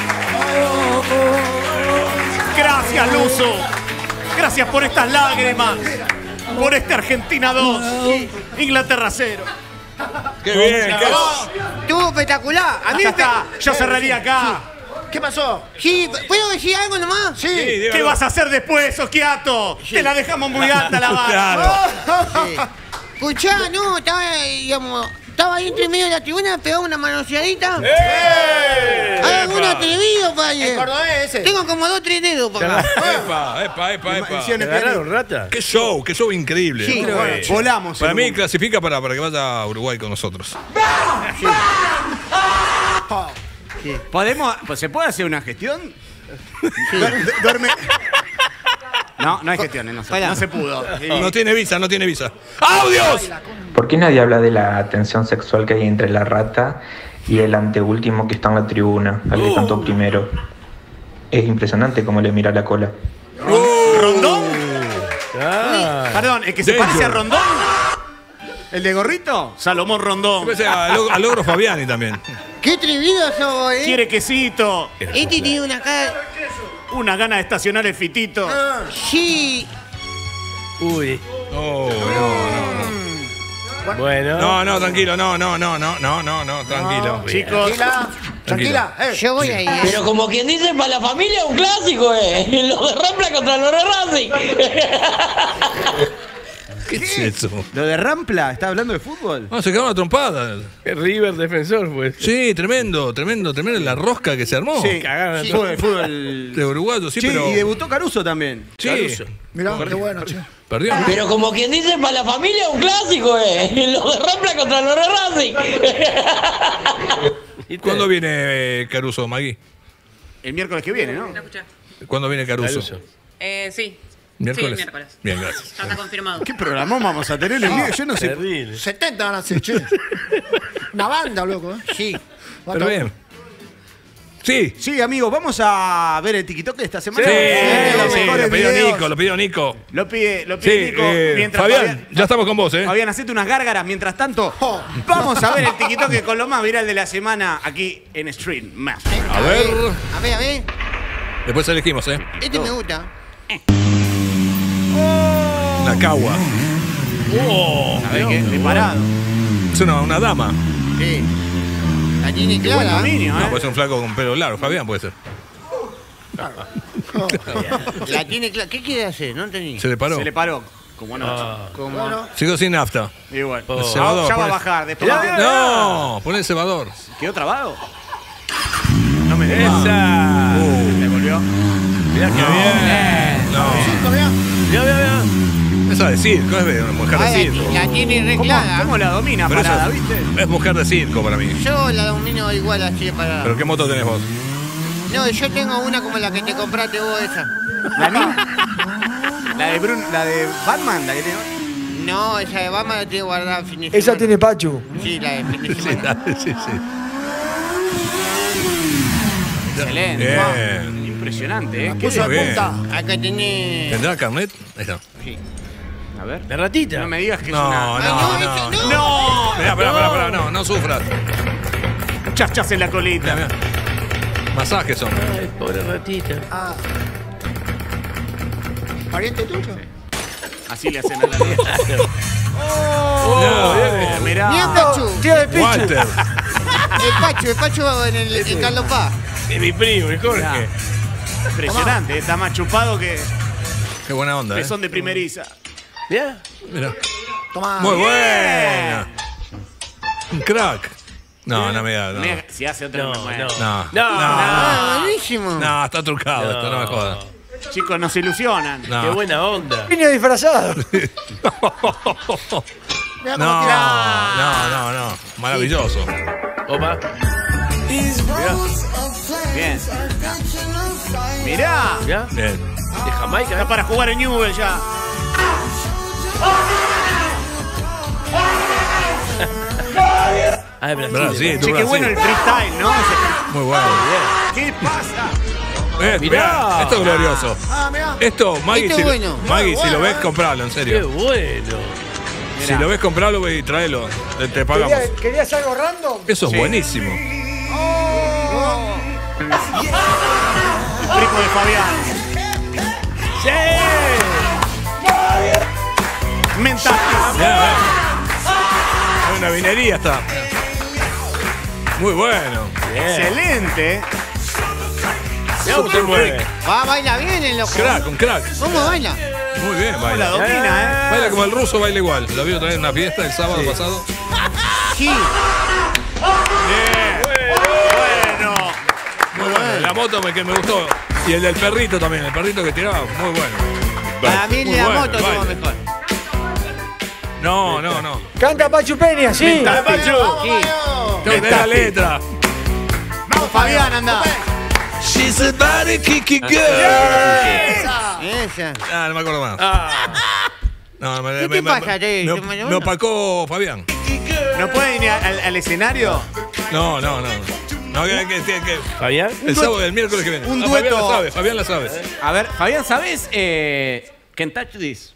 S2: Gracias, Luzo. Gracias por estas lágrimas. Por este Argentina 2. Inglaterra 0.
S1: ¡Qué bien!
S14: Estuvo espectacular. A mí
S2: Ya está. Yo cerraría acá.
S5: ¿Qué pasó?
S14: Sí, ¿puedo decir algo nomás?
S5: Sí.
S2: ¿Qué vas a hacer después, Osquiato? Te la dejamos muy alta la vara.
S14: Escuchá, no, estaba ahí entre medio de la tribuna, pegaba una manoseadita. Hay algún atrevido, padre.
S5: El cordobés ese.
S14: Tengo como 2 o 3 dedos, papá.
S1: Epa.
S2: Hicieron
S13: ¿Ganaron rata?
S1: Qué show increíble.
S14: Sí,
S1: ¿no?
S2: bueno, volamos.
S1: Para
S2: en
S1: mí
S2: un-
S1: clasifica para que vaya a Uruguay con nosotros.
S2: ¿Podemos, pues, ¿se puede hacer una gestión? Duerme. No hay gestiones, no se pudo.
S1: No tiene visa. ¡Audios!
S20: ¿Por qué nadie habla de la tensión sexual que hay entre la rata y el anteúltimo que está en la tribuna, al que cantó primero? Es impresionante cómo le mira la cola.
S2: ¿Rondón? Perdón, ¿el que se
S1: Danger.
S2: parece a Rondón? ¿El de gorrito? Salomón Rondón.
S1: Al Logro Fabiani también.
S14: Qué atrevido sos,
S2: Quiere quesito.
S14: Este tiene una cara.
S2: Una gana de estacionar el fitito.
S14: Sí.
S13: Uy.
S1: Oh,
S13: Bueno.
S1: No, tranquilo, no, tranquilo.
S2: Chicos,
S5: Tranquila.
S14: Yo voy ahí.
S17: Pero como quien dice, para la familia un clásico, Los de Rampla contra los de Racing.
S1: ¿Qué es eso?
S2: ¿Lo de Rampla? ¿Está hablando de fútbol?
S1: No, se quedó una trompada.
S13: River defensor, pues.
S1: Sí, tremendo la rosca que se armó.
S2: Sí, cagaron. Sí, fútbol
S1: de uruguayo, sí,
S2: sí,
S1: pero...
S2: y debutó Caruso también.
S1: Sí.
S2: Caruso.
S5: Mirá, qué bueno, che.
S1: Perdió.
S17: Pero como quien dice, para la familia un clásico, Lo de Rampla contra los de Racing.
S1: ¿Cuándo viene Caruso, Magui?
S2: El miércoles que viene, ¿no?
S1: ¿Cuándo viene Caruso?
S4: Sí.
S1: ¿Miércoles?
S4: Sí, miércoles.
S1: Bien, gracias.
S4: Ya está confirmado.
S2: ¿Qué programón vamos a tener? Yo no sé.
S5: 70 van a ser, che. Una banda, loco, ¿eh?
S2: Sí.
S1: Pero bien. Sí.
S2: Sí, amigos, vamos a ver el TikTok de esta semana.
S1: Sí,
S2: lo
S1: lo pidió Nico.
S2: Lo pide
S1: Sí,
S2: Nico. Mientras
S1: Fabián, ya estamos con vos, ¿eh?
S2: Fabián, hacete unas gárgaras. Mientras tanto, vamos a ver el TikTok con lo más viral de la semana aquí en Stream Más.
S1: A ver.
S14: A ver.
S1: Después elegimos, ¿eh?
S14: Este me gusta.
S1: Una cagua.
S2: ¿Sabés qué? De parado.
S1: Es una dama.
S14: Sí. La tiene
S2: Qué buen
S14: clara.
S2: dominio,
S1: No, puede ser un flaco con pelo largo. Fabián puede ser.
S14: La tiene clara. ¿Qué quiere hacer? No entendí.
S1: Se le paró.
S2: Se le paró. Como no.
S14: Como...
S1: Sigo sin nafta.
S2: Igual.
S1: El cebador,
S2: Ya va a
S1: poné-
S2: bajar. Después
S1: No, pon el cebador.
S2: ¿Quedó trabado? No me digas.
S13: Esa.
S2: Se volvió.
S13: Mirá qué bien.
S1: No.
S13: Mirá.
S1: Esa de circo, es una mujer de circo.
S14: La tiene re clara.
S2: ¿Cómo la domina
S1: Pero
S2: parada,
S1: eso
S2: viste?
S1: es mujer de circo para mí.
S14: Yo la domino igual así de parada.
S1: ¿Pero qué moto tenés vos?
S14: No, yo tengo una como la que te compraste vos, esa.
S2: ¿La mía? La de Batman, la que tengo.
S14: No, esa de Batman la tiene guardada fin de
S5: Esa
S14: semana.
S5: tiene Pachu.
S14: Sí, la de fin de semana.
S1: Sí.
S2: Excelente.
S1: Bien.
S2: Impresionante, ¿eh?
S1: Muy bien.
S14: Acá tenés...
S1: ¿Tendrá carnet? Ahí está.
S14: Sí.
S2: A ver.
S13: La ratita.
S2: No me digas que
S1: No,
S2: es
S1: no,
S2: una...
S1: no.
S2: ¡No!
S1: Esperá, no sufras.
S2: Chas en la colita.
S1: Mirá. Masajes son.
S13: Ay, pobre ratita.
S5: ¿Pariente tuyo?
S2: Así le hacen a la vieja.
S1: No,
S2: mirá.
S14: Mirá, Pachu.
S5: Tío de Pichu.
S1: Walter.
S14: El Pachu en Carlos Paz.
S13: Es mi primo, el Jorge.
S2: Mirá. Impresionante, está más chupado que
S1: Qué buena onda,
S2: son de primeriza.
S13: Mirá.
S1: Mirá.
S5: Tomá.
S1: Muy buena. Un crack. No, no me da. No.
S2: Mirá, si hace otro no me muero.
S1: No.
S14: Buenísimo.
S1: No, está trucado esto, no me jodas.
S2: Chicos, no se ilusionan.
S1: No.
S13: Qué buena onda.
S5: Niño disfrazado. Mirá cómo tira.
S1: No. Maravilloso.
S13: Opa.
S2: Bien. Mirá.
S13: Mirá.
S1: Bien.
S13: De Jamaica.
S2: Está para jugar en Newell ya.
S13: Ah, Brasil.
S1: Brasil,
S2: Che, qué bueno el freestyle, ¿no?
S1: Muy bueno.
S2: ¿Qué pasa?
S1: Mirá, esto es glorioso. Esto, Maggie,
S14: Esto es bueno.
S1: Si lo ves, compralo, en
S13: Qué
S1: serio.
S13: bueno.
S1: Si lo ves, compralo y tráelo. Te pagamos.
S5: ¿Querías algo random?
S1: Eso es buenísimo.
S2: Rico de Fabián.
S13: ¡Sí!
S2: Mental.
S1: Hay una vinería está. Muy bueno.
S2: Excelente.
S1: Super bueno.
S14: Va, baila bien el loco.
S1: Crack, un crack.
S14: ¿Cómo baila?
S1: Muy bien,
S2: La
S1: baila.
S2: domina,
S1: Baila como el ruso, baila igual. Lo vi otra vez en una fiesta el sábado pasado.
S14: Sí.
S1: Bien.
S2: Bueno.
S1: Muy bueno. La moto que me gustó. Y el del perrito también. El perrito que tiraba, muy bueno.
S14: Para mí
S1: Muy
S14: la
S1: bueno,
S14: moto estuvo
S1: baila.
S14: mejor.
S1: No.
S5: Canta Pachu Peña, sí.
S1: Dale, Pachu. Tengo que tener la letra.
S2: Vamos, Fabián, anda.
S1: She's a body kicking girl.
S14: Esa.
S1: Ah, no me acuerdo más. No,
S14: ¿Qué te pasa, Rey?
S1: me opacó Fabián.
S2: ¿No pueden ir al escenario?
S1: No. No, que
S13: ¿Fabián?
S1: el sábado, el miércoles que viene.
S2: Un
S1: Fabián
S2: dueto.
S1: la sabe, Fabián la sabe.
S2: A ver, Fabián, ¿sabes? Can't touch this.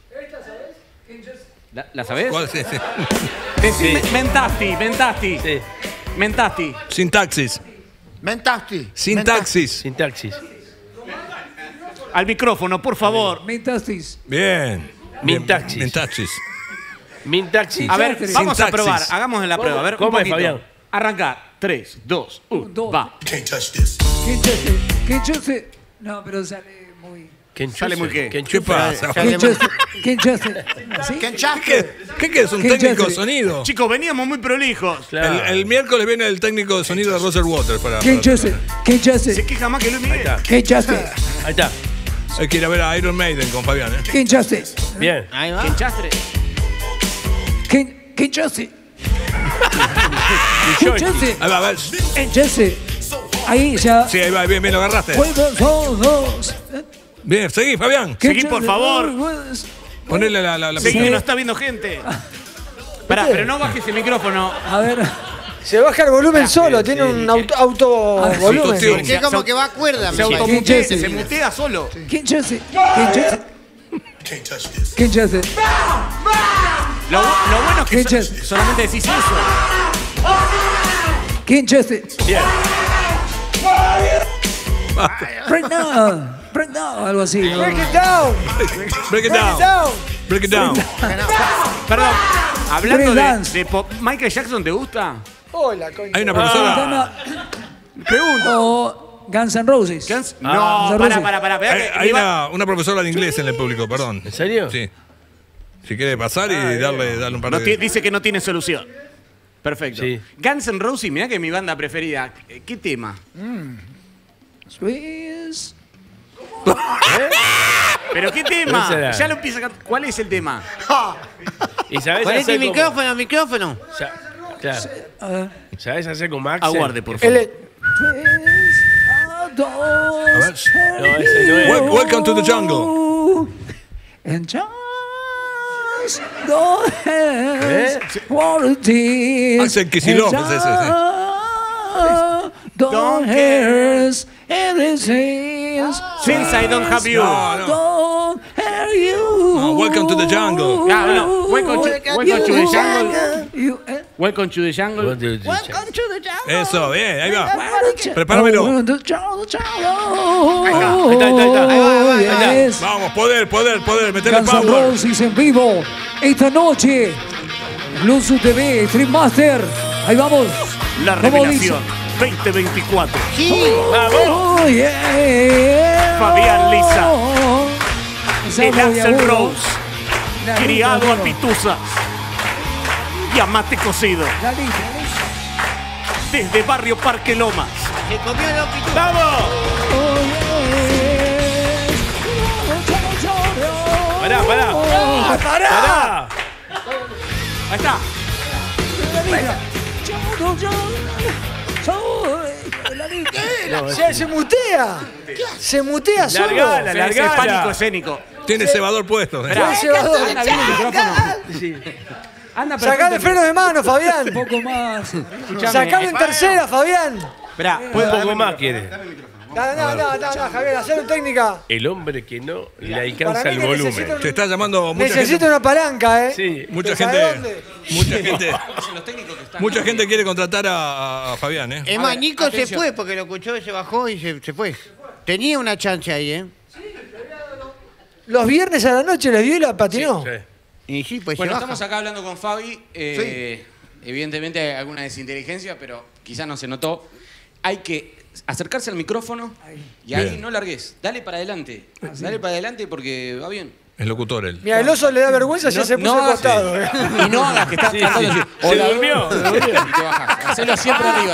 S2: ¿La sabés?
S1: ¿Cuál? Sí.
S2: Decí Mentasti.
S13: Sí.
S2: Mentasti.
S1: Sintaxis.
S5: Mentasti.
S1: Sintaxis.
S13: Sintaxis.
S2: Al micrófono, por favor.
S12: Mintastis.
S1: Bien.
S13: Mintaxis.
S1: Mintaxis.
S13: Mintaxis.
S2: A ver, vamos a
S1: Sintaxis.
S2: probar. Hagamos la prueba. A ver,
S13: ¿Cómo
S2: un
S13: es,
S2: poquito.
S13: Fabián?
S2: Arrancar. 3, 2, 1. Va.
S12: Que yo sé. No, pero sale muy.
S2: Sale muy qué.
S1: ¿Qué pasa?
S12: Ken Chester. ¿Sí?
S1: ¿Qué es un técnico de sonido?
S2: Chicos, veníamos muy prolijos.
S1: El miércoles viene el técnico de sonido de Roger Waters para.
S12: Ken Chester.
S2: Se queja más que Luis Miguel.
S12: Ken Chester.
S13: Ahí está.
S1: Hay que ir a ver a Iron Maiden con Fabián, ¿eh?
S12: Ken Chester.
S13: Bien.
S14: Ahí va.
S2: Ken Chastre.
S12: Ken Chester. Ken Chester.
S1: Ahí va, a ver.
S12: Ken Chester. Ahí ya.
S1: Sí, ahí va, bien, lo agarraste. Bien, seguí, Fabián.
S2: Seguí, por favor.
S1: Ponele la
S2: Seguí, que no está viendo gente. Pará, pero no bajes el micrófono.
S12: A ver.
S6: Se baja el volumen solo, tiene un auto volumen.
S14: Porque es como que va a cuerda.
S2: Se automutea, se mutea solo.
S12: Ken Chester. Ken Chester.
S2: Lo bueno es que solamente decís eso.
S12: Ken Chester.
S13: Bien.
S12: Break down, algo así.
S6: Break it down.
S1: Break it down. Break it down.
S2: Perdón, hablando de pop, ¿Michael Jackson te gusta?
S6: Hola, coño.
S1: Hay una profesora.
S12: Pregunto. O Guns N' Roses.
S2: No, para.
S1: Hay una profesora de inglés en el público, perdón.
S13: ¿En serio?
S1: Sí. Si quiere pasar y darle un par de.
S2: Dice que no tiene solución. Perfecto.
S13: Sí.
S2: Guns N' Roses, mirá que es mi banda preferida. ¿Qué tema?
S12: Swiss.
S2: ¿Pero qué tema? Ya lo empieza a cantar. ¿Cuál es el tema?
S13: ¿Y sabés
S14: Ponete
S13: hacer
S14: el
S13: como-
S14: micrófono.
S13: Claro. ¿Sabés hacer como Axel?
S2: Aguarde, por favor.
S1: A ver.
S13: No, ese no es.
S1: Welcome to the jungle.
S12: And just don't have qualities.
S1: Axel Kicillof es ese, sí.
S12: Don't have everything.
S2: Since I don't have you.
S12: Don't have you.
S1: No, welcome to the jungle.
S2: No. Welcome to the jungle.
S12: You,
S2: Welcome to the jungle.
S14: Welcome to the jungle.
S1: Eso, bien, ahí va. Prepáramelo.
S12: Ahí
S1: Yes. Vamos, poder, meterle
S12: Guns N'
S1: power.
S12: Roses en vivo esta noche. Luzu TV, Streammaster. Ahí vamos.
S2: La
S12: ¿Cómo
S2: revelación 2024.
S14: Sí.
S12: Oh, yeah.
S2: Fabián Lisa. El
S12: Esa
S2: Axel
S12: muy agudo.
S2: Rose.
S12: La
S2: Criado
S12: lista,
S2: a pituzas. Y a mate cocido.
S12: La lista.
S2: Desde Barrio Parque Lomas.
S14: Se comió los pitufos.
S2: ¡Vamos!
S13: Pará.
S2: Ahí está.
S6: Se mutea. Se mutea solo.
S13: Largala.
S2: Es pánico escénico.
S1: Tiene cebador puesto.
S6: Fue cebador.
S2: Anda bien el micrófono. Anda, pero
S6: Sacale el freno de mano, Fabián.
S12: Un poco más.
S6: Sacalo en tercera, Fabián.
S2: Esperá,
S13: Un poco más quiere.
S6: No, Javier, hacer técnica.
S13: El hombre que no le
S6: Para
S13: alcanza
S6: mí
S13: el
S6: que
S13: volumen.
S6: necesito
S1: Te está llamando mucha
S6: Necesito
S1: gente.
S6: una palanca, ¿eh?
S13: Sí.
S1: Mucha
S6: ¿Sabés dónde?
S1: Mucha gente quiere contratar a Fabián, ¿eh?
S14: Es más, Nico se fue porque lo escuchó, se bajó y se fue. Tenía una chance ahí, ¿eh?
S6: Los viernes a la noche les dio y la patinó.
S14: Y sí, pues
S4: Bueno,
S14: se baja.
S4: estamos acá hablando con Fabi. Evidentemente hay alguna desinteligencia, pero quizás no se notó. Hay que acercarse al micrófono y ahí
S1: Bien.
S4: no largues. Dale para adelante. Dale para adelante porque va bien.
S1: Es locutor él.
S6: Mira, el oso le da vergüenza, ya se puso al costado. ¿eh?
S4: Y no hagas que estás cantando así.
S13: Se durmió.
S4: Y te bajas. Hacelo siempre arriba.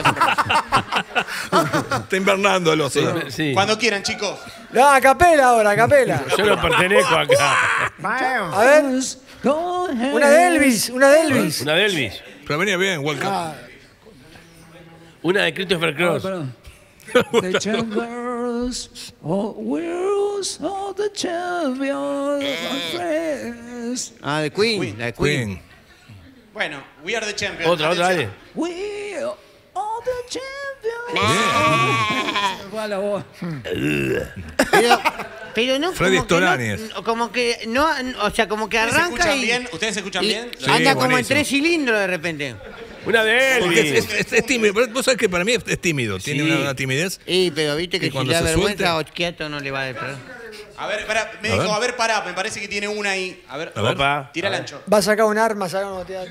S1: Está invernando el oso.
S13: Sí.
S4: Cuando quieran, chicos.
S6: No, a capela ahora, a capela.
S13: Yo no pertenezco acá.
S6: A ver. Una de Elvis, una de Elvis.
S13: Una de Elvis.
S1: Pero venía bien, welcome.
S13: Una de Christopher Cross.
S12: The champions, oh, wheels of the champions, my friends.
S14: Ah, de Queen. La de Queen.
S4: Bueno, We Are the Champions.
S13: Otra, dale.
S12: We are the champions. Se fue a la voz.
S14: Pero no,
S1: Freddy
S14: como que
S1: Stolanis.
S14: como que no, o sea, como que
S4: ¿Ustedes se
S14: arranca
S4: escuchan
S14: y,
S4: bien? ¿Ustedes se escuchan
S14: y
S4: bien?
S1: Sí,
S14: anda como en
S1: buenísimo.
S14: 3 cilindros de repente.
S13: Una de
S1: Porque
S13: Elvis.
S1: es tímido. Pero vos sabés que para mí es tímido. Tiene
S14: Sí.
S1: una timidez.
S14: Y pero viste que
S1: Y
S14: si
S1: cuando
S14: le da
S1: se
S14: vergüenza
S1: suelte-
S14: o quieto no le va a dar.
S4: A ver, pará, me dijo, a ver, pará, me parece que tiene una ahí. A ver, tira el ancho.
S6: Va a sacar un arma, saca una botella.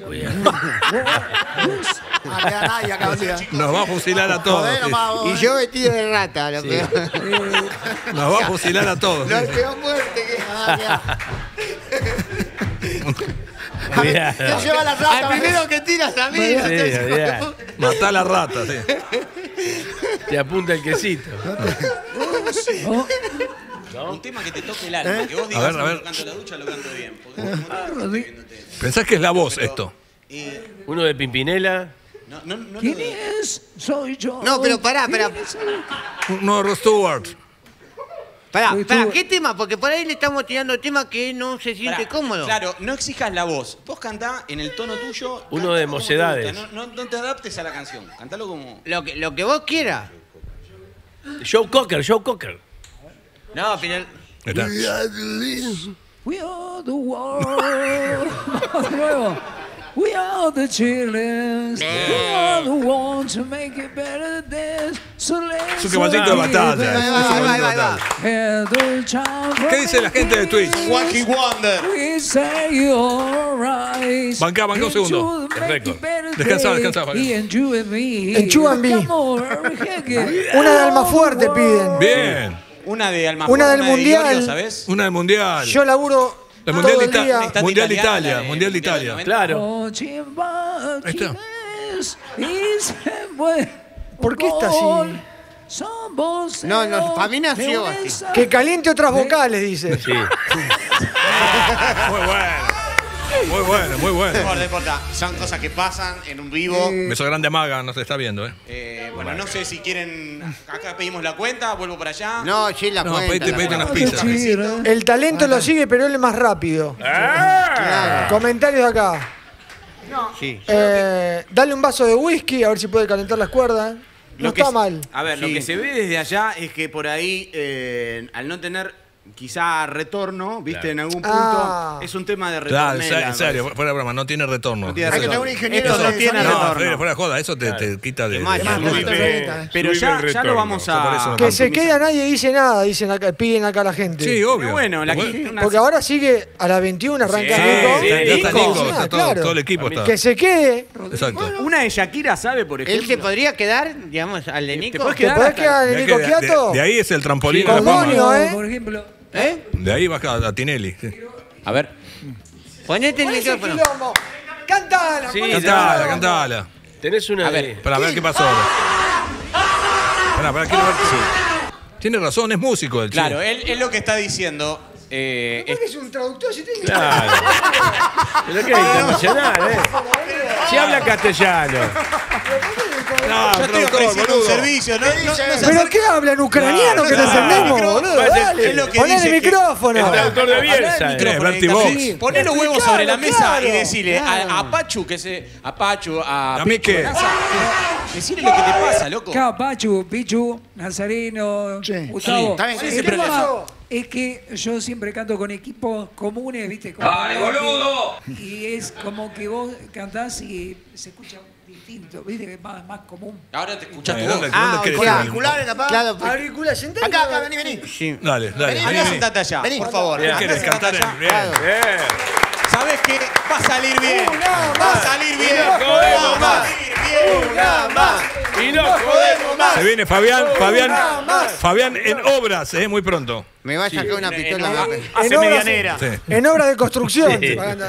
S1: Nos va a fusilar a todos.
S14: Y yo vestido de rata, lo peor.
S1: Nos va a fusilar a todos.
S14: Lo peor muerte que...
S6: Te lleva la rata.
S14: Al primero que tiras a mí.
S1: Matá a la rata, sí.
S13: Te apunta el quesito.
S4: Un tema que te toque el alma, que vos digas,
S1: a ver.
S4: canto la ducha, lo canto bien.
S1: Pensás que es la voz esto.
S13: Uno de Pimpinela.
S12: ¿Quién es? Soy yo.
S14: No, pero pará.
S1: No, Rod Stewart.
S14: Pará, ¿qué tema? Porque por ahí le estamos tirando temas que no se siente cómodo.
S4: Claro, no exijas la voz. Vos cantá en el tono tuyo.
S13: Uno de Mocedades.
S4: No te adaptes a la canción. Cantalo como...
S14: Lo que vos quieras.
S13: Joe Cocker.
S14: No, final.
S12: We are the world. De nuevo. We are the children. We are the ones to make it better than so let's
S1: Es un caballito de batalla. ¿Qué dice la gente de Twitch?
S4: Wacky Wonder.
S12: We say alright.
S1: Banca un segundo. Descansa.
S12: En
S6: Chubambi. Una de Almafuerte piden.
S1: Bien.
S4: Una de Almafuerte.
S6: Una del Mundial.
S4: Iorio, ¿sabes?
S1: Una del Mundial.
S6: Yo laburo
S1: El
S6: todo el día.
S1: Mundial de Italia.
S13: Claro.
S1: Está.
S6: ¿Por qué está así?
S14: No, para mí nació así.
S6: Que caliente otras vocales, dice.
S13: Sí.
S1: Muy bueno.
S4: No importa. Son cosas que pasan en un vivo.
S1: Beso grande a Maga, no se está viendo,
S4: Bueno, no sé si quieren... Acá pedimos la cuenta, vuelvo para allá.
S14: No, sí, la cuenta.
S1: Pedite unas pizzas.
S6: El talento lo sigue, pero él es más rápido.
S14: Claro.
S6: Comentarios acá.
S14: Sí.
S6: Dale un vaso de whisky, a ver si puede calentar las cuerdas. No está mal.
S4: A ver, lo que se ve desde allá es que por ahí, al no tener quizá retorno, viste, en algún punto, es un tema de retorno.
S1: Claro, en serio, fuera de broma, no tiene retorno.
S6: Hay que tener un ingeniero.
S4: Esto no tiene retorno.
S1: Fuera de joda, eso te quita de...
S4: Pero ya lo vamos a...
S6: Que se queda, nadie dice nada, dicen acá, piden acá la gente.
S1: Sí, obvio.
S4: Bueno,
S6: porque ahora sigue a las 21, arranca Nico.
S1: Está Nico, todo el equipo está.
S6: Que se quede.
S1: Exacto.
S4: Una de Shakira, ¿sabe, por ejemplo?
S14: Él se podría quedar, digamos, al de Nico.
S6: ¿Te podés quedar al de Nico Quiato?
S1: De ahí es el trampolín.
S6: Con Monio,
S12: por ejemplo.
S1: De ahí baja a Tinelli.
S4: A ver.
S14: Ponete el micrófono.
S6: Cantala.
S13: Sí,
S1: Cantala.
S13: Tenés una...
S4: A ver.
S1: Para ver qué pasó ahora. Quiero ver. Sí. Tiene razón, es músico el chico.
S4: Claro, él lo que está diciendo...
S6: es un traductor, si tiene que...
S13: Claro. Pero que es internacional, Si habla castellano.
S4: No, yo estoy ofreciendo un servicio.
S6: ¿Pero qué hablan? ¿Ucraniano que no entendemos, boludo? Dale, poné el micrófono.
S13: El traductor de Bielsa.
S4: Poné los huevos sobre la mesa y decirle a Pachu, a Pachu, a
S1: mí qué.
S4: Decirle lo que te pasa, loco.
S12: Claro, Pachu, Pichu, Nazareno, Gustavo. Es que yo siempre canto con equipos comunes, ¿viste?
S15: ¡Dale, boludo!
S12: Y es como que vos cantás y se escucha distinto, ¿viste? Que es más común.
S4: Ahora te escuchás tu voz.
S5: Auriculares, capaz.
S14: Claro,
S6: auriculares, sentate.
S5: Acá, vení.
S4: Sí.
S1: Dale.
S4: Vení, sentate allá, por favor.
S1: ¿Qué querés cantar? Bien.
S4: ¿Sabés qué? Va a salir bien. Va a salir bien.
S13: Podemos más.
S4: Una más.
S13: Y no podemos más.
S1: Se viene Fabián en obras, muy pronto.
S14: Me va a sacar una pistola.
S4: Hace medianera.
S1: Sí.
S6: En obra de construcción.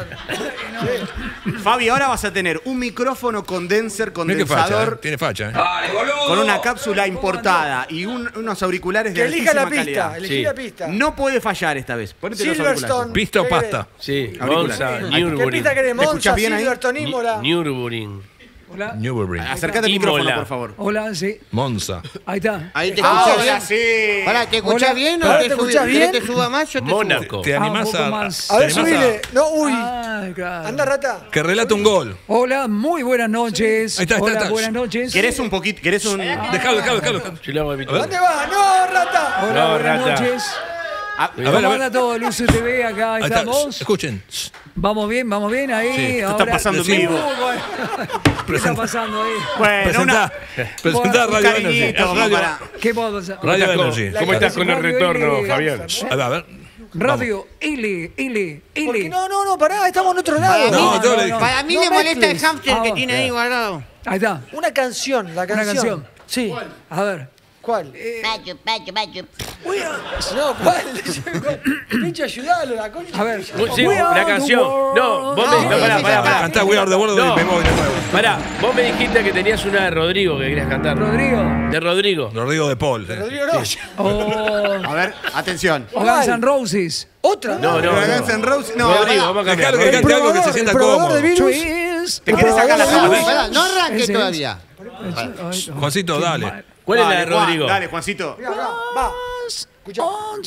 S2: Fabi, ahora vas a tener un micrófono condensador.
S1: Tiene facha.
S15: ¡Dale, boludo!
S2: Con una cápsula importada y unos auriculares de
S6: Que elija la
S2: altísima
S6: pista.
S2: calidad.
S6: Elegí la pista.
S2: No puede fallar esta vez. Ponete los auriculares.
S6: Silverstone.
S1: ¿Pista o pasta?
S13: Sí,
S2: Auriculares.
S13: Monza,
S6: ¿Qué
S13: Nürburgring.
S6: pista querés?
S2: ¿Me escuchás
S6: Monza,
S2: bien ahí?
S6: Silverstone, Imola.
S13: Nürburgring.
S12: Hola.
S1: Nürburgring.
S2: Acércate al
S13: Imola.
S2: micrófono, por favor.
S12: Hola, sí.
S1: Monza.
S12: Ahí está.
S14: Ahí te escuchás bien.
S2: sí.
S14: Pará, ¿te escuchás bien o
S6: ¿te escuchás bien?
S14: te suba más? Yo te
S13: Mónaco.
S1: ¿Te animás
S12: un poco más.
S6: A ver,
S1: te animás
S6: subile. No, uy.
S12: Claro.
S6: Anda, rata.
S1: que relate un gol?
S12: Hola, muy buenas noches.
S1: Ahí está,
S12: Hola,
S1: está.
S12: buenas noches.
S2: ¿Querés un poquito? ¿Querés un...?
S1: Dejalo.
S13: Yo le hago de mi tono.
S6: ¿Dónde vas? No, rata.
S12: Hola,
S13: No,
S12: buenas
S13: rata.
S12: noches.
S1: A
S12: ¿Cómo anda todo? Luce TV, acá
S1: Ahí está.
S12: estamos.
S1: Escuchen.
S12: Vamos bien ahí.
S1: Sí,
S2: esto
S12: ahora.
S2: está pasando en vivo.
S12: ¿Qué está pasando ahí?
S2: Bueno,
S1: presentá Radio Energy.
S12: ¿Qué puedo pasar?
S1: Radio Energy.
S13: ¿Cómo estás con el retorno, Javier?
S1: A ver.
S12: Radio Ili.
S6: No, pará, estamos en otro lado.
S14: Para mí le molesta el hamster que tiene ahí guardado.
S12: Ahí está.
S6: Una canción, la canción.
S12: Una canción.
S6: Sí.
S12: A ver.
S6: ¿Cuál?
S14: Pacho.
S6: No, ¿cuál? Pinche, ayudalo, la concha.
S12: A ver.
S13: Sí, una canción. No, vos me... No, pará.
S1: Cantá We Are the World y me voy de nuevo.
S13: Pará, vos me dijiste que tenías una de Rodrigo que querías cantar.
S12: ¿Rodrigo?
S13: De Rodrigo.
S1: Rodrigo de Paul.
S6: Rodrigo Rocha.
S2: A ver, atención.
S12: O Guns N' Roses.
S6: ¿Otra?
S2: No. Guns N' Roses. No,
S13: Rodrigo, vamos a cambiar.
S1: Que cante algo que se sienta cómodo.
S2: ¿Te querés sacar la sala?
S14: No arranque todavía.
S1: Juancito, dale.
S13: ¿Cuál es la de Rodrigo?
S2: Dale, Juancito.
S6: Va. Escuchá.
S12: No,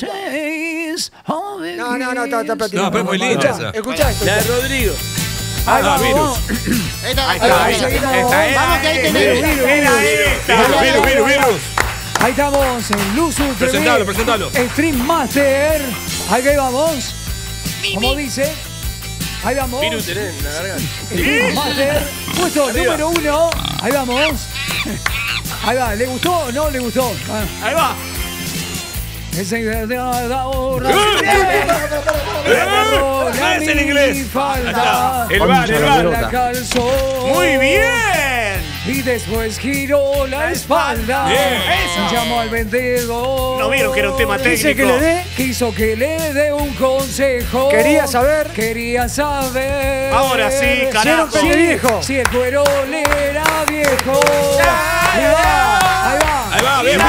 S6: está
S1: No, pero es muy linda esa.
S6: Escuchá esto.
S13: La de Rodrigo.
S12: Ahí va,
S1: Virus.
S2: Ahí está.
S14: Vamos que ahí tenés.
S1: Virus.
S12: Ahí estamos en Luz Ultra.
S1: Presentalo.
S12: Stream Master. Ahí vamos. Como dice. Ahí vamos.
S13: Virus tenés la garganta.
S12: Stream Master. Puesto número 1. Ahí vamos. Ahí va. ¿Le gustó o no le gustó?
S2: Ahí va.
S1: Es en inglés.
S12: Falta.
S13: El bar.
S12: La calzó.
S2: Muy bien.
S12: Y después giró la espalda.
S2: Eso.
S12: Llamó al vendedor.
S2: No vieron que era un tema técnico.
S6: Dice que le dé.
S12: Quiso que le dé un consejo.
S6: Quería saber.
S2: Ahora sí, carajo.
S6: Si era un viejo.
S12: Si el cuero le era viejo. Ahí va.
S1: Bien.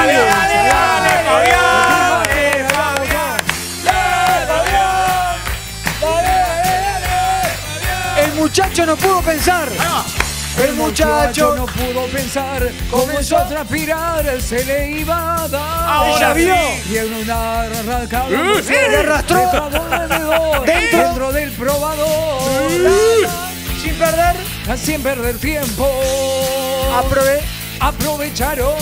S6: El muchacho no pudo pensar.
S12: El muchacho no pudo pensar, comenzó a transpirar, se le iba a dar.
S6: Ahora vio.
S12: Y en una arrancada
S6: le arrastró
S12: dentro del probador. Sin perder tiempo. Aprovecharon.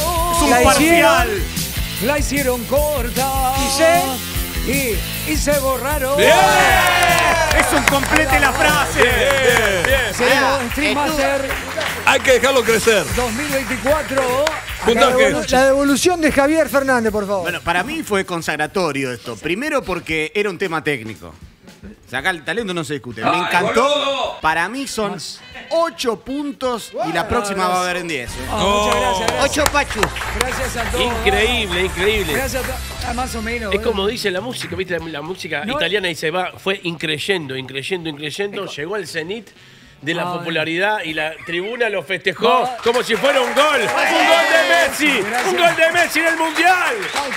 S12: La hicieron corta. Y se borraron.
S2: ¡Bien! Es un complete la frase.
S12: Bien. Stream Master.
S1: Hay que dejarlo crecer.
S12: 2024.
S6: La devolución de Javier Fernández, por favor.
S2: Bueno, para mí fue consagratorio esto. Primero porque era un tema técnico. O sea, acá el talento no se discute. Me encantó.
S1: Boludo.
S2: Para mí son 8 puntos y la próxima va a haber en 10.
S12: Muchas gracias.
S14: 8 pachus.
S12: Gracias a todos.
S13: Increíble.
S12: Gracias a más o menos.
S13: Es como dice la música, ¿viste? La música italiana dice, fue increyendo. Llegó al cenit de la popularidad y la tribuna lo festejó como si fuera un gol. ¡Un gol de Messi! ¡Un gol de Messi en el Mundial!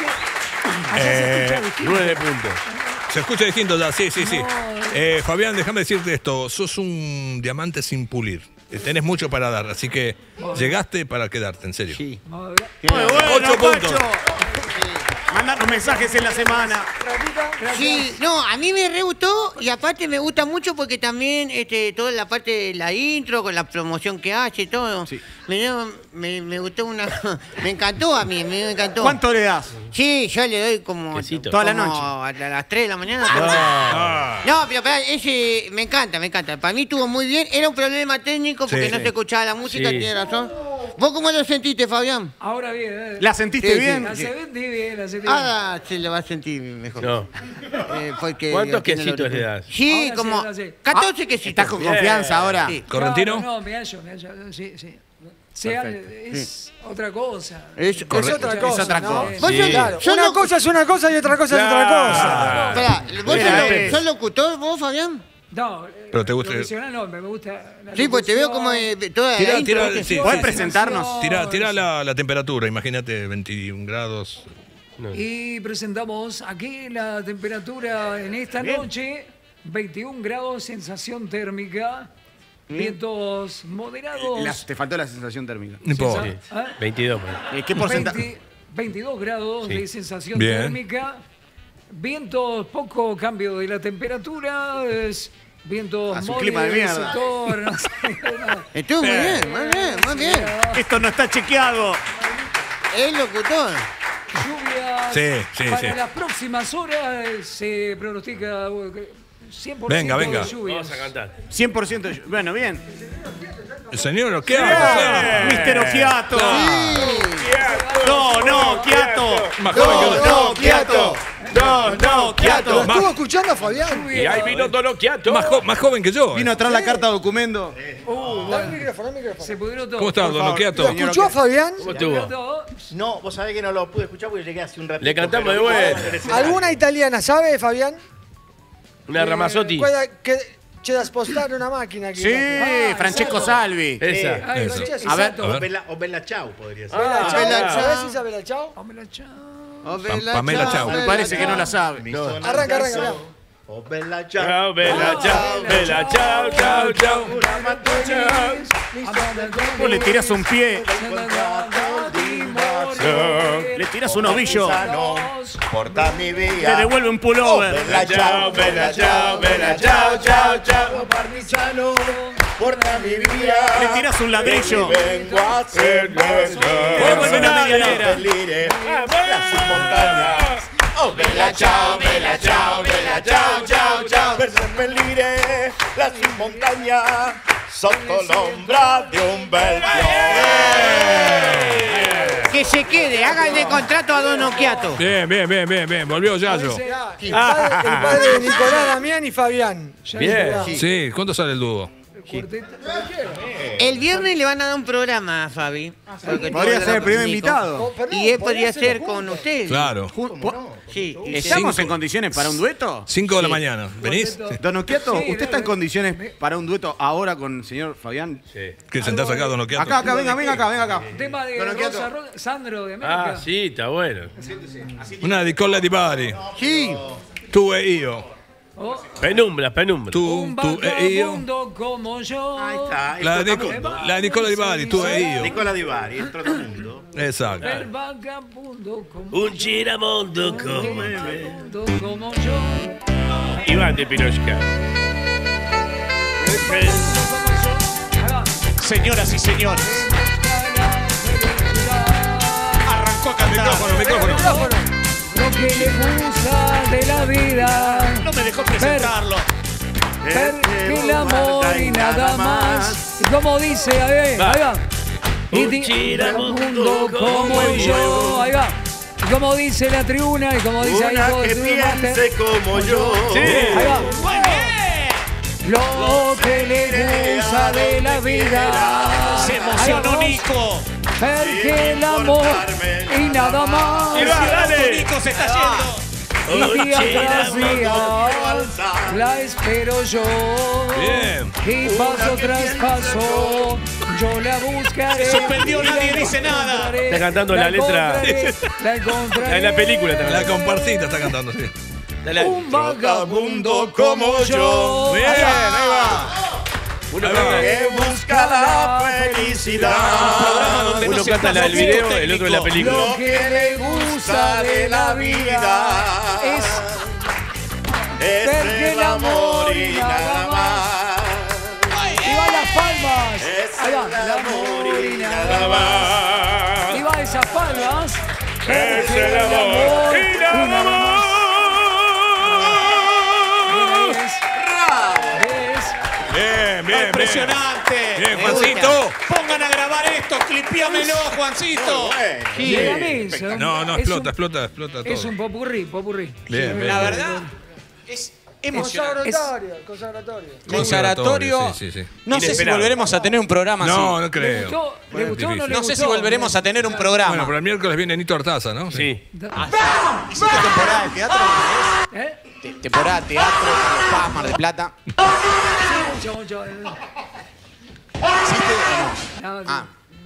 S13: 9 puntos.
S1: Se escucha distinto ya, sí. Fabián, déjame decirte esto. Sos un diamante sin pulir. Tenés mucho para dar, así que llegaste para quedarte, en serio.
S2: Sí. Muy bueno,
S1: 8 puntos.
S2: Mandanos mensajes en la semana.
S14: Sí, no, a mí me re gustó y aparte me gusta mucho porque también toda la parte de la intro, con la promoción que hace y todo.
S2: Sí.
S14: Me gustó una... Me encantó a mí, me encantó.
S2: ¿Cuánto le das?
S14: Sí, yo le doy como...
S2: Toda la noche.
S14: A las 3 de la mañana. No, pero ese me encanta. Para mí estuvo muy bien. Era un problema técnico porque no se escuchaba la música, tiene razón. ¿Vos cómo lo sentiste, Fabián?
S12: Ahora bien.
S2: ¿La sentiste bien?
S12: La sentí bien.
S14: Ah, se le va a sentir mejor.
S13: No.
S14: ¿Cuántos
S13: quesitos le das?
S14: Sí,
S12: ahora
S14: como
S12: sí.
S14: 14 quesitos.
S2: ¿Estás con confianza ahora?
S14: Sí.
S1: ¿Correntino?
S12: No, me hallo. Sí. Es otra cosa.
S14: Es otra cosa.
S2: Es otra cosa.
S6: Claro. Una cosa es una cosa y otra cosa es otra cosa.
S14: Espera, ¿vos sos locutor, vos, Fabián?
S12: No,
S1: pero te gusta.
S12: Profesional no, me gusta.
S14: Sí, pues te veo como toda la intro.
S2: ¿Podés presentarnos?
S1: Tira la temperatura, imagínate 21 grados.
S12: No. Y presentamos aquí la temperatura en esta noche, 21 grados, sensación térmica, vientos moderados.
S2: Te faltó la sensación térmica.
S1: No importa.
S13: 22.
S2: ¿Qué porcentaje?
S12: 22 grados de sensación térmica, vientos, poco cambio de la temperatura, vientos
S2: un clima de mierda.
S14: Estuvo muy bien.
S2: Esto no está chequeado.
S14: El locutor.
S12: Lluvias.
S1: Sí.
S12: Para las próximas horas se pronostica 100%
S1: Venga, venga.
S12: de lluvias.
S13: Vamos a cantar.
S2: 100% de lluvia. Bueno, bien.
S1: El señor Occhiato.
S2: Mister Occhiato. No, Occhiato.
S1: Más joven que yo.
S2: No, Occhiato. No, Occhiato.
S5: Lo estuvo escuchando a Fabián.
S13: Y ahí vino Don Occhiato.
S1: Más joven que yo.
S2: Vino atrás la carta documento.
S5: Dale el micrófono, dale el micrófono.
S12: Se pudieron todo.
S1: ¿Cómo está, don Occhiato?
S5: ¿Lo escuchó a Fabián?
S13: ¿Cómo estuvo?
S18: No, vos sabés que no lo pude escuchar porque llegué hace un ratito.
S13: Le cantamos de
S18: pero-
S13: vuelta.
S5: ¿Alguna italiana sabe, Fabián?
S13: Una Ramazzotti.
S5: C'è da spostare una macchina aquí.
S2: Sí, Francesco Salvi.
S13: Esa.
S5: Ay,
S1: Esa.
S5: Francesco,
S2: A ver.
S5: exacto.
S18: O Bella Ciao podría ser.
S5: Bella Ciao.
S2: Bella Ciao.
S5: ¿Sabés si sabe Bella Ciao?
S1: Pamela Chao.
S2: Me parece que no la sabe.
S5: Arranca, arranca.
S18: Oh, Bella Ciao.
S13: Chao, bella, chao, bella, chao, chao, chao.
S2: Vos le tirás un pie. Le tiras un ovillo.
S18: Porta mi
S2: Te
S18: via.
S2: devuelve un pullover.
S18: Bella Ciao, Bella Ciao, Bella Ciao, ciao, ciao. Parmigiano, porta mi via.
S2: Le tiras un ladrillo.
S18: Vengo a hacer
S2: Te devuelve una medianera.
S18: Las montañas. Oh, Bella Ciao, Bella Ciao, Bella Ciao, ciao, ciao. Per seppellire la montagna sotto l'ombra di un bel
S14: Que se quede, háganle contrato a Don Occhiato.
S1: Bien. Volvió Yayo.
S5: El padre de Nicolás, Damián y Fabián.
S13: Bien.
S1: Sí, ¿cuánto sale el dúo?
S14: El viernes le van a dar un programa a Fabi.
S2: Podría ser el primer invitado.
S14: Y él podría ser con usted.
S1: Claro.
S14: Sí.
S2: ¿Estamos en condiciones para un dueto?
S1: 5 de la mañana. ¿Venís? Sí.
S2: Don Occhiato, ¿usted está en condiciones para un dueto ahora con el señor Fabián?
S13: Sí.
S1: ¿Qué sentás acá, don Occhiato?
S2: Acá, venga acá.
S12: Tema de
S2: Don Occhiato.
S12: Sandro de América.
S13: Ah, sí, está bueno.
S1: Una di Colla di Bari.
S2: Sí.
S1: Tu e io.
S13: Penumbra.
S12: Un
S1: Tu e io.
S12: vagabundo como yo.
S18: Ahí está.
S1: La Nicola di Bari, tu e io.
S18: Nicola Di Bari, il trotamundo.
S1: Esatto.
S12: El vagabundo como
S13: Un giramondo como me.
S12: vagabundo como yo.
S13: Iván de Pinochka.
S2: Señoras y señores, arrancó a cantar.
S1: Micrófono.
S12: Lo que le gusta de la vida.
S2: No me dejó presentarlo.
S12: Ver que el amor y nada más. Como dice, ahí va. Y
S13: Un giramundo
S12: como yo. Ahí va. Y como dice la tribuna y como dice ahí
S18: Una
S12: todo
S18: que
S12: el Master.
S18: piense como yo.
S12: Ahí va. Lo que le gusta de la vida.
S2: Se emocionó Nico.
S12: Ver que el amor y nada más.
S2: Nico se está yendo.
S12: Y día tras día la espero yo.
S1: Bien.
S12: Y paso tras paso yo la buscaré.
S2: Se suspendió, nadie dice nada.
S13: Está cantando la letra.
S12: La encontraré.
S13: En la película está
S1: La
S13: cantando.
S1: comparsita está cantando, sí.
S12: Un vagabundo como yo.
S1: Bien, ahí va.
S13: Uno
S1: Ahí va.
S13: canta,
S18: Que busca la felicidad.
S13: uno canta la del video, el otro de la película.
S12: Lo que le gusta de la vida es
S18: Es
S12: ver que el amor y nada más. Y va las palmas.
S18: Es
S12: Ahí va.
S18: el amor y nada más.
S12: Y va esas palmas.
S13: Es el amor y nada más.
S1: Bien.
S2: Impresionante.
S1: Bien, Juancito.
S2: Pongan a grabar esto, clipíamelo, Juancito.
S12: Sí, a mí,
S1: No,
S12: es
S1: explota todo.
S12: Es un popurrí.
S1: Bien.
S2: La verdad, es emocionante.
S14: Consagratorio.
S1: Sí.
S14: No sé si
S13: Inesperado.
S14: volveremos a tener un programa así.
S1: No creo.
S12: ¿Le gustó o no le
S14: No
S12: gustó?
S14: sé si volveremos a tener un programa.
S1: Bueno, pero el miércoles viene Nito Artaza, ¿no?
S13: Sí.
S14: ¿Hiciste temporada de teatro?
S12: ¿Eh?
S14: Temporada de teatro, Carlos Paz, Mar del Plata.
S12: Mucho.
S14: ¿Hiciste o no?
S12: No,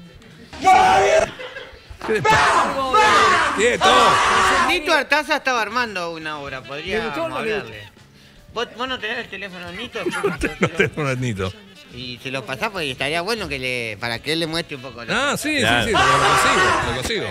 S1: Quieto.
S14: Nito Artaza estaba armando una obra,
S12: ¿Le
S14: podríamos
S12: gustó o no le
S14: hablarle. ¿Vos no tenés el teléfono de Nito?
S1: No tengo un Nito.
S14: Y se lo pasás porque estaría bueno que para que él le muestre un poco.
S1: Sí,
S13: Claro.
S1: lo consigo.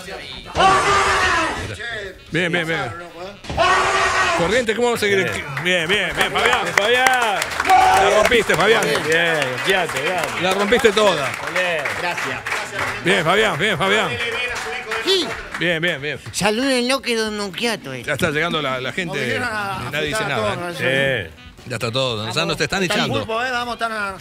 S1: Bien. Corriente, ¿cómo vamos a seguir? Bien, Fabián. La rompiste, Fabián.
S13: Bien, Occhiato,
S1: La rompiste toda.
S13: bien.
S18: Gracias.
S1: Bien, Fabián.
S18: Sí.
S1: Bien, bien, bien.
S14: Salúdenlo que Don Nunquiato es.
S1: Ya está llegando la gente. Nadie dice nada. Ya está todo. Ya nos te están echando.
S5: Vamos,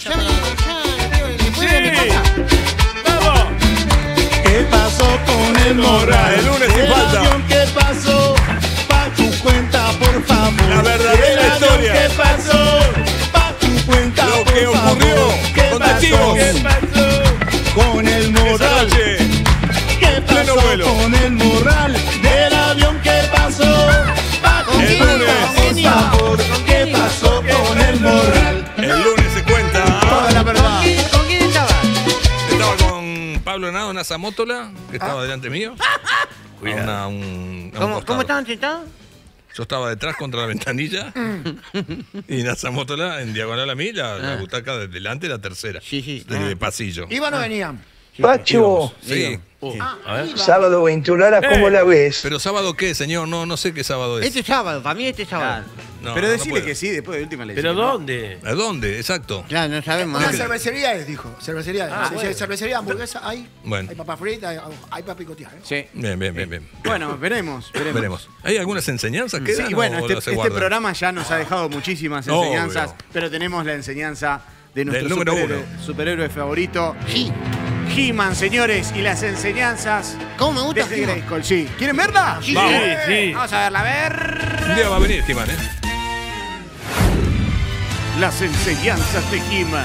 S1: ¡Vamos!
S18: ¿Qué pasó con el morral?
S1: El lunes sin falta.
S18: ¿Qué pasó? Pa' tu cuenta, por favor.
S1: La verdadera historia.
S18: ¿Qué pasó? Pa' tu cuenta,
S1: Lo
S18: por
S1: que
S18: favor.
S1: ocurrió
S18: ¿Qué
S1: con
S18: pasó?
S1: testigos.
S18: ¿Qué pasó? Con el
S1: Esa
S18: morral.
S1: noche.
S18: ¿Qué
S1: Pleno
S18: pasó
S1: vuelo.
S18: con el morral del avión? ¿Qué pasó? Pa' tu
S1: El
S18: cuenta,
S1: lunes.
S18: por favor. ¿Qué pasó con el morral?
S1: El lunes se cuenta.
S5: Toda la verdad.
S14: ¿Con quién estaba?
S1: Estaba con Pablo Hernando Nazamótola, que estaba delante mío. A un costado.
S14: ¿Cómo estaban sentados?
S1: Yo estaba detrás contra la ventanilla y Nazamótola en diagonal a mí, la butaca de delante, la tercera.
S14: Sí.
S1: De pasillo.
S5: ¿Iban o venían?
S9: Pacho,
S1: Sí.
S13: A ver.
S9: sábado 21 horas, ¿cómo la ves?
S1: ¿Pero sábado qué, señor? No sé qué sábado es.
S14: Este sábado, para mí este sábado.
S1: No,
S2: Pero
S1: no
S2: decirle
S1: puedo.
S2: que sí, después de última le
S13: ¿Pero
S2: decís que no.
S13: dónde?
S1: ¿A dónde? Exacto.
S14: Claro, no sabemos.
S5: Una
S14: dónde.
S5: cervecería es, dijo. Cervecería es. Sí,
S13: bueno.
S5: Cervecería, hamburguesa, hay.
S1: Bueno.
S5: Hay papas fritas, hay para picotear.
S2: Sí.
S1: Bien.
S2: Bueno, veremos.
S1: ¿Hay algunas enseñanzas que
S2: Sí,
S1: dan
S2: bueno,
S1: o
S2: este
S1: se guardan?
S2: programa ya nos ha dejado muchísimas
S1: Obvio.
S2: enseñanzas, pero tenemos la enseñanza de nuestro
S1: Del número
S2: superhéroe favorito, He-Man, señores, y las enseñanzas
S14: ¿Cómo me gusta
S2: de
S14: He-Man?
S2: Grayskull. Sí. ¿Quieren verla?
S14: Sí.
S1: Vamos.
S13: Sí.
S2: Vamos a verla, a ver.
S1: Un día va a venir, He-Man, ¿eh?
S2: Las enseñanzas de He-Man.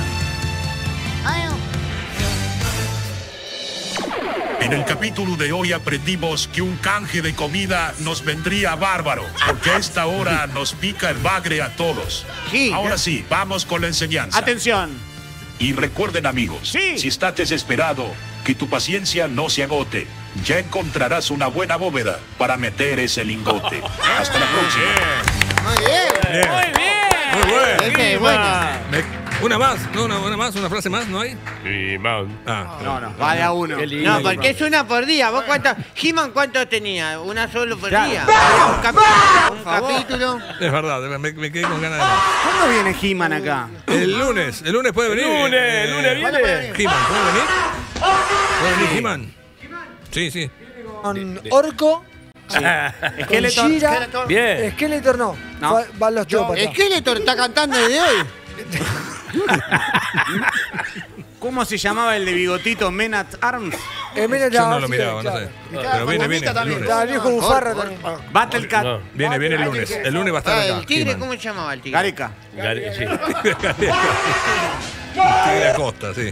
S19: En el capítulo de hoy aprendimos que un canje de comida nos vendría bárbaro, porque a esta hora nos pica el bagre a todos.
S14: Sí.
S19: Ahora sí, vamos con la enseñanza.
S2: Atención.
S19: Y recuerden, amigos,
S2: Sí.
S19: si estás desesperado, que tu paciencia no se agote. Ya encontrarás una buena bóveda para meter ese lingote. Hasta la próxima.
S14: Muy bien.
S1: Muy bueno.
S14: Ese es bueno.
S1: Una más, no, una frase más, ¿no hay?
S13: He-Man.
S2: No, vale a uno.
S13: Qué lindo.
S14: No, porque es una por día. ¿Vos He-Man cuánto tenía? ¿Una solo por
S2: Claro.
S14: día? Un capítulo.
S1: Es verdad, me quedé con ganas de más.
S2: ¿Cuándo viene He-Man acá?
S1: El lunes puede venir.
S13: El lunes viene.
S1: He-Man, ¿puede venir? ¿Puede venir He-Man? Sí.
S6: Con Orco,
S2: Skeletor.
S6: con Shira.
S13: Bien.
S6: Skeletor no.
S2: No.
S6: Van los chopas.
S14: Skeletor está cantando desde hoy.
S2: ¿Cómo se llamaba el de bigotito Men at Arms?
S1: Yo no lo miraba, no sé. Pero viene el lunes.
S6: Está el viejo Bufarra también.
S2: Battle Cat.
S13: No.
S1: Viene el lunes. El lunes va a estar acá.
S14: ¿El tigre
S1: He-Man.
S14: cómo se llamaba el tigre?
S2: Gareca.
S13: Sí.
S1: Tigre Acosta, sí.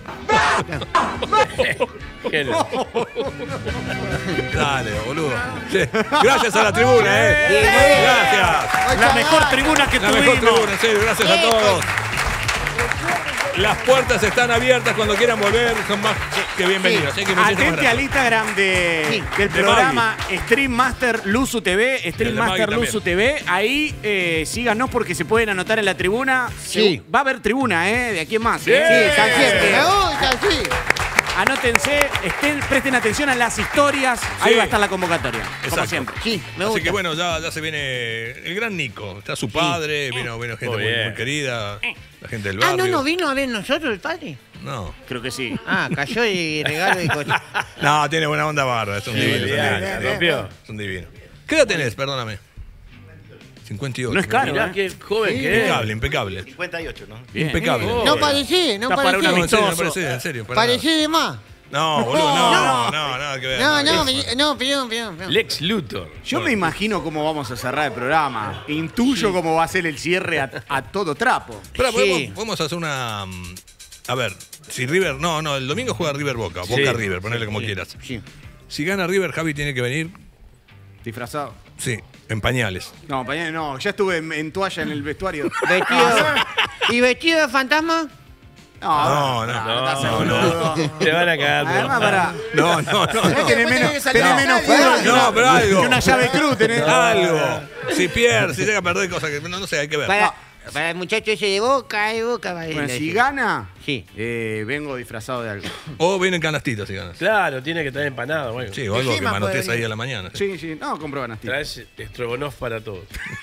S13: Genio.
S1: Dale, boludo. Sí. Gracias a la tribuna, Gracias.
S2: La mejor tribuna que
S1: La mejor
S2: tuvimos.
S1: tribuna, en serio, gracias a todos. Las puertas están abiertas cuando quieran volver, son más que bienvenidos. Así que muchísimas
S2: Atente
S1: gracias.
S2: al Instagram del
S1: De
S2: programa Stream Master Luzu TV, Stream
S1: El de
S2: Master
S1: Maggie
S2: Luzu TV. Ahí síganos porque se pueden anotar en la tribuna.
S14: Sí.
S2: Va a haber tribuna, de aquí en más.
S14: Sí, está siempre. Me gusta, sí.
S2: Anótense, presten atención a las historias. Ahí
S1: Sí.
S2: va a estar la convocatoria, como
S1: Exacto.
S2: siempre.
S14: Sí, me
S1: Así
S14: gusta.
S1: que bueno, ya se viene el gran Nico. Está su padre, vino gente
S13: Muy
S1: muy,
S13: bien.
S1: muy querida, la gente del
S14: Ah,
S1: barrio.
S14: no vino a ver nosotros el padre.
S1: No.
S2: Creo que sí.
S14: Ah, cayó y regalo y cosas.
S1: No, tiene buena onda barra, es un divino.
S13: bien, rompió.
S1: Es un divino. ¿Qué edad tenés? Perdóname. 58.
S2: No es caro,
S13: Mirá qué joven que es.
S1: Impecable, impecable.
S9: 58, ¿no?
S2: Bien.
S1: Impecable.
S14: No parecé, no
S2: Está para
S14: parecé.
S2: una
S1: No, en serio, no
S2: amistoso.
S1: parece, en serio. para
S14: Parecé de más.
S1: nada. No, boludo, no, nada que ver.
S14: No, perdón.
S13: Lex Luthor.
S2: Yo me imagino cómo vamos a cerrar el programa. Intuyo cómo va a ser el cierre a todo trapo.
S1: Pero
S14: Sí.
S1: podemos hacer una. A ver, si River. No, el domingo juega River Boca. Boca River, ponele como quieras.
S14: Sí.
S1: Si gana River, Javi tiene que venir.
S2: Disfrazado.
S1: Sí, en pañales.
S2: No, mañana no. Ya estuve en toalla en el vestuario.
S14: ¿Y vestido de fantasma?
S1: No.
S13: Te van a cagar.
S2: Además, para.
S1: No.
S2: Tenés menos
S1: No,
S2: culo
S1: pero algo.
S2: que una llave cruz tenés.
S1: Algo. Si pierde, si llega a perder cosas que no sé, hay que ver.
S14: Para el muchacho ese de Boca, va
S2: Bueno, si gana,
S14: Sí.
S2: vengo disfrazado de algo.
S1: O viene en canastita si ganas.
S13: Claro, tiene que traer empanada, bueno.
S1: Sí, o algo que
S5: Encima
S1: manotees
S5: puede
S1: ahí a la mañana.
S2: Sí. No, compro ganastito.
S13: Traes estrogonoff para todos.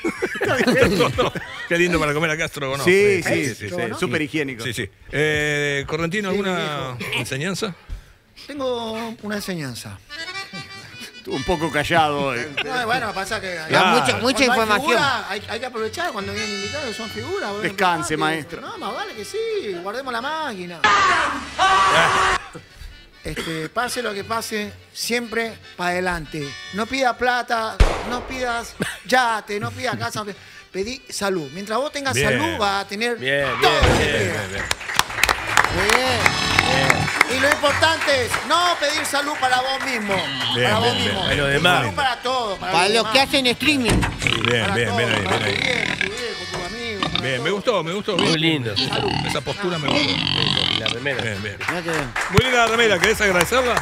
S1: Qué lindo para comer acá, Strogonoff.
S2: Sí,
S1: sí.
S2: súper higiénico.
S1: Sí. Correntino, ¿alguna enseñanza?
S5: Tengo una enseñanza.
S2: Un poco callado hoy.
S5: No, bueno, pasa que
S14: mucha información.
S5: Hay que aprovechar cuando vienen invitados que son figuras. Bueno,
S2: Descanse, maestro.
S5: No, más vale que sí, guardemos la máquina. Pase lo que pase, siempre para adelante. No pida plata, no pidas yate, no pidas casa. Pedí salud. Mientras vos tengas salud, vas a tener todo lo que quieras. Muy bien. Y lo importante es no pedir salud para vos mismo. Para vos mismo.
S13: Para los demás.
S5: Salud para todos.
S14: Para los que hacen streaming.
S1: Bien, bien ahí. Bien, me gustó.
S13: Muy lindo.
S1: Esa postura me gustó.
S13: La remera.
S1: Bien. Muy linda la remera, ¿querés agradecerla?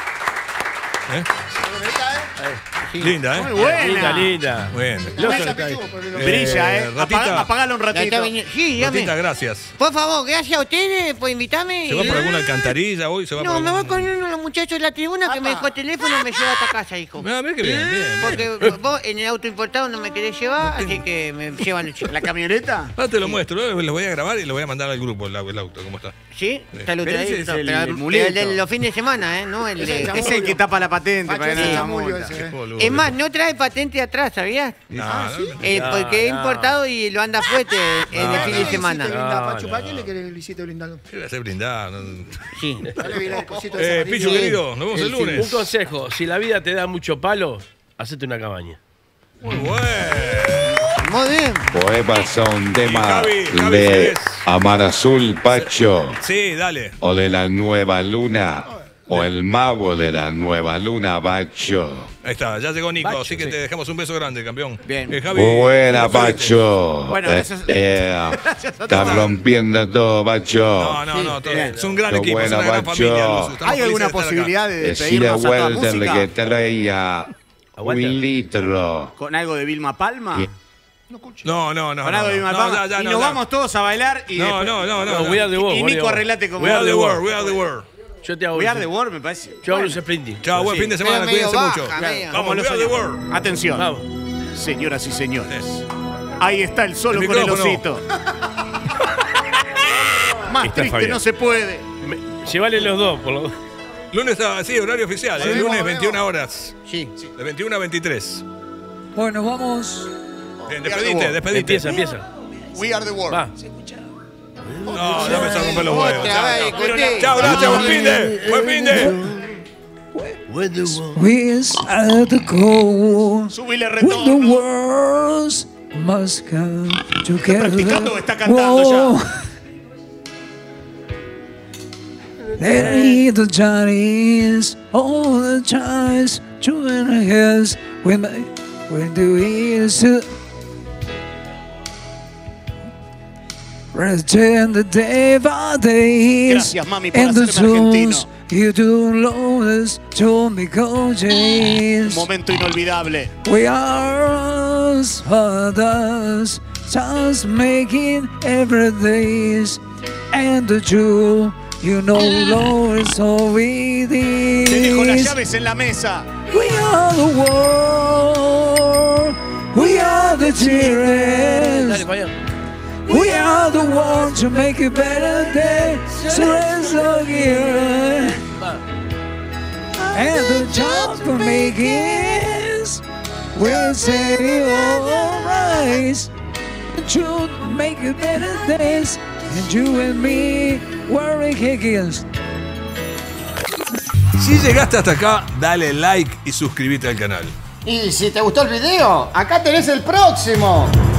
S1: Linda,
S2: Muy buena.
S13: Linda.
S1: Bueno.
S2: Brilla,
S1: Ratita.
S2: Apagala un ratito.
S14: Sí,
S1: Ratita, gracias.
S14: Por favor, gracias a ustedes por invitarme.
S1: ¿Se va por alguna alcantarilla hoy?
S14: No, me voy con uno de los muchachos de la tribuna que me dejó el teléfono y me lleva hasta casa, hijo.
S1: Mira, qué bien.
S14: Porque vos en el auto importado no me querés llevar, así que me llevan los chicos.
S2: ¿La camioneta?
S1: Ahora te lo muestro, lo voy a grabar y lo voy a mandar al grupo, el auto, ¿cómo está?
S14: ¿Sí? Está
S2: Pero ese es el
S14: el
S2: muleto.
S14: de los fines de semana, ¿no?
S2: Es el que tapa la patente para que no multa.
S14: Es más, no trae patente atrás, ¿sabías? Porque es importado y lo anda fuerte en el fin de semana.
S5: ¿Para qué le querés el visito blindado?
S1: ¿Qué voy a hacer brindar?
S14: Sí.
S1: Pichu, querido, nos vemos el lunes.
S13: Un consejo, si la vida te da mucho palo, hacete una cabaña.
S1: Muy bueno.
S14: Muy bien.
S11: ¿Puede pasar un tema
S1: Javi,
S11: de Amar Azul, Pacho?
S1: Sí, dale.
S11: ¿O de la Nueva Luna? ¿O el mago de la Nueva Luna, Pacho?
S1: Ahí está, ya llegó Nico,
S13: Bacho,
S1: así que
S13: sí.
S1: te dejamos un beso grande, campeón.
S2: Bien.
S1: Javi,
S11: Buena, Pacho.
S2: Bueno,
S11: Está rompiendo todo, Pacho.
S1: No, es un gran
S11: Qué
S1: equipo, es
S11: buena,
S1: una gran
S11: Pacho.
S1: familia. Estamos
S2: ¿Hay
S1: felices
S2: alguna
S1: de estar acá.
S2: posibilidad de
S11: Decirle
S2: despedirnos a toda
S11: Walter
S2: música?
S11: que traía un litro.
S2: ¿Con algo de Vilma Palma?
S1: No.
S2: Con algo de Vilma Palma. Y nos vamos todos a bailar y
S1: No.
S13: We are the world.
S2: Y Nico arreglate como
S1: We are the world.
S13: Yo te hago
S2: We are the world, me parece.
S13: Yo hago los sprinting.
S1: Chao, buen fin de semana,
S14: Medio
S1: cuídense mucho.
S14: baja, medio.
S1: Vamos, We are the world.
S2: Atención.
S13: Vamos.
S2: Señoras y señores. Ahí está el solo
S1: El
S2: con el
S1: micrófono.
S2: osito. Más
S13: Está
S2: triste
S13: Fabián.
S2: no se puede.
S13: Llévale los dos, por lo menos.
S1: Lunes, sí, horario oficial,
S5: Sí,
S1: lunes
S5: vamos,
S1: 21 horas.
S14: Sí.
S1: De 21 a 23.
S12: Bueno, vamos.
S1: Bien, despedite.
S13: Empieza.
S9: We are the world.
S13: Va.
S1: No, ya me está a romper los huevos.
S14: Otra vez, escuché.
S1: Chao, gracias, buen fin de.
S12: We are the goal.
S2: Subile
S12: When the
S2: retorno.
S12: worlds must come together.
S2: practicando o está cantando ya?
S12: Whoa. There is the Chinese, all the Chinese, join our hands when the years to return the day by days.
S2: Gracias, mami, por
S12: and the
S2: hacerme argentino.
S12: tunes you do loneliness to me go James.
S2: Momento inolvidable.
S12: We are fathers, just making every days, and the jewel you know Lord so we
S2: Te dejo las
S12: this.
S2: llaves en la mesa.
S12: We are the world, we are the children.
S13: Dale, Fabián.
S12: We are the ones to make a better day. So let's look here. And the job for making will set you all right. To make a better days. And you and me, Warren Higgins.
S1: Si llegaste hasta acá, dale like y suscríbete al canal.
S5: Y si te gustó el video, acá tenés el próximo.